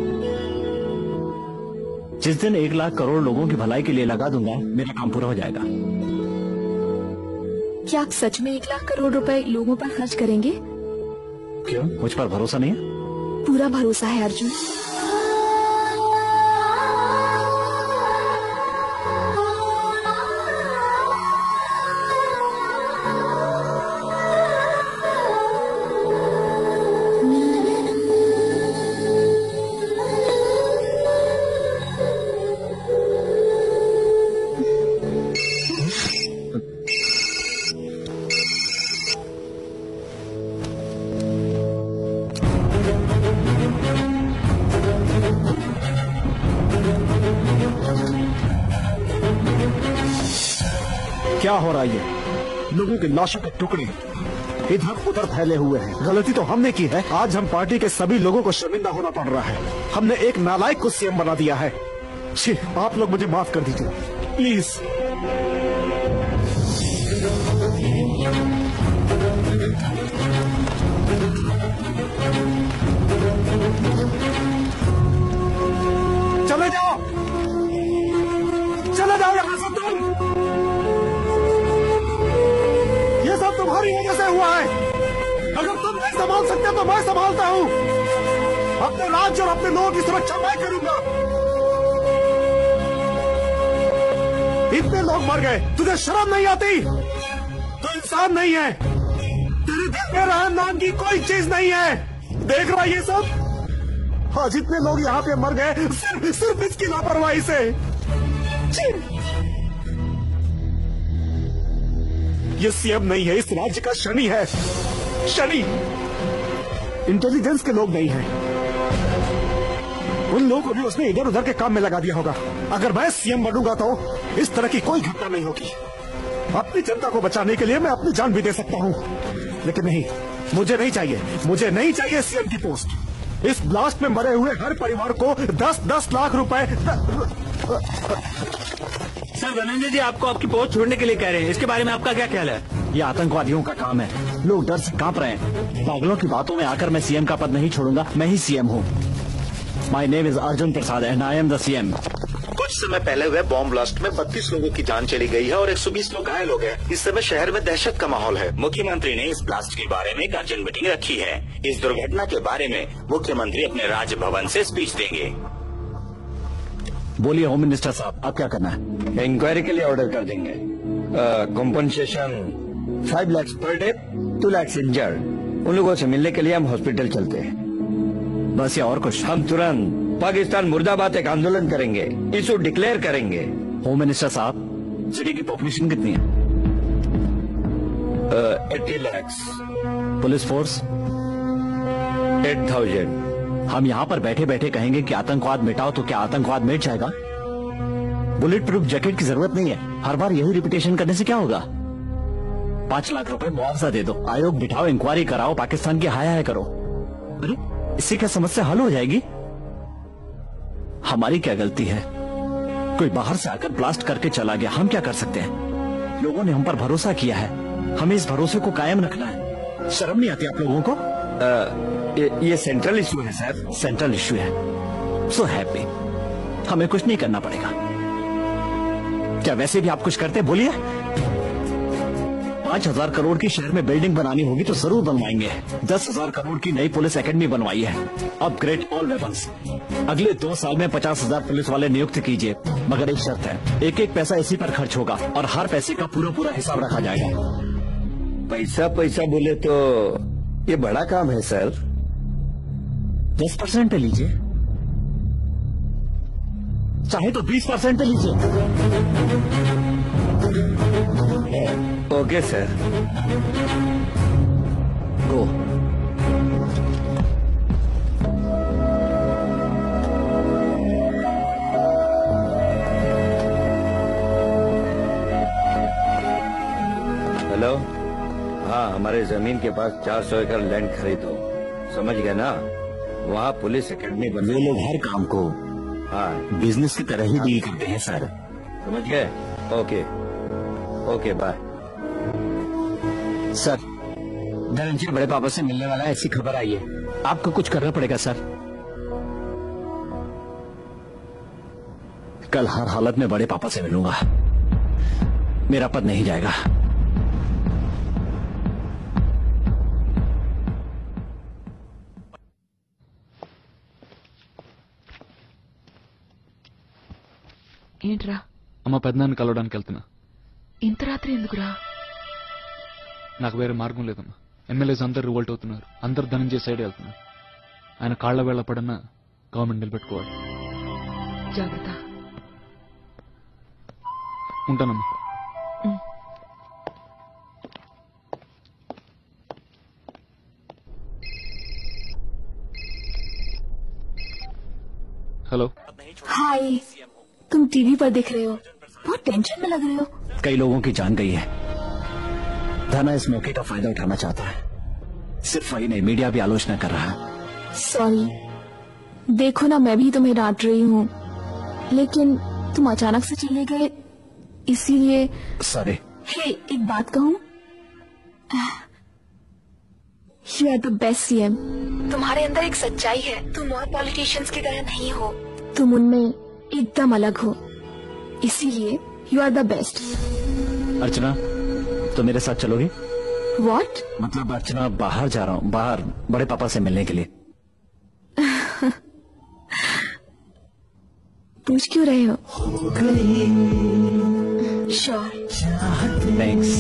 जिस दिन एक लाख करोड़ लोगों की भलाई के लिए लगा दूंगा, मेरा काम पूरा हो जाएगा। क्या आप सच में एक लाख करोड़ रुपए लोगों पर खर्च करेंगे? क्यों, मुझ पर भरोसा नहीं है? पूरा भरोसा है अर्जुन। क्या हो रहा है ये? लोगों की लाशों के टुकड़े इधर उधर फैले हुए हैं। गलती तो हमने की है। आज हम पार्टी के सभी लोगों को शर्मिंदा होना पड़ रहा है। हमने एक नालायक को सीएम बना दिया है। छी, आप लोग मुझे माफ कर दीजिए प्लीज। चले जाओ, चले जाओ यहाँ से तुम। ये सब तुम्हारी वजह से हुआ है। अगर तुम नहीं संभाल सकते तो मैं संभालता हूँ। अपने राज्य और अपने लोगों की सुरक्षा मैं करूंगा। इतने लोग मर गए, तुझे शर्म नहीं आती? तू इंसान नहीं है। तेरे दिल में रहम नाम की कोई चीज नहीं है। देख रहा ये सब? हाँ, जितने लोग यहाँ पे मर गए सिर्फ सिर्फ इसकी लापरवाही से। ये सीएम नहीं है, इस राज्य का शनि है। शनि इंटेलिजेंस के लोग नहीं हैं। उन लोगों को भी उसने इधर उधर के काम में लगा दिया होगा। अगर मैं सीएम बनूंगा तो इस तरह की कोई घटना नहीं होगी। अपनी जनता को बचाने के लिए मैं अपनी जान भी दे सकता हूँ, लेकिन नहीं, मुझे नहीं चाहिए। मुझे नहीं चाहिए सीएम की पोस्ट। इस ब्लास्ट में मरे हुए हर परिवार को दस दस लाख रुपए। सर धनंजय जी आपको आपकी पोस्ट छोड़ने के लिए कह रहे हैं, इसके बारे में आपका क्या ख्याल है? ये आतंकवादियों का काम है। लोग डर से कांप रहे हैं। पागलों की बातों में आकर मैं सीएम का पद नहीं छोड़ूंगा। मैं ही सीएम हूँ। My name is Arjun Prasad and I am the CM. कुछ समय पहले हुए बॉम्ब ब्लास्ट में बत्तीस लोगों की जान चली गई है और एक सौ बीस लोग घायल हो गए। इस समय शहर में दहशत का माहौल है। मुख्यमंत्री ने इस ब्लास्ट के बारे में एक अर्जेंट मीटिंग रखी है। इस दुर्घटना के बारे में मुख्यमंत्री अपने राजभवन से स्पीच देंगे। बोलिए होम मिनिस्टर साहब, आप क्या करना है? इंक्वायरी के लिए ऑर्डर कर देंगे। Compensation five lakh per day, to lakh injured. उन लोगों से मिलने के लिए हम हॉस्पिटल चलते हैं। बस या और कुछ? हम तुरंत पाकिस्तान मुर्दाबाद एक आंदोलन करेंगे, इशू डिक्लेयर करेंगे। होम मिनिस्टर साहब, सिटी की पॉपुलेशन कितनी है? Eighty lakhs. Police force? Eight thousand. हम यहाँ पर बैठे बैठे कहेंगे कि आतंकवाद मिटाओ तो क्या आतंकवाद मिट जाएगा? बुलेट प्रूफ जैकेट की जरूरत नहीं है। हर बार यही रिपीटेशन करने से क्या होगा? पांच लाख रुपए मुआवजा दे दो, आयोग बिठाओ, इंक्वायरी कराओ, पाकिस्तान की हाय हाय करो। अरे इससे क्या समस्या हल हो जाएगी? हमारी क्या गलती है? कोई बाहर से आकर ब्लास्ट करके चला गया, हम क्या कर सकते हैं? लोगों ने हम पर भरोसा किया है, हमें इस भरोसे को कायम रखना है। शर्म नहीं आती आप लोगों को? आ, ये, ये सेंट्रल इशू है सर। सेंट्रल इशू है। So happy. हमें कुछ नहीं करना पड़ेगा। क्या वैसे भी आप कुछ करते? बोलिए। पांच हजार करोड़ की शहर में बिल्डिंग बनानी होगी तो जरूर बनवाएंगे। दस हजार करोड़ की नई पुलिस एकेडमी बनवाई है। Upgrade all weapons. अगले दो साल में पचास हजार पुलिस वाले नियुक्त कीजिए, मगर एक शर्त है, एक एक पैसा इसी पर खर्च होगा और हर पैसे का पूरा पूरा हिसाब रखा जाएगा। पैसा पैसा बोले तो ये बड़ा काम है सर। दस परसेंट पे लीजिए, चाहे तो बीस परसेंट पे लीजिए। Okay sir. गो। जमीन के पास चार सौ एकड़ लैंड खरीदो, समझ गए ना? वहाँ पुलिस एकेडमी बन। वे लोग हर काम को हाँ बिजनेस की तरह ही डील करते हैं सर। समझ गए? Okay okay bye. Sir Dhananjay बड़े पापा से मिलने वाला है, ऐसी खबर आई है। आपको कुछ करना पड़ेगा सर। कल हर हालत में बड़े पापा से मिलूंगा, मेरा पद नहीं जाएगा। ఏంట్రా? అమ్మ పెద్దనాన్ని కలవడానికి వెళ్తున్నా. ఇంత రాత్రి ఎందుకురా? నాకు వేరే మార్గం లేదమ్మా. ఎమ్మెల్యేస్ అందరు రివోల్ట్ అవుతున్నారు, అందరు ధనంజయ సైడ్ వెళ్తున్నారు. ఆయన కాళ్ల వేళ్ల పడన్నా గవర్నమెంట్ నిలబెట్టుకోవాలి. జాగ్రత్త. ఉంటానమ్మా. हेलो। हाय, तुम टीवी पर दिख रहे हो, बहुत टेंशन में लग रहे हो। कई लोगों की जान गई है। धना इस मौके का फायदा उठाना चाहता है। सिर्फ वही नहीं, मीडिया भी आलोचना कर रहा है। सॉरी, देखो ना मैं भी तुम्हें डांट रही हूँ, लेकिन तुम अचानक से चले गए इसीलिए। सॉरी। हे, एक बात कहूँ, you are the best CM. तुम्हारे अंदर एक सच्चाई है, तुम और पॉलिटिशियंस की तरह नहीं हो, तुम उनमें एकदम अलग हो, इसीलिए you are the best. Archana, तो मेरे साथ चलोगी? What? मतलब अर्चना, बाहर जा रहा हूँ, बाहर बड़े पापा से मिलने के लिए। पूछ क्यों रहे हो? श्योर। थैंक्स।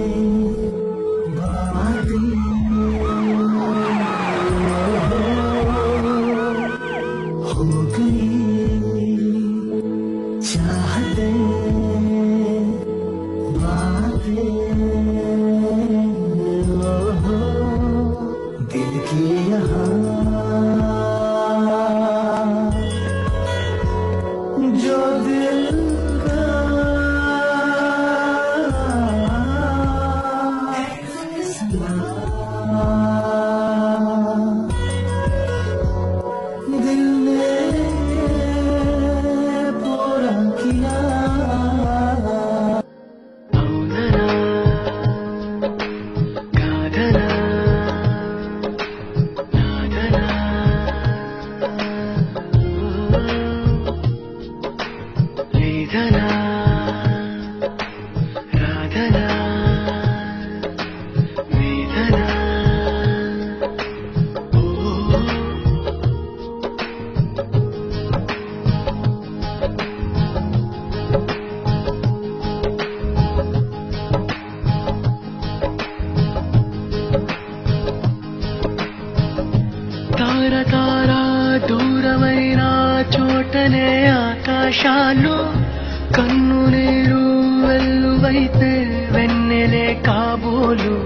ఆకాశాలు కన్ను నీరు వెల్లువైతే వెన్నెలే కాబోలు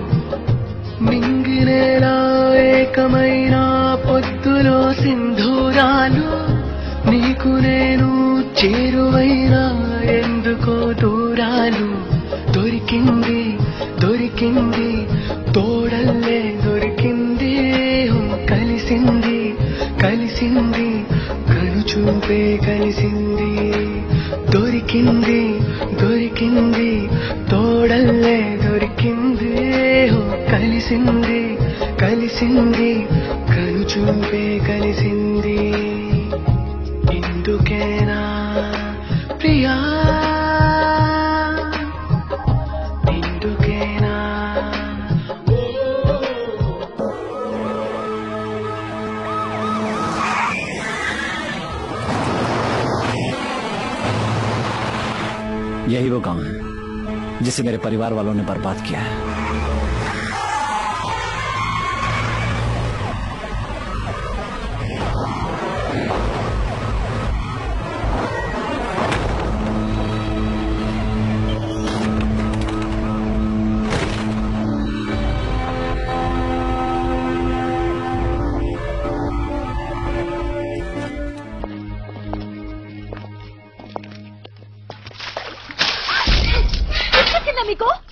మింగినేలా ఏకమైన పొద్దులో సింధూరాలు నీకు నేను చేరువైనా ఎందుకో దూరాలు దొరికింది దొరికింది తోడల్లే దొరికింది కలిసింది కలిసింది కనుచూపే కలిసింది దొరికింది దొరికింది తోడల్లే దొరికింది కలిసింది కలిసింది కనుచూపే కలిసింది ఇందుకేనా ప్రియా ఇందుకేనా यही वो गांव है जिसे मेरे परिवार वालों ने बर्बाद किया है।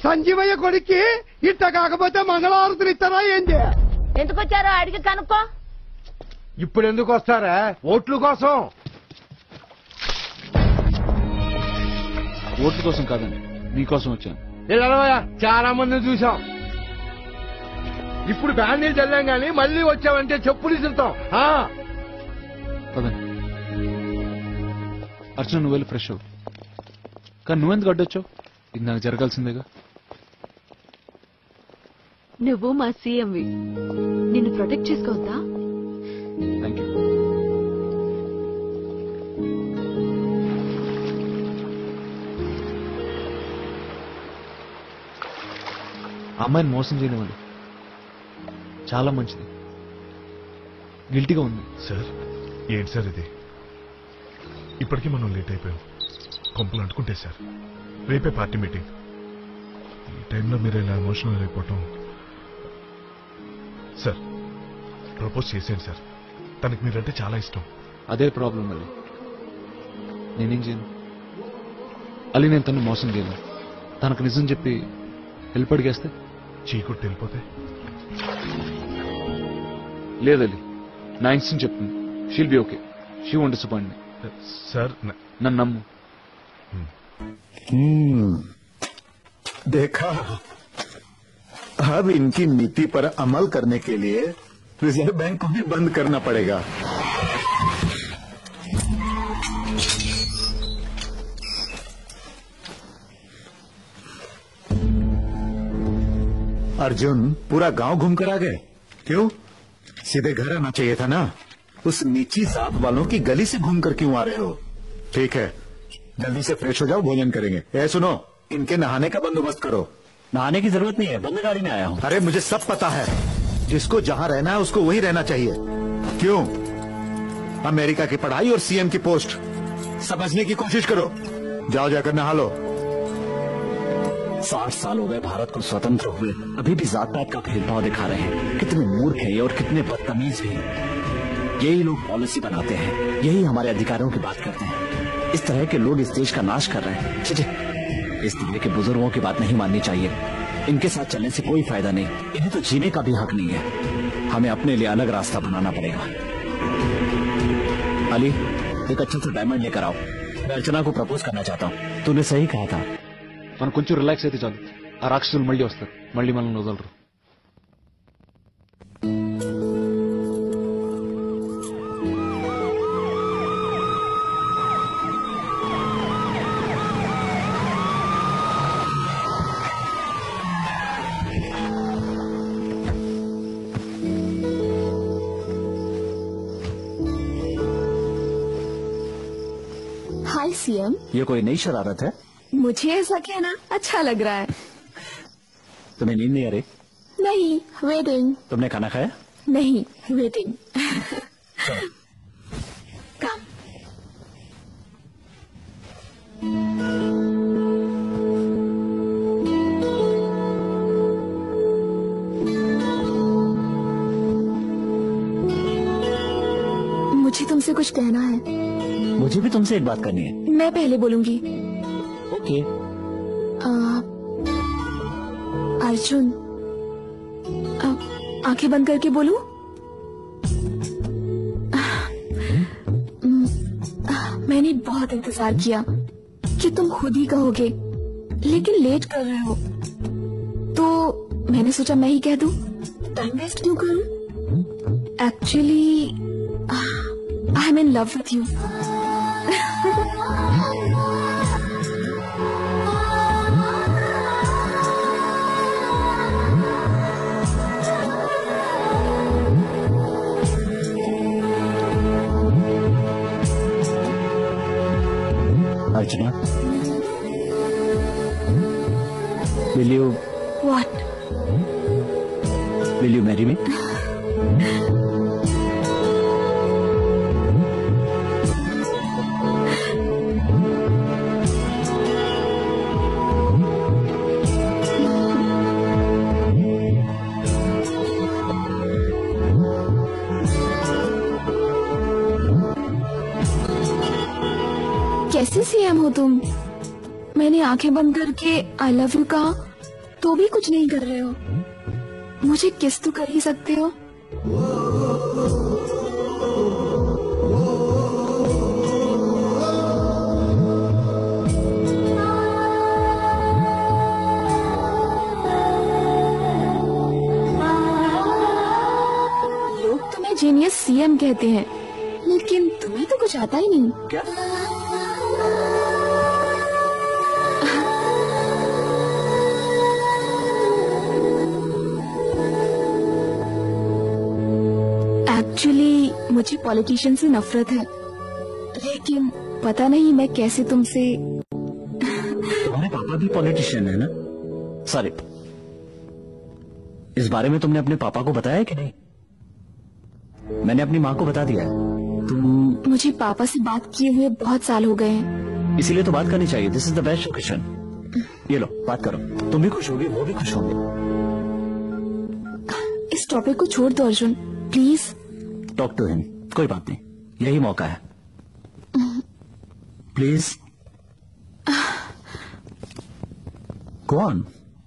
సంజీవయ్య కొడుక్కి ఇట్ట కాకపోతే మంగళహారతులు ఇస్తారా ఏం చేయ? ఎందుకు వచ్చారో అడిగి కనుక్కో. ఇప్పుడు ఎందుకు వస్తారా? ఓట్ల కోసం. ఓట్ల కోసం కాదండి, మీకోసం వచ్చాను. ఇలా చాలా మందిని చూసాం. ఇప్పుడు బ్యాండీలు చల్లాం గాని మళ్ళీ వచ్చావంటే చెప్పులు ఇస్తుంటాం. పదండి. అర్చన నువ్వు వెళ్ళి ఫ్రెష్ అవ్వు. కానీ నువ్వెందుకు అడ్డొచ్చావు? ఇది నాకు జరగాల్సిందేగా. నువ్వు మా సీఎంవి, నిన్ను ప్రొటెక్ట్ చేసుకోవద్దా? Thank you. అమ్మాయిని మోసం చేయనివ్వండి, చాలా మంచిది. గిల్టీగా ఉంది. సార్ ఏంటి సార్ ఇది? ఇప్పటికీ మనం లేట్ అయిపోయాం. కొంపలు అంటుకుంటే సార్ రేపే పార్టీ మీటింగ్. ఈ టైంలో మీరు ఇలా ఎమోషనల్ అయిపోవటం. సార్ ప్రపోజ్ చేసేయండి సార్, తనకి మీరంటే చాలా ఇష్టం. అదే ప్రాబ్లం అలీ. నేనేం చేయను అలీ, నేను తను మోసం చేయను. తనకు నిజం చెప్పి హెల్ప్ అడిగేస్తే చీకుట్టు వెళ్ళిపోతే? లేదలీ, నా ఇన్స్టింక్ట్ చెప్తుంది. She'll be okay, she won't disappoint me. Sir नन्नु नम्मु। देखा, अब इनकी नीति पर अमल करने के लिए रिजर्व बैंक को भी बंद करना पड़ेगा। अर्जुन पूरा गांव घूम कर आ गए? क्यों? सीधे घर आना चाहिए था ना। उस नीची जात वालों की गली से घूम कर क्यों आ रहे हो? ठीक है, जल्दी से फ्रेश हो जाओ, भोजन करेंगे। ए सुनो, इनके नहाने का बंदोबस्त करो। नहाने की जरूरत नहीं है, बंद गाड़ी में आया हूँ। अरे मुझे सब पता है, जिसको जहाँ रहना है उसको वही रहना चाहिए। क्यों? अमेरिका की पढ़ाई और सीएम की पोस्ट, समझने की कोशिश करो। जाओ जाकर नहा लो। साठ साल हो गए भारत को स्वतंत्र हुए, अभी भी जात पात का भेदभाव दिखा रहे हैं। कितने मूर्ख हैं और कितने बदतमीज भी। यही लोग पॉलिसी बनाते हैं, यही हमारे अधिकारों की बात करते हैं। इस तरह के लोग इस देश का नाश कर रहे हैं। छे, इस तरह के बुजुर्गों की बात नहीं माननी चाहिए। इनके साथ चलने से कोई फायदा नहीं। इन्हें तो जीने का भी हक नहीं है। हमें अपने लिए अलग रास्ता बनाना पड़ेगा। अली, एक अच्छा सा डायमंड लेकर आओ। मैं अर्चना को प्रपोज करना चाहता हूँ। तूने सही कहा था। మనం కొంచెం రిలాక్స్ అయితే చాలు, ఆ రాక్షసులు మళ్ళీ వస్తారు, మళ్ళీ మనల్ని వదలరు. Hi CM. ये कोई नई शरारत है? मुझे ऐसा कहना अच्छा लग रहा है। तुम्हें नींद नहीं आ रही? नहीं, वेटिंग। तुमने खाना खाया? नहीं, वेटिंग। कम। मुझे तुमसे कुछ कहना है। मुझे भी तुमसे एक बात करनी है। मैं पहले बोलूंगी। ओके। अर्जुन, आंखें बंद करके बोलूं? मैंने बहुत इंतजार किया कि तुम खुद ही कहोगे, लेकिन लेट कर रहे हो, तो मैंने सोचा मैं ही कह दूं। टाइम वेस्ट क्यों करूं? Actually I am in love with you. Archana, will you what? will you marry me? कैसे सीएम हो तुम? मैंने आंखें बंद करके आई लव यू कहा तो भी कुछ नहीं कर रहे हो। मुझे किस तो कर ही सकते हो। लोग तुम्हें जीनियस सीएम कहते हैं, लेकिन तुम्हें तो कुछ आता ही नहीं। क्या? एक्चुअली मुझे पॉलिटिशियन से नफरत है, लेकिन पता नहीं मैं कैसे तुमसे। तुम्हारे पापा भी पॉलिटिशियन है ना? सॉरी, इस बारे में तुमने अपने पापा को बताया कि नहीं? मैंने अपनी माँ को बता दिया है। तुम मुझे पापा से बात किए हुए बहुत साल हो गए हैं। इसीलिए तो बात करनी चाहिए। This is the best occasion. ये लो, बात करो। तुम भी खुश होगी, वो भी खुश होंगे। इस टॉपिक को छोड़ दो Arjun, please. Talk to him. कोई बात नहीं, यही मौका है। Please go on.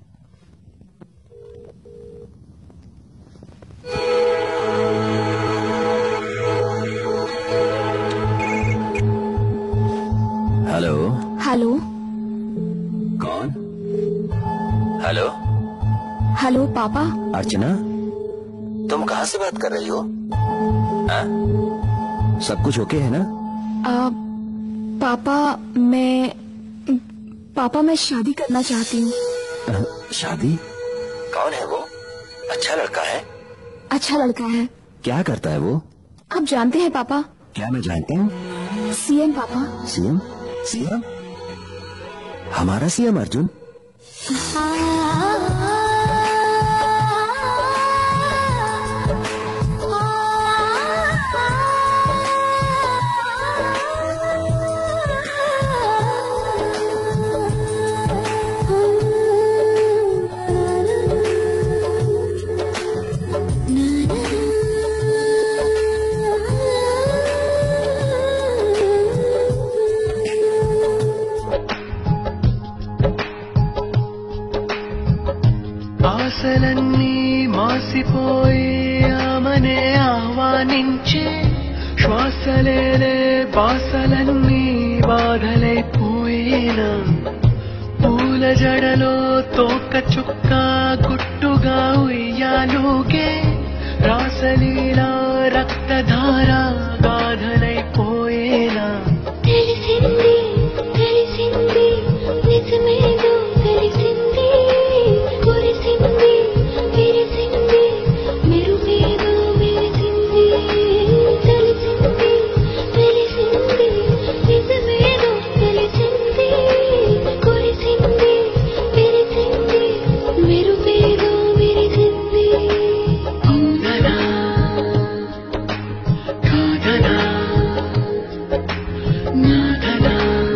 Hello hello. कौन? हेलो हेलो पापा। अर्चना, तुम कहाँ से बात कर रही हो? आ? सब कुछ ओके है ना? आ, पापा मैं पापा मैं शादी करना चाहती हूँ। शादी? कौन है वो? अच्छा लड़का है? अच्छा लड़का है। क्या करता है वो? आप जानते हैं पापा? क्या मैं जानता हूँ? सीएम पापा। सीएम? सीएम? हमारा सीएम अर्जुन? ఆశలన్నీ మాసిపోయి ఆమనే ఆహ్వానించే శ్వాసలేలే బాసలన్నీ బాధలైపోయినా పూల జడలో తోక చుక్క గుట్టుగా ఉయ్యాలుగే రాసలీలా రక్తధార గాథలైపోయినా తెలిసింది తెలిసింది నిజమేదో తెలిసింది కురిసింది విరిసింది మెరుగేదో మెరిసింది తెలిసింది తెలిసింది నిజమేదో తెలిసింది కురిసింది విరిసింది మెరుగేదో మెరిసింది అవుననా కాదనా నాదనా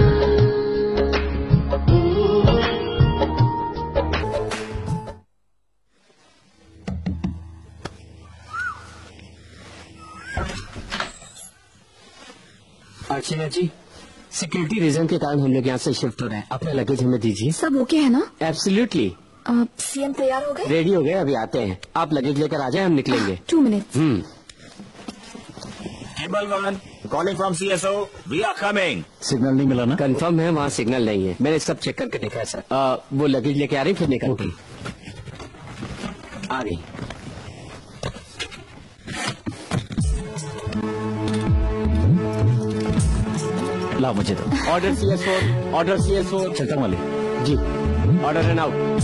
अर्चना जी, सिक्योरिटी रीजन के कारण हम लोग यहाँ से शिफ्ट हो रहे हैं। अपना लगेज हमें दीजिए। सब ओके है ना? एब्सोल्युटली। सीएम तैयार हो गए? रेडी हो गए, अभी आते हैं। आप लगेज लेकर आ जाए, हम निकलेंगे। Two minutes. Hmm. Calling from CSO, we are coming. Signal नहीं मिला ना? कंफर्म है, वहाँ सिग्नल नहीं है। मैंने सब चेक करके देखा है सर। आ, वो लगेज लेके आ रही, फिर निकलती। आ गई। ला मुझे तो। Order C S four, order C S four. चलता वाले जी, ऑर्डर एंड आउट।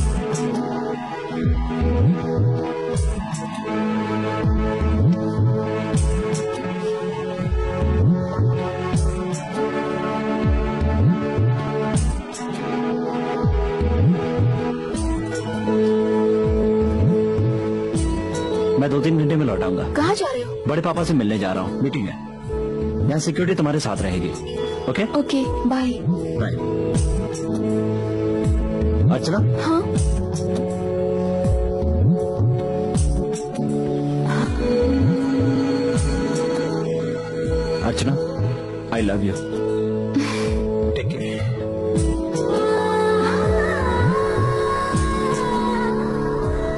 मैं दो तीन घंटे में लौट आऊंगा। कहाँ जा रहे हो? बड़े पापा से मिलने जा रहा हूँ, मीटिंग है। यहाँ सिक्योरिटी तुम्हारे साथ रहेगी। Okay okay, bye bye. Archana? हाँ? Archana, I love you. Take care.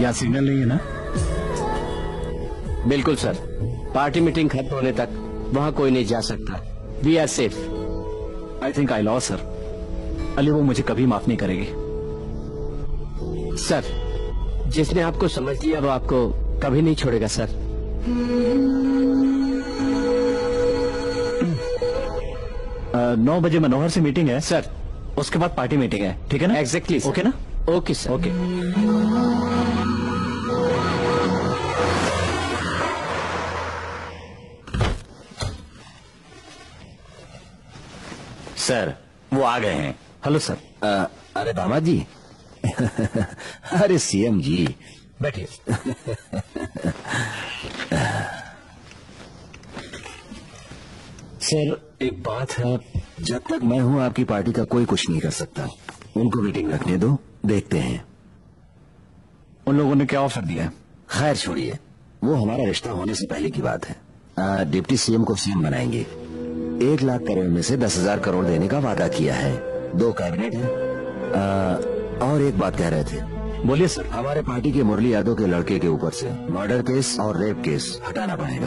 यहाँ सिग्नल नहीं है ना? बिल्कुल सर, पार्टी मीटिंग खत्म होने तक वहाँ कोई नहीं जा सकता। We are safe. I think I loss sir. Ali वो मुझे कभी माफ नहीं करेगी। सर, जिसने आपको समझ लिया वो आपको कभी नहीं छोड़ेगा सर। नौ बजे मनोहर से मीटिंग है सर, उसके बाद पार्टी मीटिंग है, ठीक है ना? एग्जैक्टली exactly, ओके ना? Okay sir. ओके सर, वो आ गए हैं। Hello sir. आ, अरे दामाद जी अरे सीएम जी बैठिए। सर एक बात है, जब तक मैं हूं आपकी पार्टी का कोई कुछ नहीं कर सकता। उनको मीटिंग रखने दो, देखते हैं। उन लोगों ने क्या ऑफर दिया है? खैर छोड़िए, वो हमारा रिश्ता होने से पहले की बात है। आ, डिप्टी सीएम को सीएम बनाएंगे। एक लाख करोड़ में से दस हजार करोड़ देने का वादा किया है। दो कैबिनेट है। आ, और एक बात कह रहे थे। बोलिए सर। हमारे पार्टी के मुरली यादव के लड़के के ऊपर से मर्डर केस और रेप केस हटाना पड़ेगा।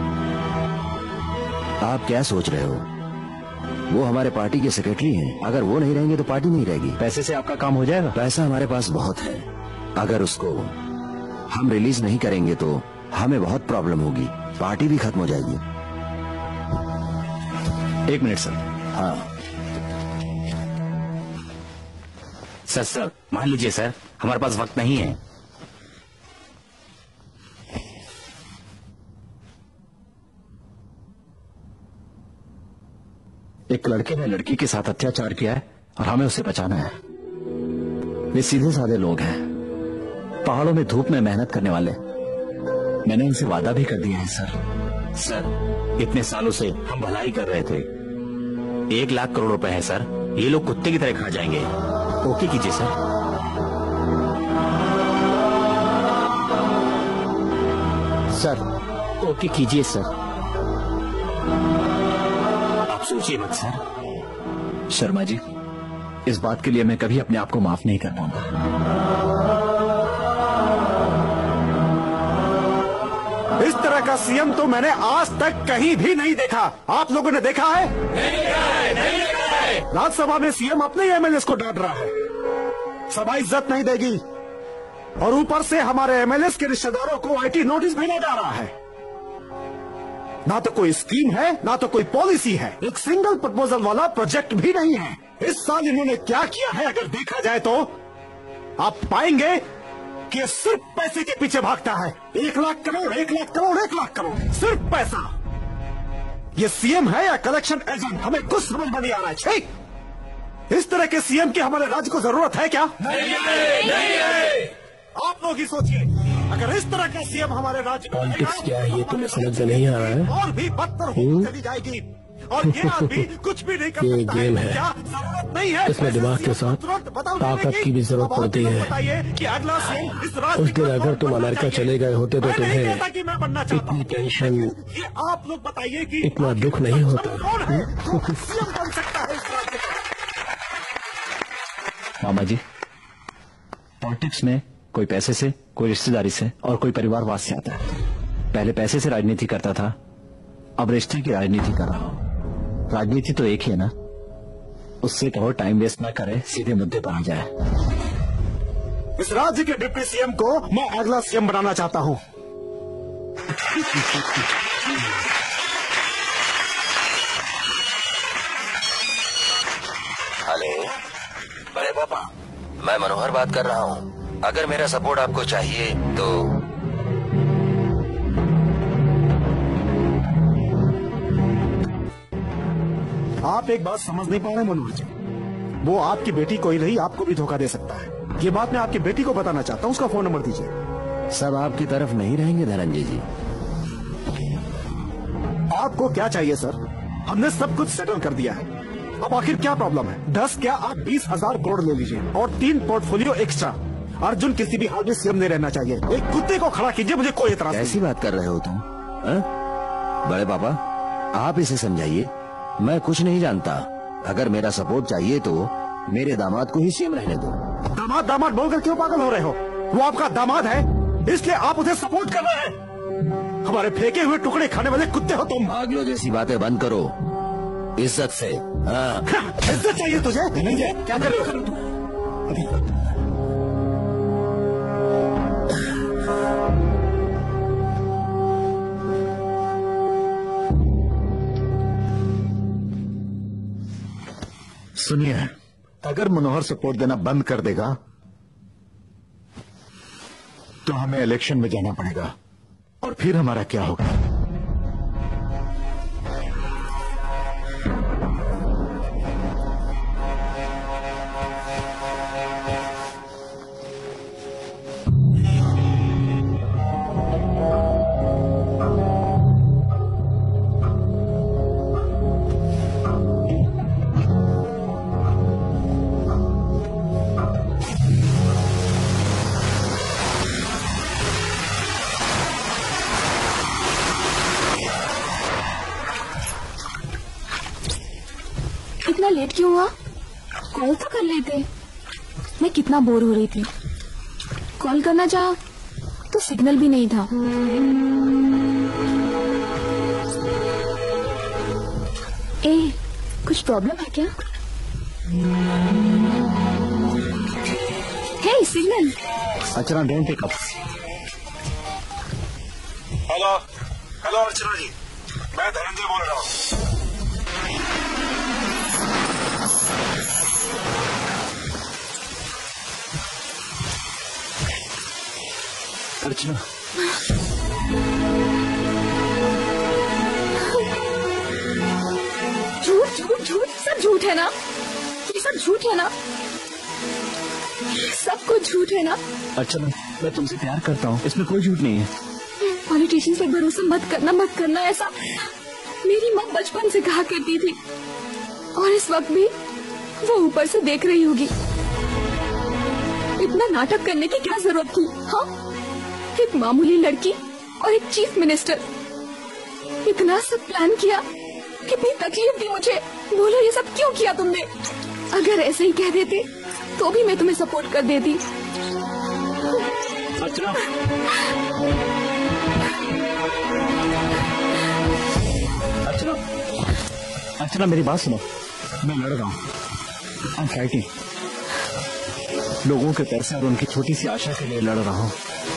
आप क्या सोच रहे हो? वो हमारे पार्टी के सेक्रेटरी हैं। अगर वो नहीं रहेंगे तो पार्टी नहीं रहेगी। पैसे से आपका काम हो जाएगा? पैसा हमारे पास बहुत है। अगर उसको हम रिलीज नहीं करेंगे तो हमें बहुत प्रॉब्लम होगी, पार्टी भी खत्म हो जाएगी। एक मिनट सर। हाँ सर सर मान लीजिए सर, हमारे पास वक्त नहीं है। एक लड़के ने लड़की के साथ अत्याचार किया है और हमें उसे बचाना है। वे सीधे साधे लोग हैं, पहाड़ों में धूप में मेहनत करने वाले। मैंने उनसे वादा भी कर दिया है सर। सर, इतने सालों से हम भलाई कर रहे थे। एक लाख करोड़ रुपए है सर, ये लोग कुत्ते की तरह खा जाएंगे। ओके कीजिए सर। सर ओके कीजिए सर। आप सोचिए मत सर। शर्मा जी, इस बात के लिए मैं कभी अपने आप को माफ नहीं कर पाऊंगा। इस तरह का सीएम तो मैंने आज तक कहीं भी नहीं देखा। आप लोगों ने देखा है? नहीं देखा है, नहीं देखा है। राज्यसभा में सीएम अपने एमएलए को डांट रहा है। सभा इज्जत नहीं देगी और ऊपर से हमारे एमएलए के रिश्तेदारों को आईटी नोटिस भेजा जा रहा है। ना तो कोई स्कीम है, ना तो कोई पॉलिसी है। एक सिंगल प्रपोजल वाला प्रोजेक्ट भी नहीं है। इस साल इन्होंने क्या किया है अगर देखा जाए तो आप पाएंगे कि सिर्फ पैसे के पीछे भागता है। एक लाख करोड़, एक लाख करोड़, एक लाख करोड़, सिर्फ पैसा। ये सीएम है या कलेक्शन एजेंट, हमें कुछ समझ में नहीं आ रहा है। छी! इस तरह के सीएम की हमारे राज्य को जरूरत है क्या? नहीं है, नहीं है। आप लोग ही सोचिए, अगर इस तरह का सीएम हमारे राज्य में पॉलिटिक्स क्या है ये तुम्हें समझ में नहीं आ रहा है? और भी बदतर हो चली जाएगी। और ये आदमी कुछ भी नहीं कर ये सकता गेम है। है, क्या जरूरत नहीं है? इसमें दिमाग के साथ ताकत की भी जरूरत पड़ती है। कि अगला सीएम इस राज्य उस दिन का अगर तुम अमेरिका चले गए होते तो मैं नहीं तुम्हें कहता कि मैं बनना चाहता हूं। इतनी टेंशन, ये आप लोग बताइए कि इतना दुख नहीं होता। कौन है जो सीएम बन सकता है इस राज्य का? मामा जी, पॉलिटिक्स में कोई पैसे से, कोई रिश्तेदारी से और कोई परिवारवाद से आता है। पहले पैसे से राजनीति करता था, अब रिश्ते की राजनीति कर रहा हूं। राजनीति तो एक ही है ना। उससे कहो टाइम वेस्ट ना करे, सीधे मुद्दे पर आ जाए। इस राज्य के डिप्टी सीएम को मैं अगला सीएम बनाना चाहता हूं। हेलो बड़े पापा, मैं मनोहर बात कर रहा हूँ। अगर मेरा सपोर्ट आपको चाहिए तो आप एक बात समझ नहीं पा रहे मनोहर जी, वो आपकी बेटी कोई नहीं आपको भी धोखा दे सकता है। ये बात मैं आपकी बेटी को बताना चाहता हूँ। उसका फोन नंबर दीजिए। सब आपकी तरफ नहीं रहेंगे धनंजय जी। आपको क्या चाहिए सर? हमने सब कुछ सेटल कर दिया है। अब आखिर क्या प्रॉब्लम है? दस क्या आप बीस हजार करोड़ ले लीजिए और तीन पोर्टफोलियो एक्स्ट्रा। अर्जुन किसी भी हाल में सीएम नहीं रहना चाहिए। एक कुत्ते को खड़ा कीजिए, मुझे कोई एतराज नहीं। कैसी बात कर रहे हो तुम? आ? बड़े पापा आप इसे समझाइए, मैं कुछ नहीं जानता। अगर मेरा सपोर्ट चाहिए तो मेरे दामाद को ही सीएम रहने दो। दामाद दामाद बोलकर क्यों पागल हो रहे हो? वो आपका दामाद है, इसलिए आप उसे सपोर्ट कर रहे हैं। हमारे फेंके हुए टुकड़े खाने वाले कुत्ते हो तुम। पागलों जैसी बातें बंद करो, इज्जत से। हाँ। इज्जत चाहिए तुझे? धनंजय क्या कर रहे हो तुम? सुनिए, अगर मनोहर सपोर्ट देना बंद कर देगा तो हमें इलेक्शन में जाना पड़ेगा, और फिर हमारा क्या होगा? इतना लेट क्यों हुआ? कॉल तो कर लेते। मैं कितना बोर हो रही थी। कॉल करना चाहा तो सिग्नल भी नहीं था। ए, कुछ प्रॉब्लम है क्या? Hey, signal. Archana don't pick up. Hello hello Archana ji, मैं धनंजय बोल रहा हूँ। अर्चना, झूठ झूठ झूठ, सब झूठ है ना? ये सब झूठ है ना? सब कुछ झूठ है ना? अर्चना, मैं तुमसे प्यार करता हूँ, इसमें कोई झूठ नहीं है। पॉलिटिशियंस पे भरोसा मत करना, मत करना ऐसा। मेरी माँ बचपन से कहा करती थी, और इस वक्त भी वो ऊपर से देख रही होगी। इतना नाटक करने की क्या जरूरत थी? हाँ, एक मामूली लड़की और एक चीफ मिनिस्टर, इतना सब प्लान किया, कितनी तकलीफ दी मुझे। बोलो ये सब क्यों किया तुमने? अगर ऐसे ही कह देते तो भी मैं तुम्हें सपोर्ट कर देती। अर्चना, अर्चना, अर्चना मेरी बात सुनो। मैं लड़ रहा हूँ, आई एम फाइटिंग। लोगों के पैसे और उनकी छोटी सी आशा के लिए लड़ रहा हूँ।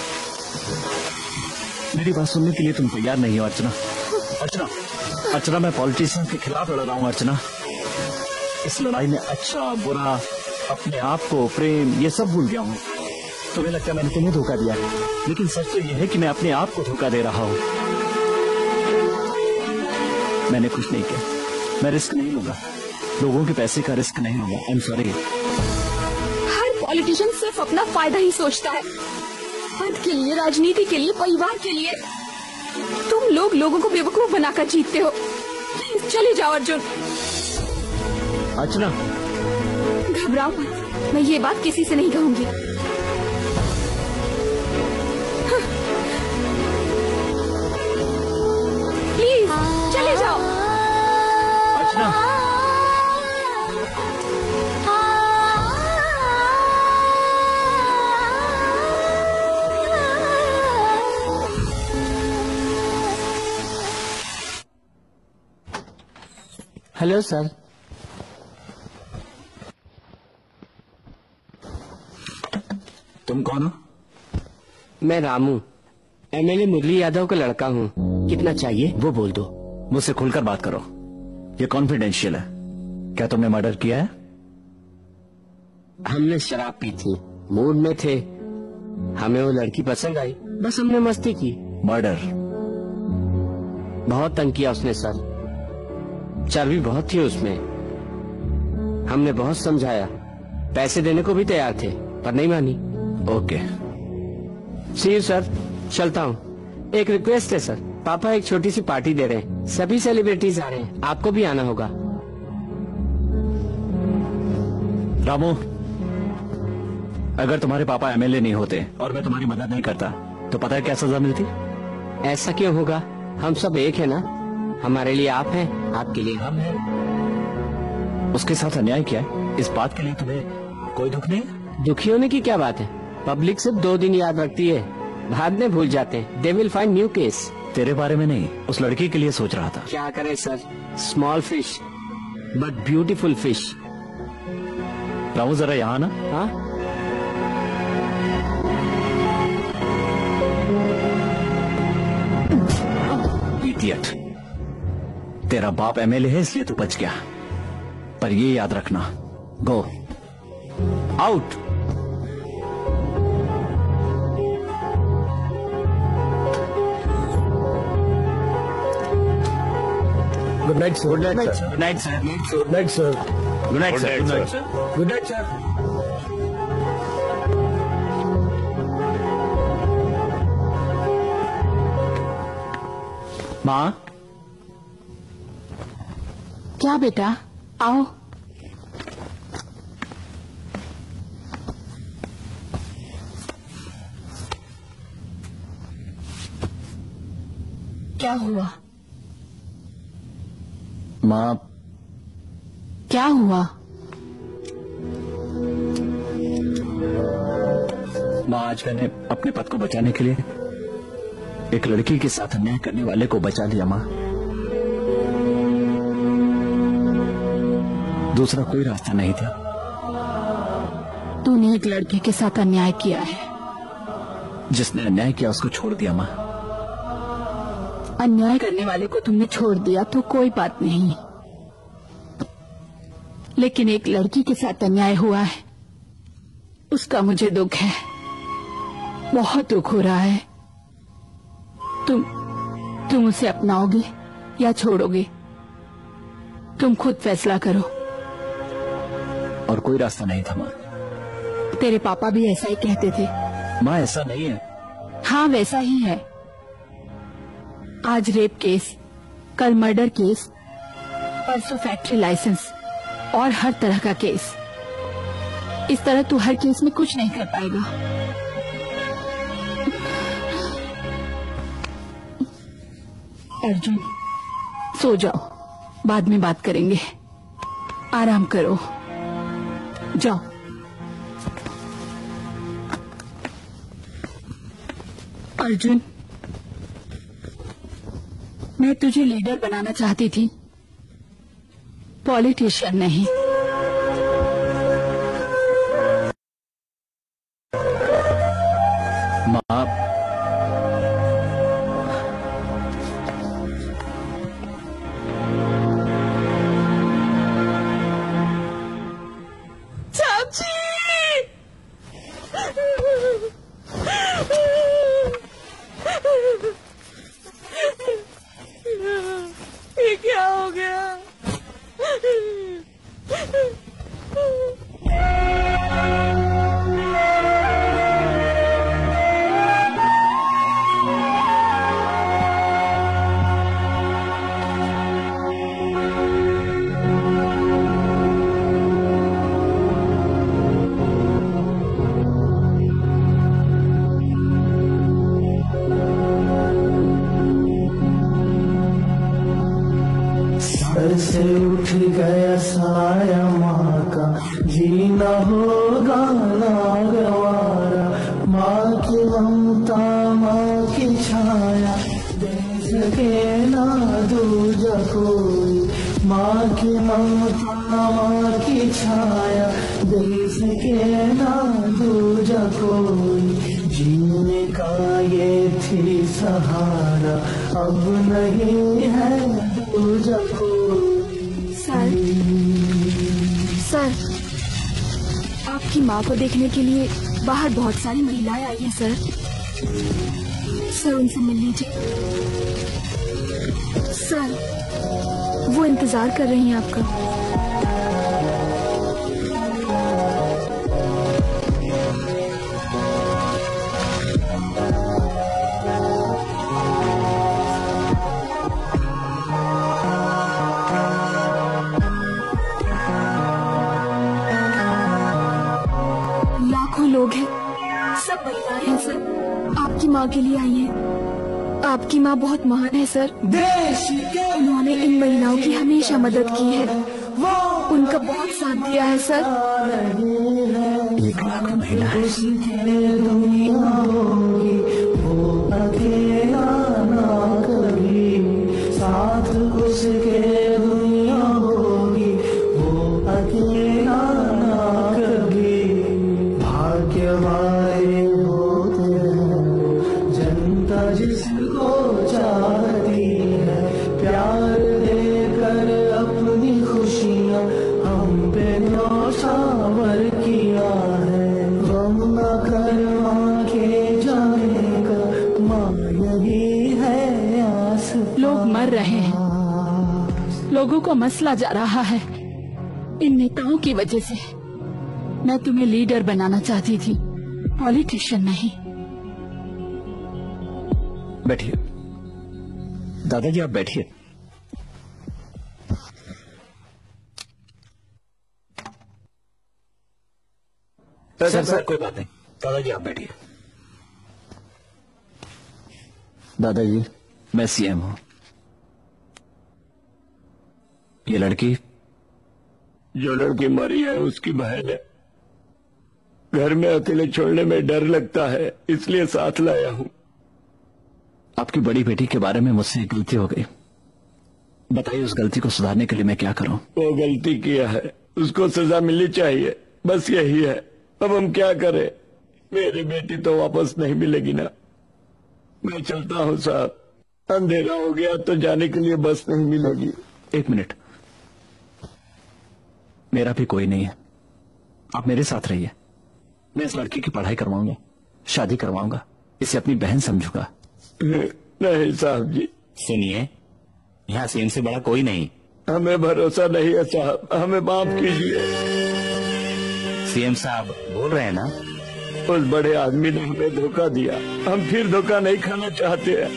मेरी बात सुनने के लिए तुम तैयार नहीं हो अर्चना। अर्चना, अर्चना मैं पॉलिटिशियन के खिलाफ लड़ रहा हूँ अर्चना। इस लड़ाई में अच्छा बुरा, अपने आप को, प्रेम, ये सब भूल गया हूँ। तुम्हें लगता है मैंने तुम्हें धोखा दिया, लेकिन सच तो यह है कि मैं अपने आप को धोखा दे रहा हूँ। मैंने कुछ नहीं किया, मैं रिस्क नहीं लूंगा, लोगों के पैसे का रिस्क नहीं लूंगा। I am sorry. हर पॉलिटिशियन सिर्फ अपना फायदा ही सोचता है, पद के लिए, राजनीति के लिए, परिवार के लिए। तुम लोग लोगों को बेवकूफ बनाकर जीतते हो। प्लीज चले जाओ अर्जुन। अर्चना, घबराओ मत, मैं ये बात किसी से नहीं कहूंगी। प्लीज चले जाओ। Archana, hello sir. तुम कौन हो? मैं रामू, एमएलए मुरली यादव का लड़का हूँ। कितना चाहिए वो बोल दो। मुझसे खुलकर बात करो, ये कॉन्फिडेंशियल है। क्या तुमने मर्डर किया है? हमने शराब पी थी, मूड में थे, हमें वो लड़की पसंद आई, बस हमने मस्ती की। मर्डर? बहुत तंग किया उसने सर, चर्बी बहुत थी उसमें। हमने बहुत समझाया, पैसे देने को भी तैयार थे, पर नहीं मानी। ओके, सी यू सर, चलता हूँ। एक रिक्वेस्ट है सर, पापा एक छोटी सी पार्टी दे रहे हैं, सभी सेलिब्रिटीज आ रहे हैं, आपको भी आना होगा। रामू, अगर तुम्हारे पापा एमएलए नहीं होते और मैं तुम्हारी मदद नहीं करता तो पता है क्या सजा मिलती? ऐसा क्यों होगा, हम सब एक है ना। हमारे लिए आप हैं, आपके लिए हम हैं। उसके साथ अन्याय किया है, इस बात के लिए तुम्हें कोई दुख नहीं है? दुखी होने की क्या बात है, पब्लिक सिर्फ दो दिन याद रखती है, बाद में भूल जाते हैं। They will find new case. तेरे बारे में नहीं, उस लड़की के लिए सोच रहा था। क्या करें sir, small fish but beautiful fish. Ramu जरा यहाँ ना। हाँ इडियट, तेरा बाप एमएलए है इसलिए तू बच गया, पर ये याद रखना, go out. Good night sir. Good night sir. Good night sir. Good night sir. Good night sir. Good night sir. Good night sir. माँ। क्या बेटा, आओ। क्या हुआ? माँ। क्या हुआ? माँ, आज मैंने अपने पद को बचाने के लिए एक लड़की के साथ अन्याय करने वाले को बचा लिया। माँ, दूसरा कोई रास्ता नहीं था। तूने एक लड़के के साथ अन्याय किया है। जिसने अन्याय किया उसको छोड़ दिया। माँ, अन्याय करने वाले को तुमने छोड़ दिया तो कोई बात नहीं, लेकिन एक लड़की के साथ अन्याय हुआ है, उसका मुझे दुख है, बहुत दुख हो रहा है। तुम तुम उसे अपनाओगे या छोड़ोगे? तुम खुद फैसला करो। और कोई रास्ता नहीं था माँ। तेरे पापा भी ऐसा ही कहते थे। माँ, ऐसा नहीं है। हाँ, वैसा ही है। आज रेप केस, कल मर्डर केस, परसों फैक्ट्री लाइसेंस और हर तरह का केस। इस तरह तू हर केस में कुछ नहीं कर पाएगा। अर्जुन, सो जाओ, बाद में बात करेंगे। आराम करो, जाओ। अर्जुन, मैं तुझे लीडर बनाना चाहती थी, पॉलिटिशियन नहीं। माँ, ये क्या हो गया? सर से उठ गया साया माँ का, जीना होगा ना गवारा। माँ की ममता, माँ की छाया, दे सके ना दूजा कोई। माँ की ममता, माँ की छाया, दे सके ना दूजा कोई। जीने का ये थी सहारा, अब नहीं है दूजा कोई। सर, सर, आपकी माँ को देखने के लिए बाहर बहुत सारी महिलाएं आई हैं सर। सर, उनसे मिल लीजिए। सर, वो इंतजार कर रही हैं आपका। लोग हैं, सब महिलाएं हैं सर, आपकी माँ के लिए आई हैं। आपकी माँ बहुत महान है सर। उन्होंने इन महिलाओं की हमेशा मदद की है, उनका बहुत साथ दिया है सर। एक लाख महीना है। दुनिया होगी वो अकेला ना कभी, साथ उसके दुनिया होगी वो अकेला ना कभी। भाग्य वाले होते हैं जनता जिसको चाहती है, प्यार देकर अपनी खुशियाँ हम पे न्यौछावर किया है। गम न करवा के जाएगा माँ, यही है आस। लोग मर रहे हैं, लोगों को मसला जा रहा है इन नेताओं की वजह से। मैं तुम्हें लीडर बनाना चाहती थी, पॉलिटिशियन नहीं। बैठिए दादाजी, आप बैठिए। सर सर कोई बात नहीं, दादाजी आप बैठिए। दादाजी मैं सीएम हूं। ये लड़की जो लड़की मरी है उसकी बहन है। घर में अकेले छोड़ने में डर लगता है, इसलिए साथ लाया हूं। आपकी बड़ी बेटी के बारे में मुझसे एक गलती हो गई, बताइए उस गलती को सुधारने के लिए मैं क्या करूं? वो गलती किया है, उसको सजा मिलनी चाहिए, बस यही है। अब हम क्या करें, मेरी बेटी तो वापस नहीं मिलेगी ना। मैं चलता हूँ साहब, अंधेरा हो गया तो जाने के लिए बस नहीं मिलेगी। एक मिनट, मेरा भी कोई नहीं है, आप मेरे साथ रहिए। मैं इस लड़की की पढ़ाई करवाऊंगा, शादी करवाऊंगा, इसे अपनी बहन समझूंगा। नहीं साहब जी। सुनिए, यहाँ सीएम से बड़ा कोई नहीं। हमें भरोसा नहीं है साहब, हमें माफ कीजिए। सीएम साहब बोल रहे हैं ना, उस बड़े आदमी ने हमें धोखा दिया, हम फिर धोखा नहीं खाना चाहते हैं।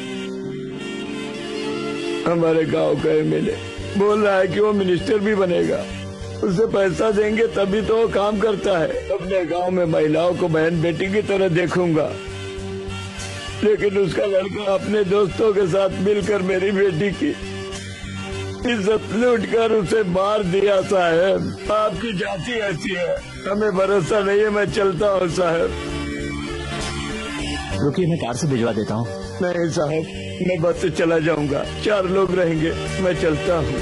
हमारे गांव का एमएलए बोल रहा है कि वो मिनिस्टर भी बनेगा, उसे पैसा देंगे तभी तो वो काम करता है। अपने गांव में महिलाओं को बहन बेटी की तरह देखूंगा, लेकिन उसका लड़का अपने दोस्तों के साथ मिलकर मेरी बेटी की इज्जत लूट कर उसे मार दिया। साहब आपकी जाति ऐसी है, हमें भरोसा नहीं है। मैं चलता हूँ साहब। रुकिए, मैं कार से भिजवा देता हूँ। नहीं साहब, मैं बस से चला जाऊंगा, चार लोग रहेंगे। मैं चलता हूँ।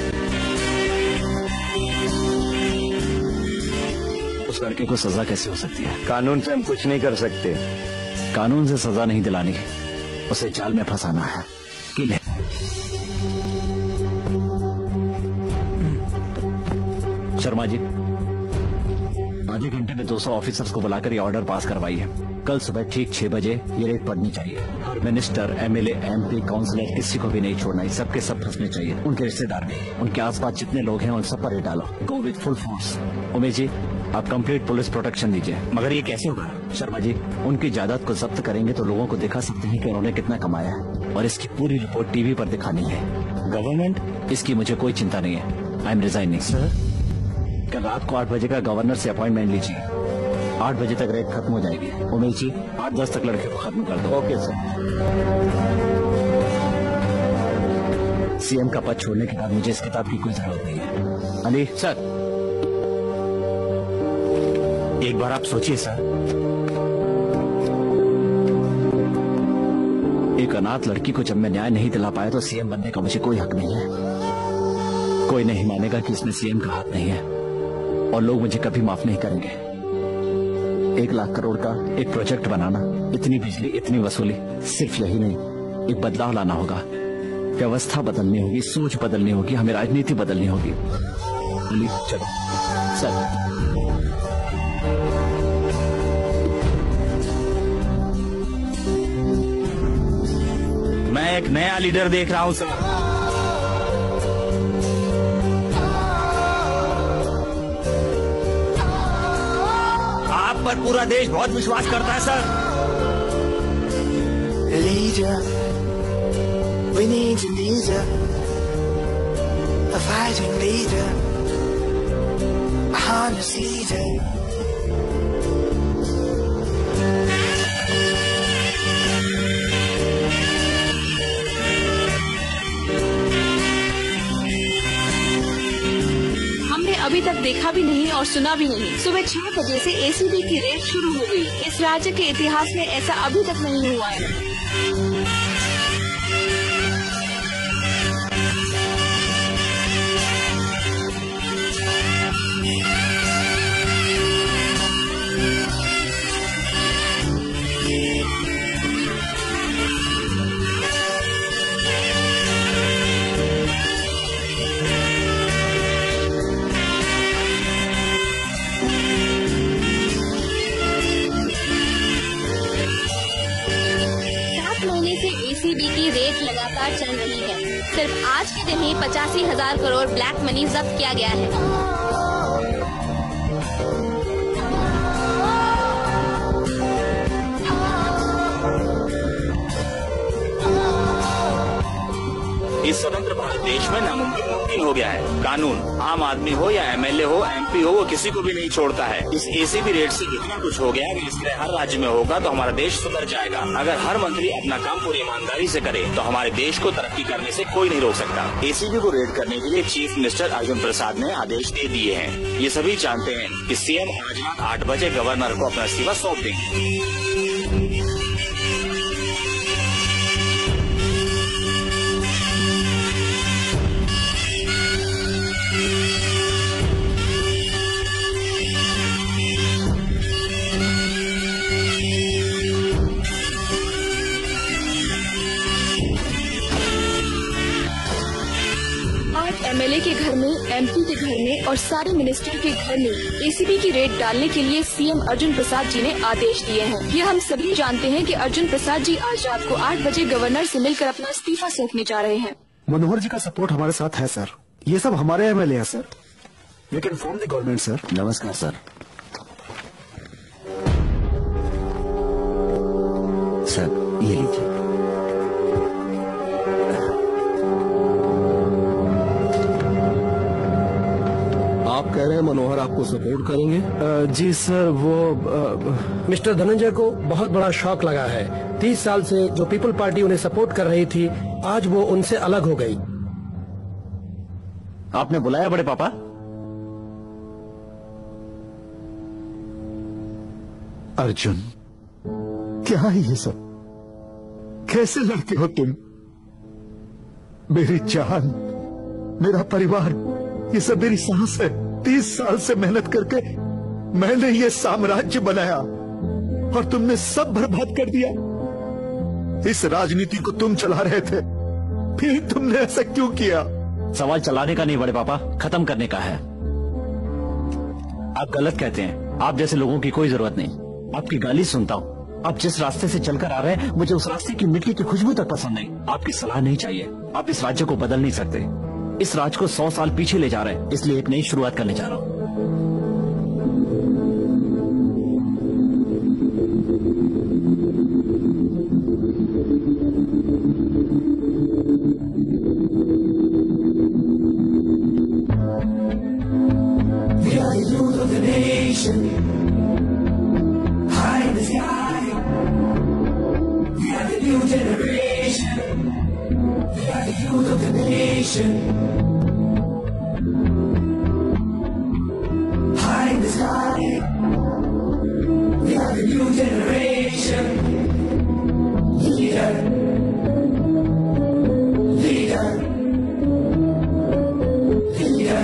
उस लड़के को सजा कैसे हो सकती है? कानून से हम कुछ नहीं कर सकते। कानून से सजा नहीं दिलानी है, उसे जाल में फंसाना है। किले शर्मा जी, आधे घंटे में दो सौ ऑफिसर्स को बुलाकर ये ऑर्डर पास करवाइए। कल सुबह ठीक छह बजे ये रेड पड़नी चाहिए। मिनिस्टर, एमएलए, एमपी, काउंसलर किसी को भी नहीं छोड़ना है, सबके सब फंसने चाहिए। उनके रिश्तेदार भी, उनके आसपास जितने लोग हैं उन सब पर रेड डालो। Go with full force. Umesh ji, आप कंप्लीट पुलिस प्रोटेक्शन दीजिए। मगर ये कैसे होगा? शर्मा जी, उनकी जायदाद को जब्त करेंगे तो लोगों को दिखा सकते हैं कि उन्होंने कितना कमाया है, और इसकी पूरी रिपोर्ट टीवी पर दिखानी है। गवर्नमेंट, इसकी मुझे कोई चिंता नहीं है। I am resigning. सर, कल रात को आठ बजे का गवर्नर से अपॉइंटमेंट लीजिए। आठ बजे तक रेड खत्म हो जाएगी। उमेश जी, आठ दस तक लड़के को खत्म कर दो। Okay sir. सीएम का पद छोड़ने के बाद मुझे इस किताब की कोई जरूरत नहीं है। अली सर, एक बार आप सोचिए सर, एक अनाथ लड़की को जब मैं न्याय नहीं दिला पाया तो सीएम बनने का मुझे कोई हक नहीं है। कोई नहीं मानेगा कि इसमें सीएम का हाथ नहीं है, और लोग मुझे कभी माफ नहीं करेंगे। एक लाख करोड़ का एक प्रोजेक्ट बनाना, इतनी बिजली, इतनी वसूली, सिर्फ यही नहीं, एक बदलाव लाना होगा। व्यवस्था बदलनी होगी, सोच बदलनी होगी, हमें राजनीति बदलनी होगी। अली चलो। सर, मैं एक नया लीडर देख रहा हूं सर। आप पर पूरा देश बहुत विश्वास करता है sir. Leader, we need a leader, a fighting leader, a honest leader. अभी तक देखा भी नहीं और सुना भी नहीं। सुबह छह बजे से एसीबी की रेड शुरू हो गई। इस राज्य के इतिहास में ऐसा अभी तक नहीं हुआ है। एसीबी की रेड लगातार चल रही है। सिर्फ आज के दिन ही पचासी हजार करोड़ ब्लैक मनी जब्त किया गया है। इस स्वतंत्र भारत देश में नामुमकिन मुमकिन हो गया है। कानून आम आदमी हो या एमएलए हो, एमपी हो, वो किसी को भी नहीं छोड़ता है। इस एसीबी रेड से इतना कुछ हो गया कि इसलिए हर राज्य में होगा तो हमारा देश सुधर जाएगा। अगर हर मंत्री अपना काम पूरी ईमानदारी से करे तो हमारे देश को तरक्की करने से कोई नहीं रोक सकता। एसीबी को रेड करने के लिए चीफ मिनिस्टर अर्जुन प्रसाद ने आदेश दे दिए हैं। ये सभी जानते हैं कि सीएम आज रात आठ बजे गवर्नर को अपना इस्तीफा सौंप देंगे। एमएलए के घर में, एमपी के घर में और सारे मिनिस्टर के घर में एसीबी की रेड डालने के लिए सीएम अर्जुन प्रसाद जी ने आदेश दिए हैं। ये हम सभी जानते हैं कि अर्जुन प्रसाद जी आज रात को आठ बजे गवर्नर से मिलकर अपना इस्तीफा सौंपने जा रहे हैं। मनोहर जी का सपोर्ट हमारे साथ है सर। ये सब हमारे एमएलए हैं sir. We can form the government sir. नमस्कार सर। सर ये लीजिए। आप कह रहे हैं मनोहर आपको सपोर्ट करेंगे? आ, जी सर, वो आ, मिस्टर धनंजय को बहुत बड़ा शॉक लगा है। तीस साल से जो पीपल पार्टी उन्हें सपोर्ट कर रही थी, आज वो उनसे अलग हो गई। आपने बुलाया बड़े पापा? अर्जुन, क्या है ये सब? कैसे लड़ते हो तुम? मेरी जान, मेरा परिवार, ये सब मेरी सांस है। तीस साल से मेहनत करके मैंने ये साम्राज्य बनाया और तुमने सब बर्बाद कर दिया। इस राजनीति को तुम चला रहे थे, फिर तुमने ऐसा क्यों किया? सवाल चलाने का नहीं बड़े पापा, खत्म करने का है। आप गलत कहते हैं। आप जैसे लोगों की कोई जरूरत नहीं। आपकी गाली सुनता हूँ। आप जिस रास्ते से चलकर आ रहे हैं, मुझे उस रास्ते की मिट्टी की खुशबू तक पसंद नहीं। आपकी सलाह नहीं चाहिए। आप इस राज्य को बदल नहीं सकते। इस राज को सौ साल पीछे ले जा रहे हैं, इसलिए एक नई शुरुआत करने जा रहा हूं। We are the youth of the nation, high in the sky. We are the new generation. We are the youth of the nation. High in the sky. We are the new generation. Leader. Leader. Leader.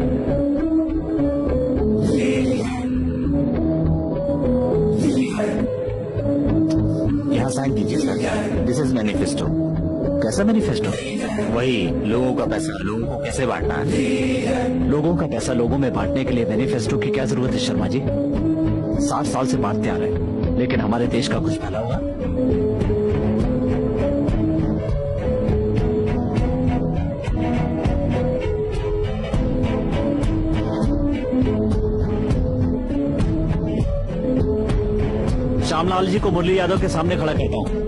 यहाँ sign कीजिए sir. This is manifesto. कैसा manifesto? वही, लोगों का पैसा लोगों को कैसे बांटना है। लोगों का पैसा लोगों में बांटने के लिए मैनिफेस्टो की क्या जरूरत है शर्मा जी? साठ साल से बांटते आ रहे हैं, लेकिन हमारे देश का कुछ भला हुआ? श्यामलाल जी को मुरली यादव के सामने खड़ा करता हूँ।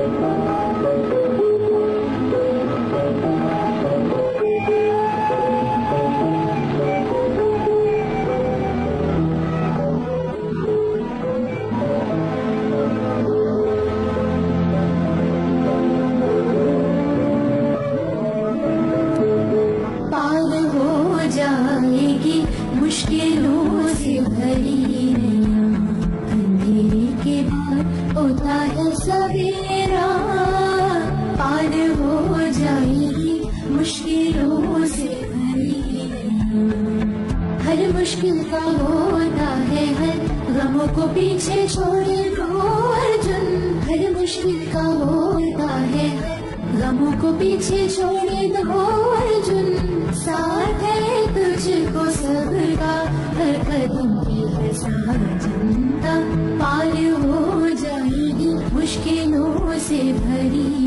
मुश्किलों से भरी नैया, अंधेरे के बाद होता है सवेरा, पार हो जाएगी मुश्किलों से भरी नैया। हर मुश्किल का होता है हर गमों को पीछे छोड़े दो अर्जुन, हर मुश्किल का होता है गमों को पीछे छोड़े दो अर्जुन, साथ है तुझको सबका हर कदम की है जनता, पार हो जाएगी मुश्किलों से भरी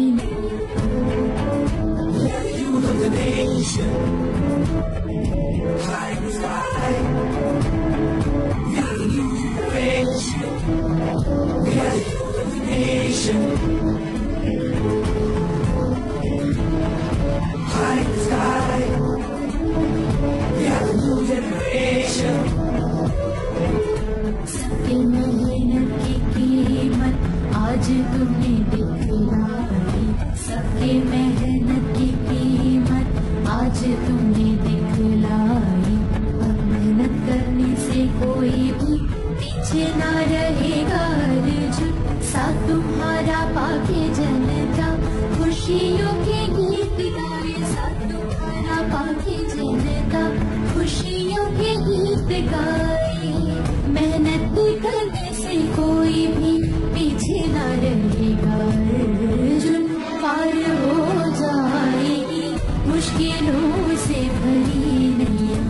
सबके मेहनत की कीमत आज तुमने दिखलाई, सबके मेहनत की कीमत आज तुमने दिखलाई, और मेहनत करने से कोई भी पीछे ना रहेगा अर्जुन, साथ तुम्हारा पाके जनता खुशियों के गीत गाए, साथ तुम्हारा पाके जनता खुशियों के गीत गाए, मेहनत करने से कोई भी पीछे ना रहेगा अर्जुन, पार हो जाएगी मुश्किलों से भरी नैया।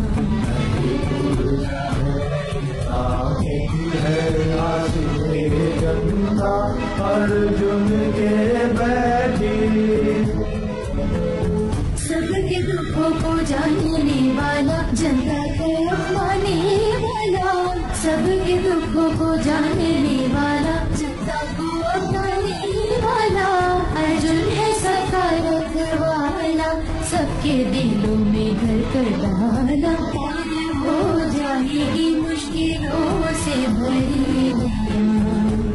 अर्जुन के बैठी सबके दुखों को जानने वाला, जनता को माने वाला, सबके दुखों को जानने वाला, जनता को अपनाने वाला, अर्जुन है सबका रखवाला, सबके दिलों में घर कर डाला, पार हो जाएगी मुश्किलों से भरी नैया।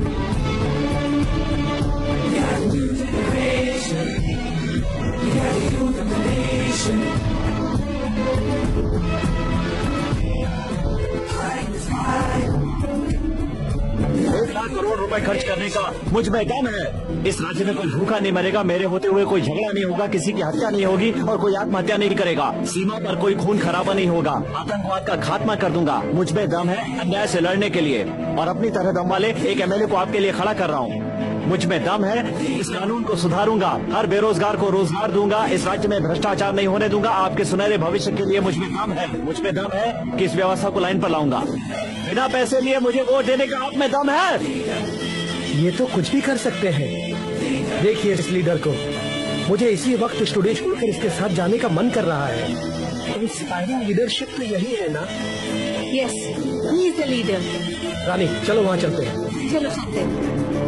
एक लाख करोड़ रुपए खर्च करने का मुझ में दम है। इस राज्य में कोई भूखा नहीं मरेगा, मेरे होते हुए कोई झगड़ा नहीं होगा, किसी की हत्या नहीं होगी और कोई आत्महत्या नहीं करेगा, सीमा पर कोई खून खराबा नहीं होगा, आतंकवाद का खात्मा कर दूंगा। मुझ में दम है अन्याय से लड़ने के लिए, और अपनी तरह दम वाले एक एमएलए को आपके लिए खड़ा कर रहा हूँ। मुझ में दम है, इस कानून को सुधारूंगा, हर बेरोजगार को रोजगार दूंगा, इस राज्य में भ्रष्टाचार नहीं होने दूंगा, आपके सुनहरे भविष्य के लिए मुझ में दम है। मुझ में दम है कि इस व्यवस्था को लाइन पर लाऊंगा, बिना पैसे लिए मुझे वोट देने का आप में दम है। ये तो कुछ भी कर सकते हैं। देखिए इस लीडर को, मुझे इसी वक्त स्टूडियो छोड़कर इसके साथ जाने का मन कर रहा है। इंस्पायरिंग लीडरशिप तो यही है ना? Yes, he is the leader. Rani चलो वहाँ चलते हैं। चलो चलते हैं।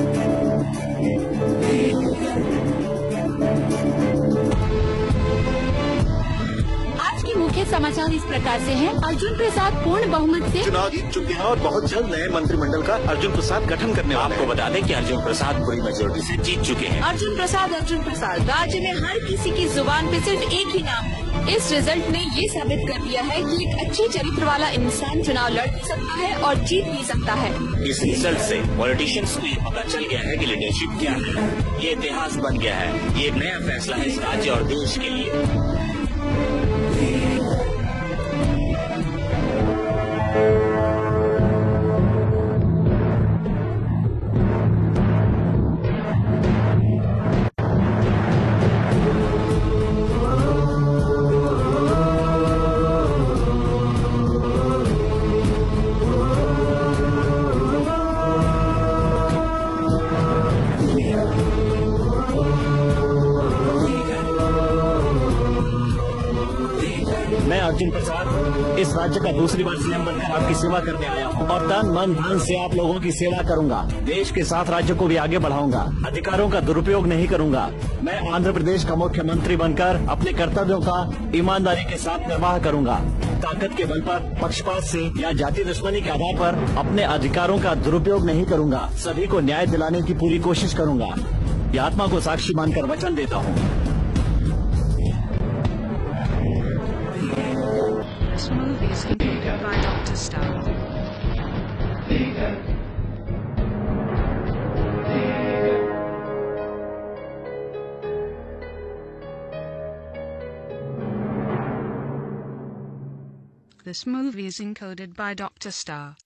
आज के मुख्य समाचार इस प्रकार से हैं। अर्जुन प्रसाद पूर्ण बहुमत से चुनाव जीत चुके हैं और बहुत जल्द नए मंत्रिमंडल का अर्जुन प्रसाद गठन करने वाले हैं। आपको बता दें कि अर्जुन प्रसाद बड़ी मेजोरिटी से जीत चुके हैं। अर्जुन प्रसाद अर्जुन प्रसाद राज्य में हर किसी की जुबान पे सिर्फ एक ही नाम है। इस रिजल्ट ने ये साबित कर दिया है कि एक अच्छे चरित्र वाला इंसान चुनाव लड़ भी सकता है और जीत भी सकता है। इस रिजल्ट से पॉलिटिशियंस को ये पता चल गया है कि लीडरशिप क्या है। ये इतिहास बन गया है। ये एक नया फैसला है इस राज्य और देश के लिए। सचिन प्रसाद इस राज्य का दूसरी बार सीएम बनकर आपकी सेवा करने आया हूँ और तन मन धन से आप लोगों की सेवा करूंगा। देश के साथ राज्य को भी आगे बढ़ाऊंगा। अधिकारों का दुरुपयोग नहीं करूंगा। मैं आंध्र प्रदेश का मुख्यमंत्री बनकर अपने कर्तव्यों का ईमानदारी के साथ निर्वाह करूंगा। ताकत के बल पर, पक्षपात से या जाति दुश्मनी के आधार पर अपने अधिकारों का दुरुपयोग नहीं करूंगा। सभी को न्याय दिलाने की पूरी कोशिश करूंगा। ये आत्मा को साक्षी मानकर वचन देता हूँ। This movie is completed by Doctor Star. This movie is encoded by Doctor Star.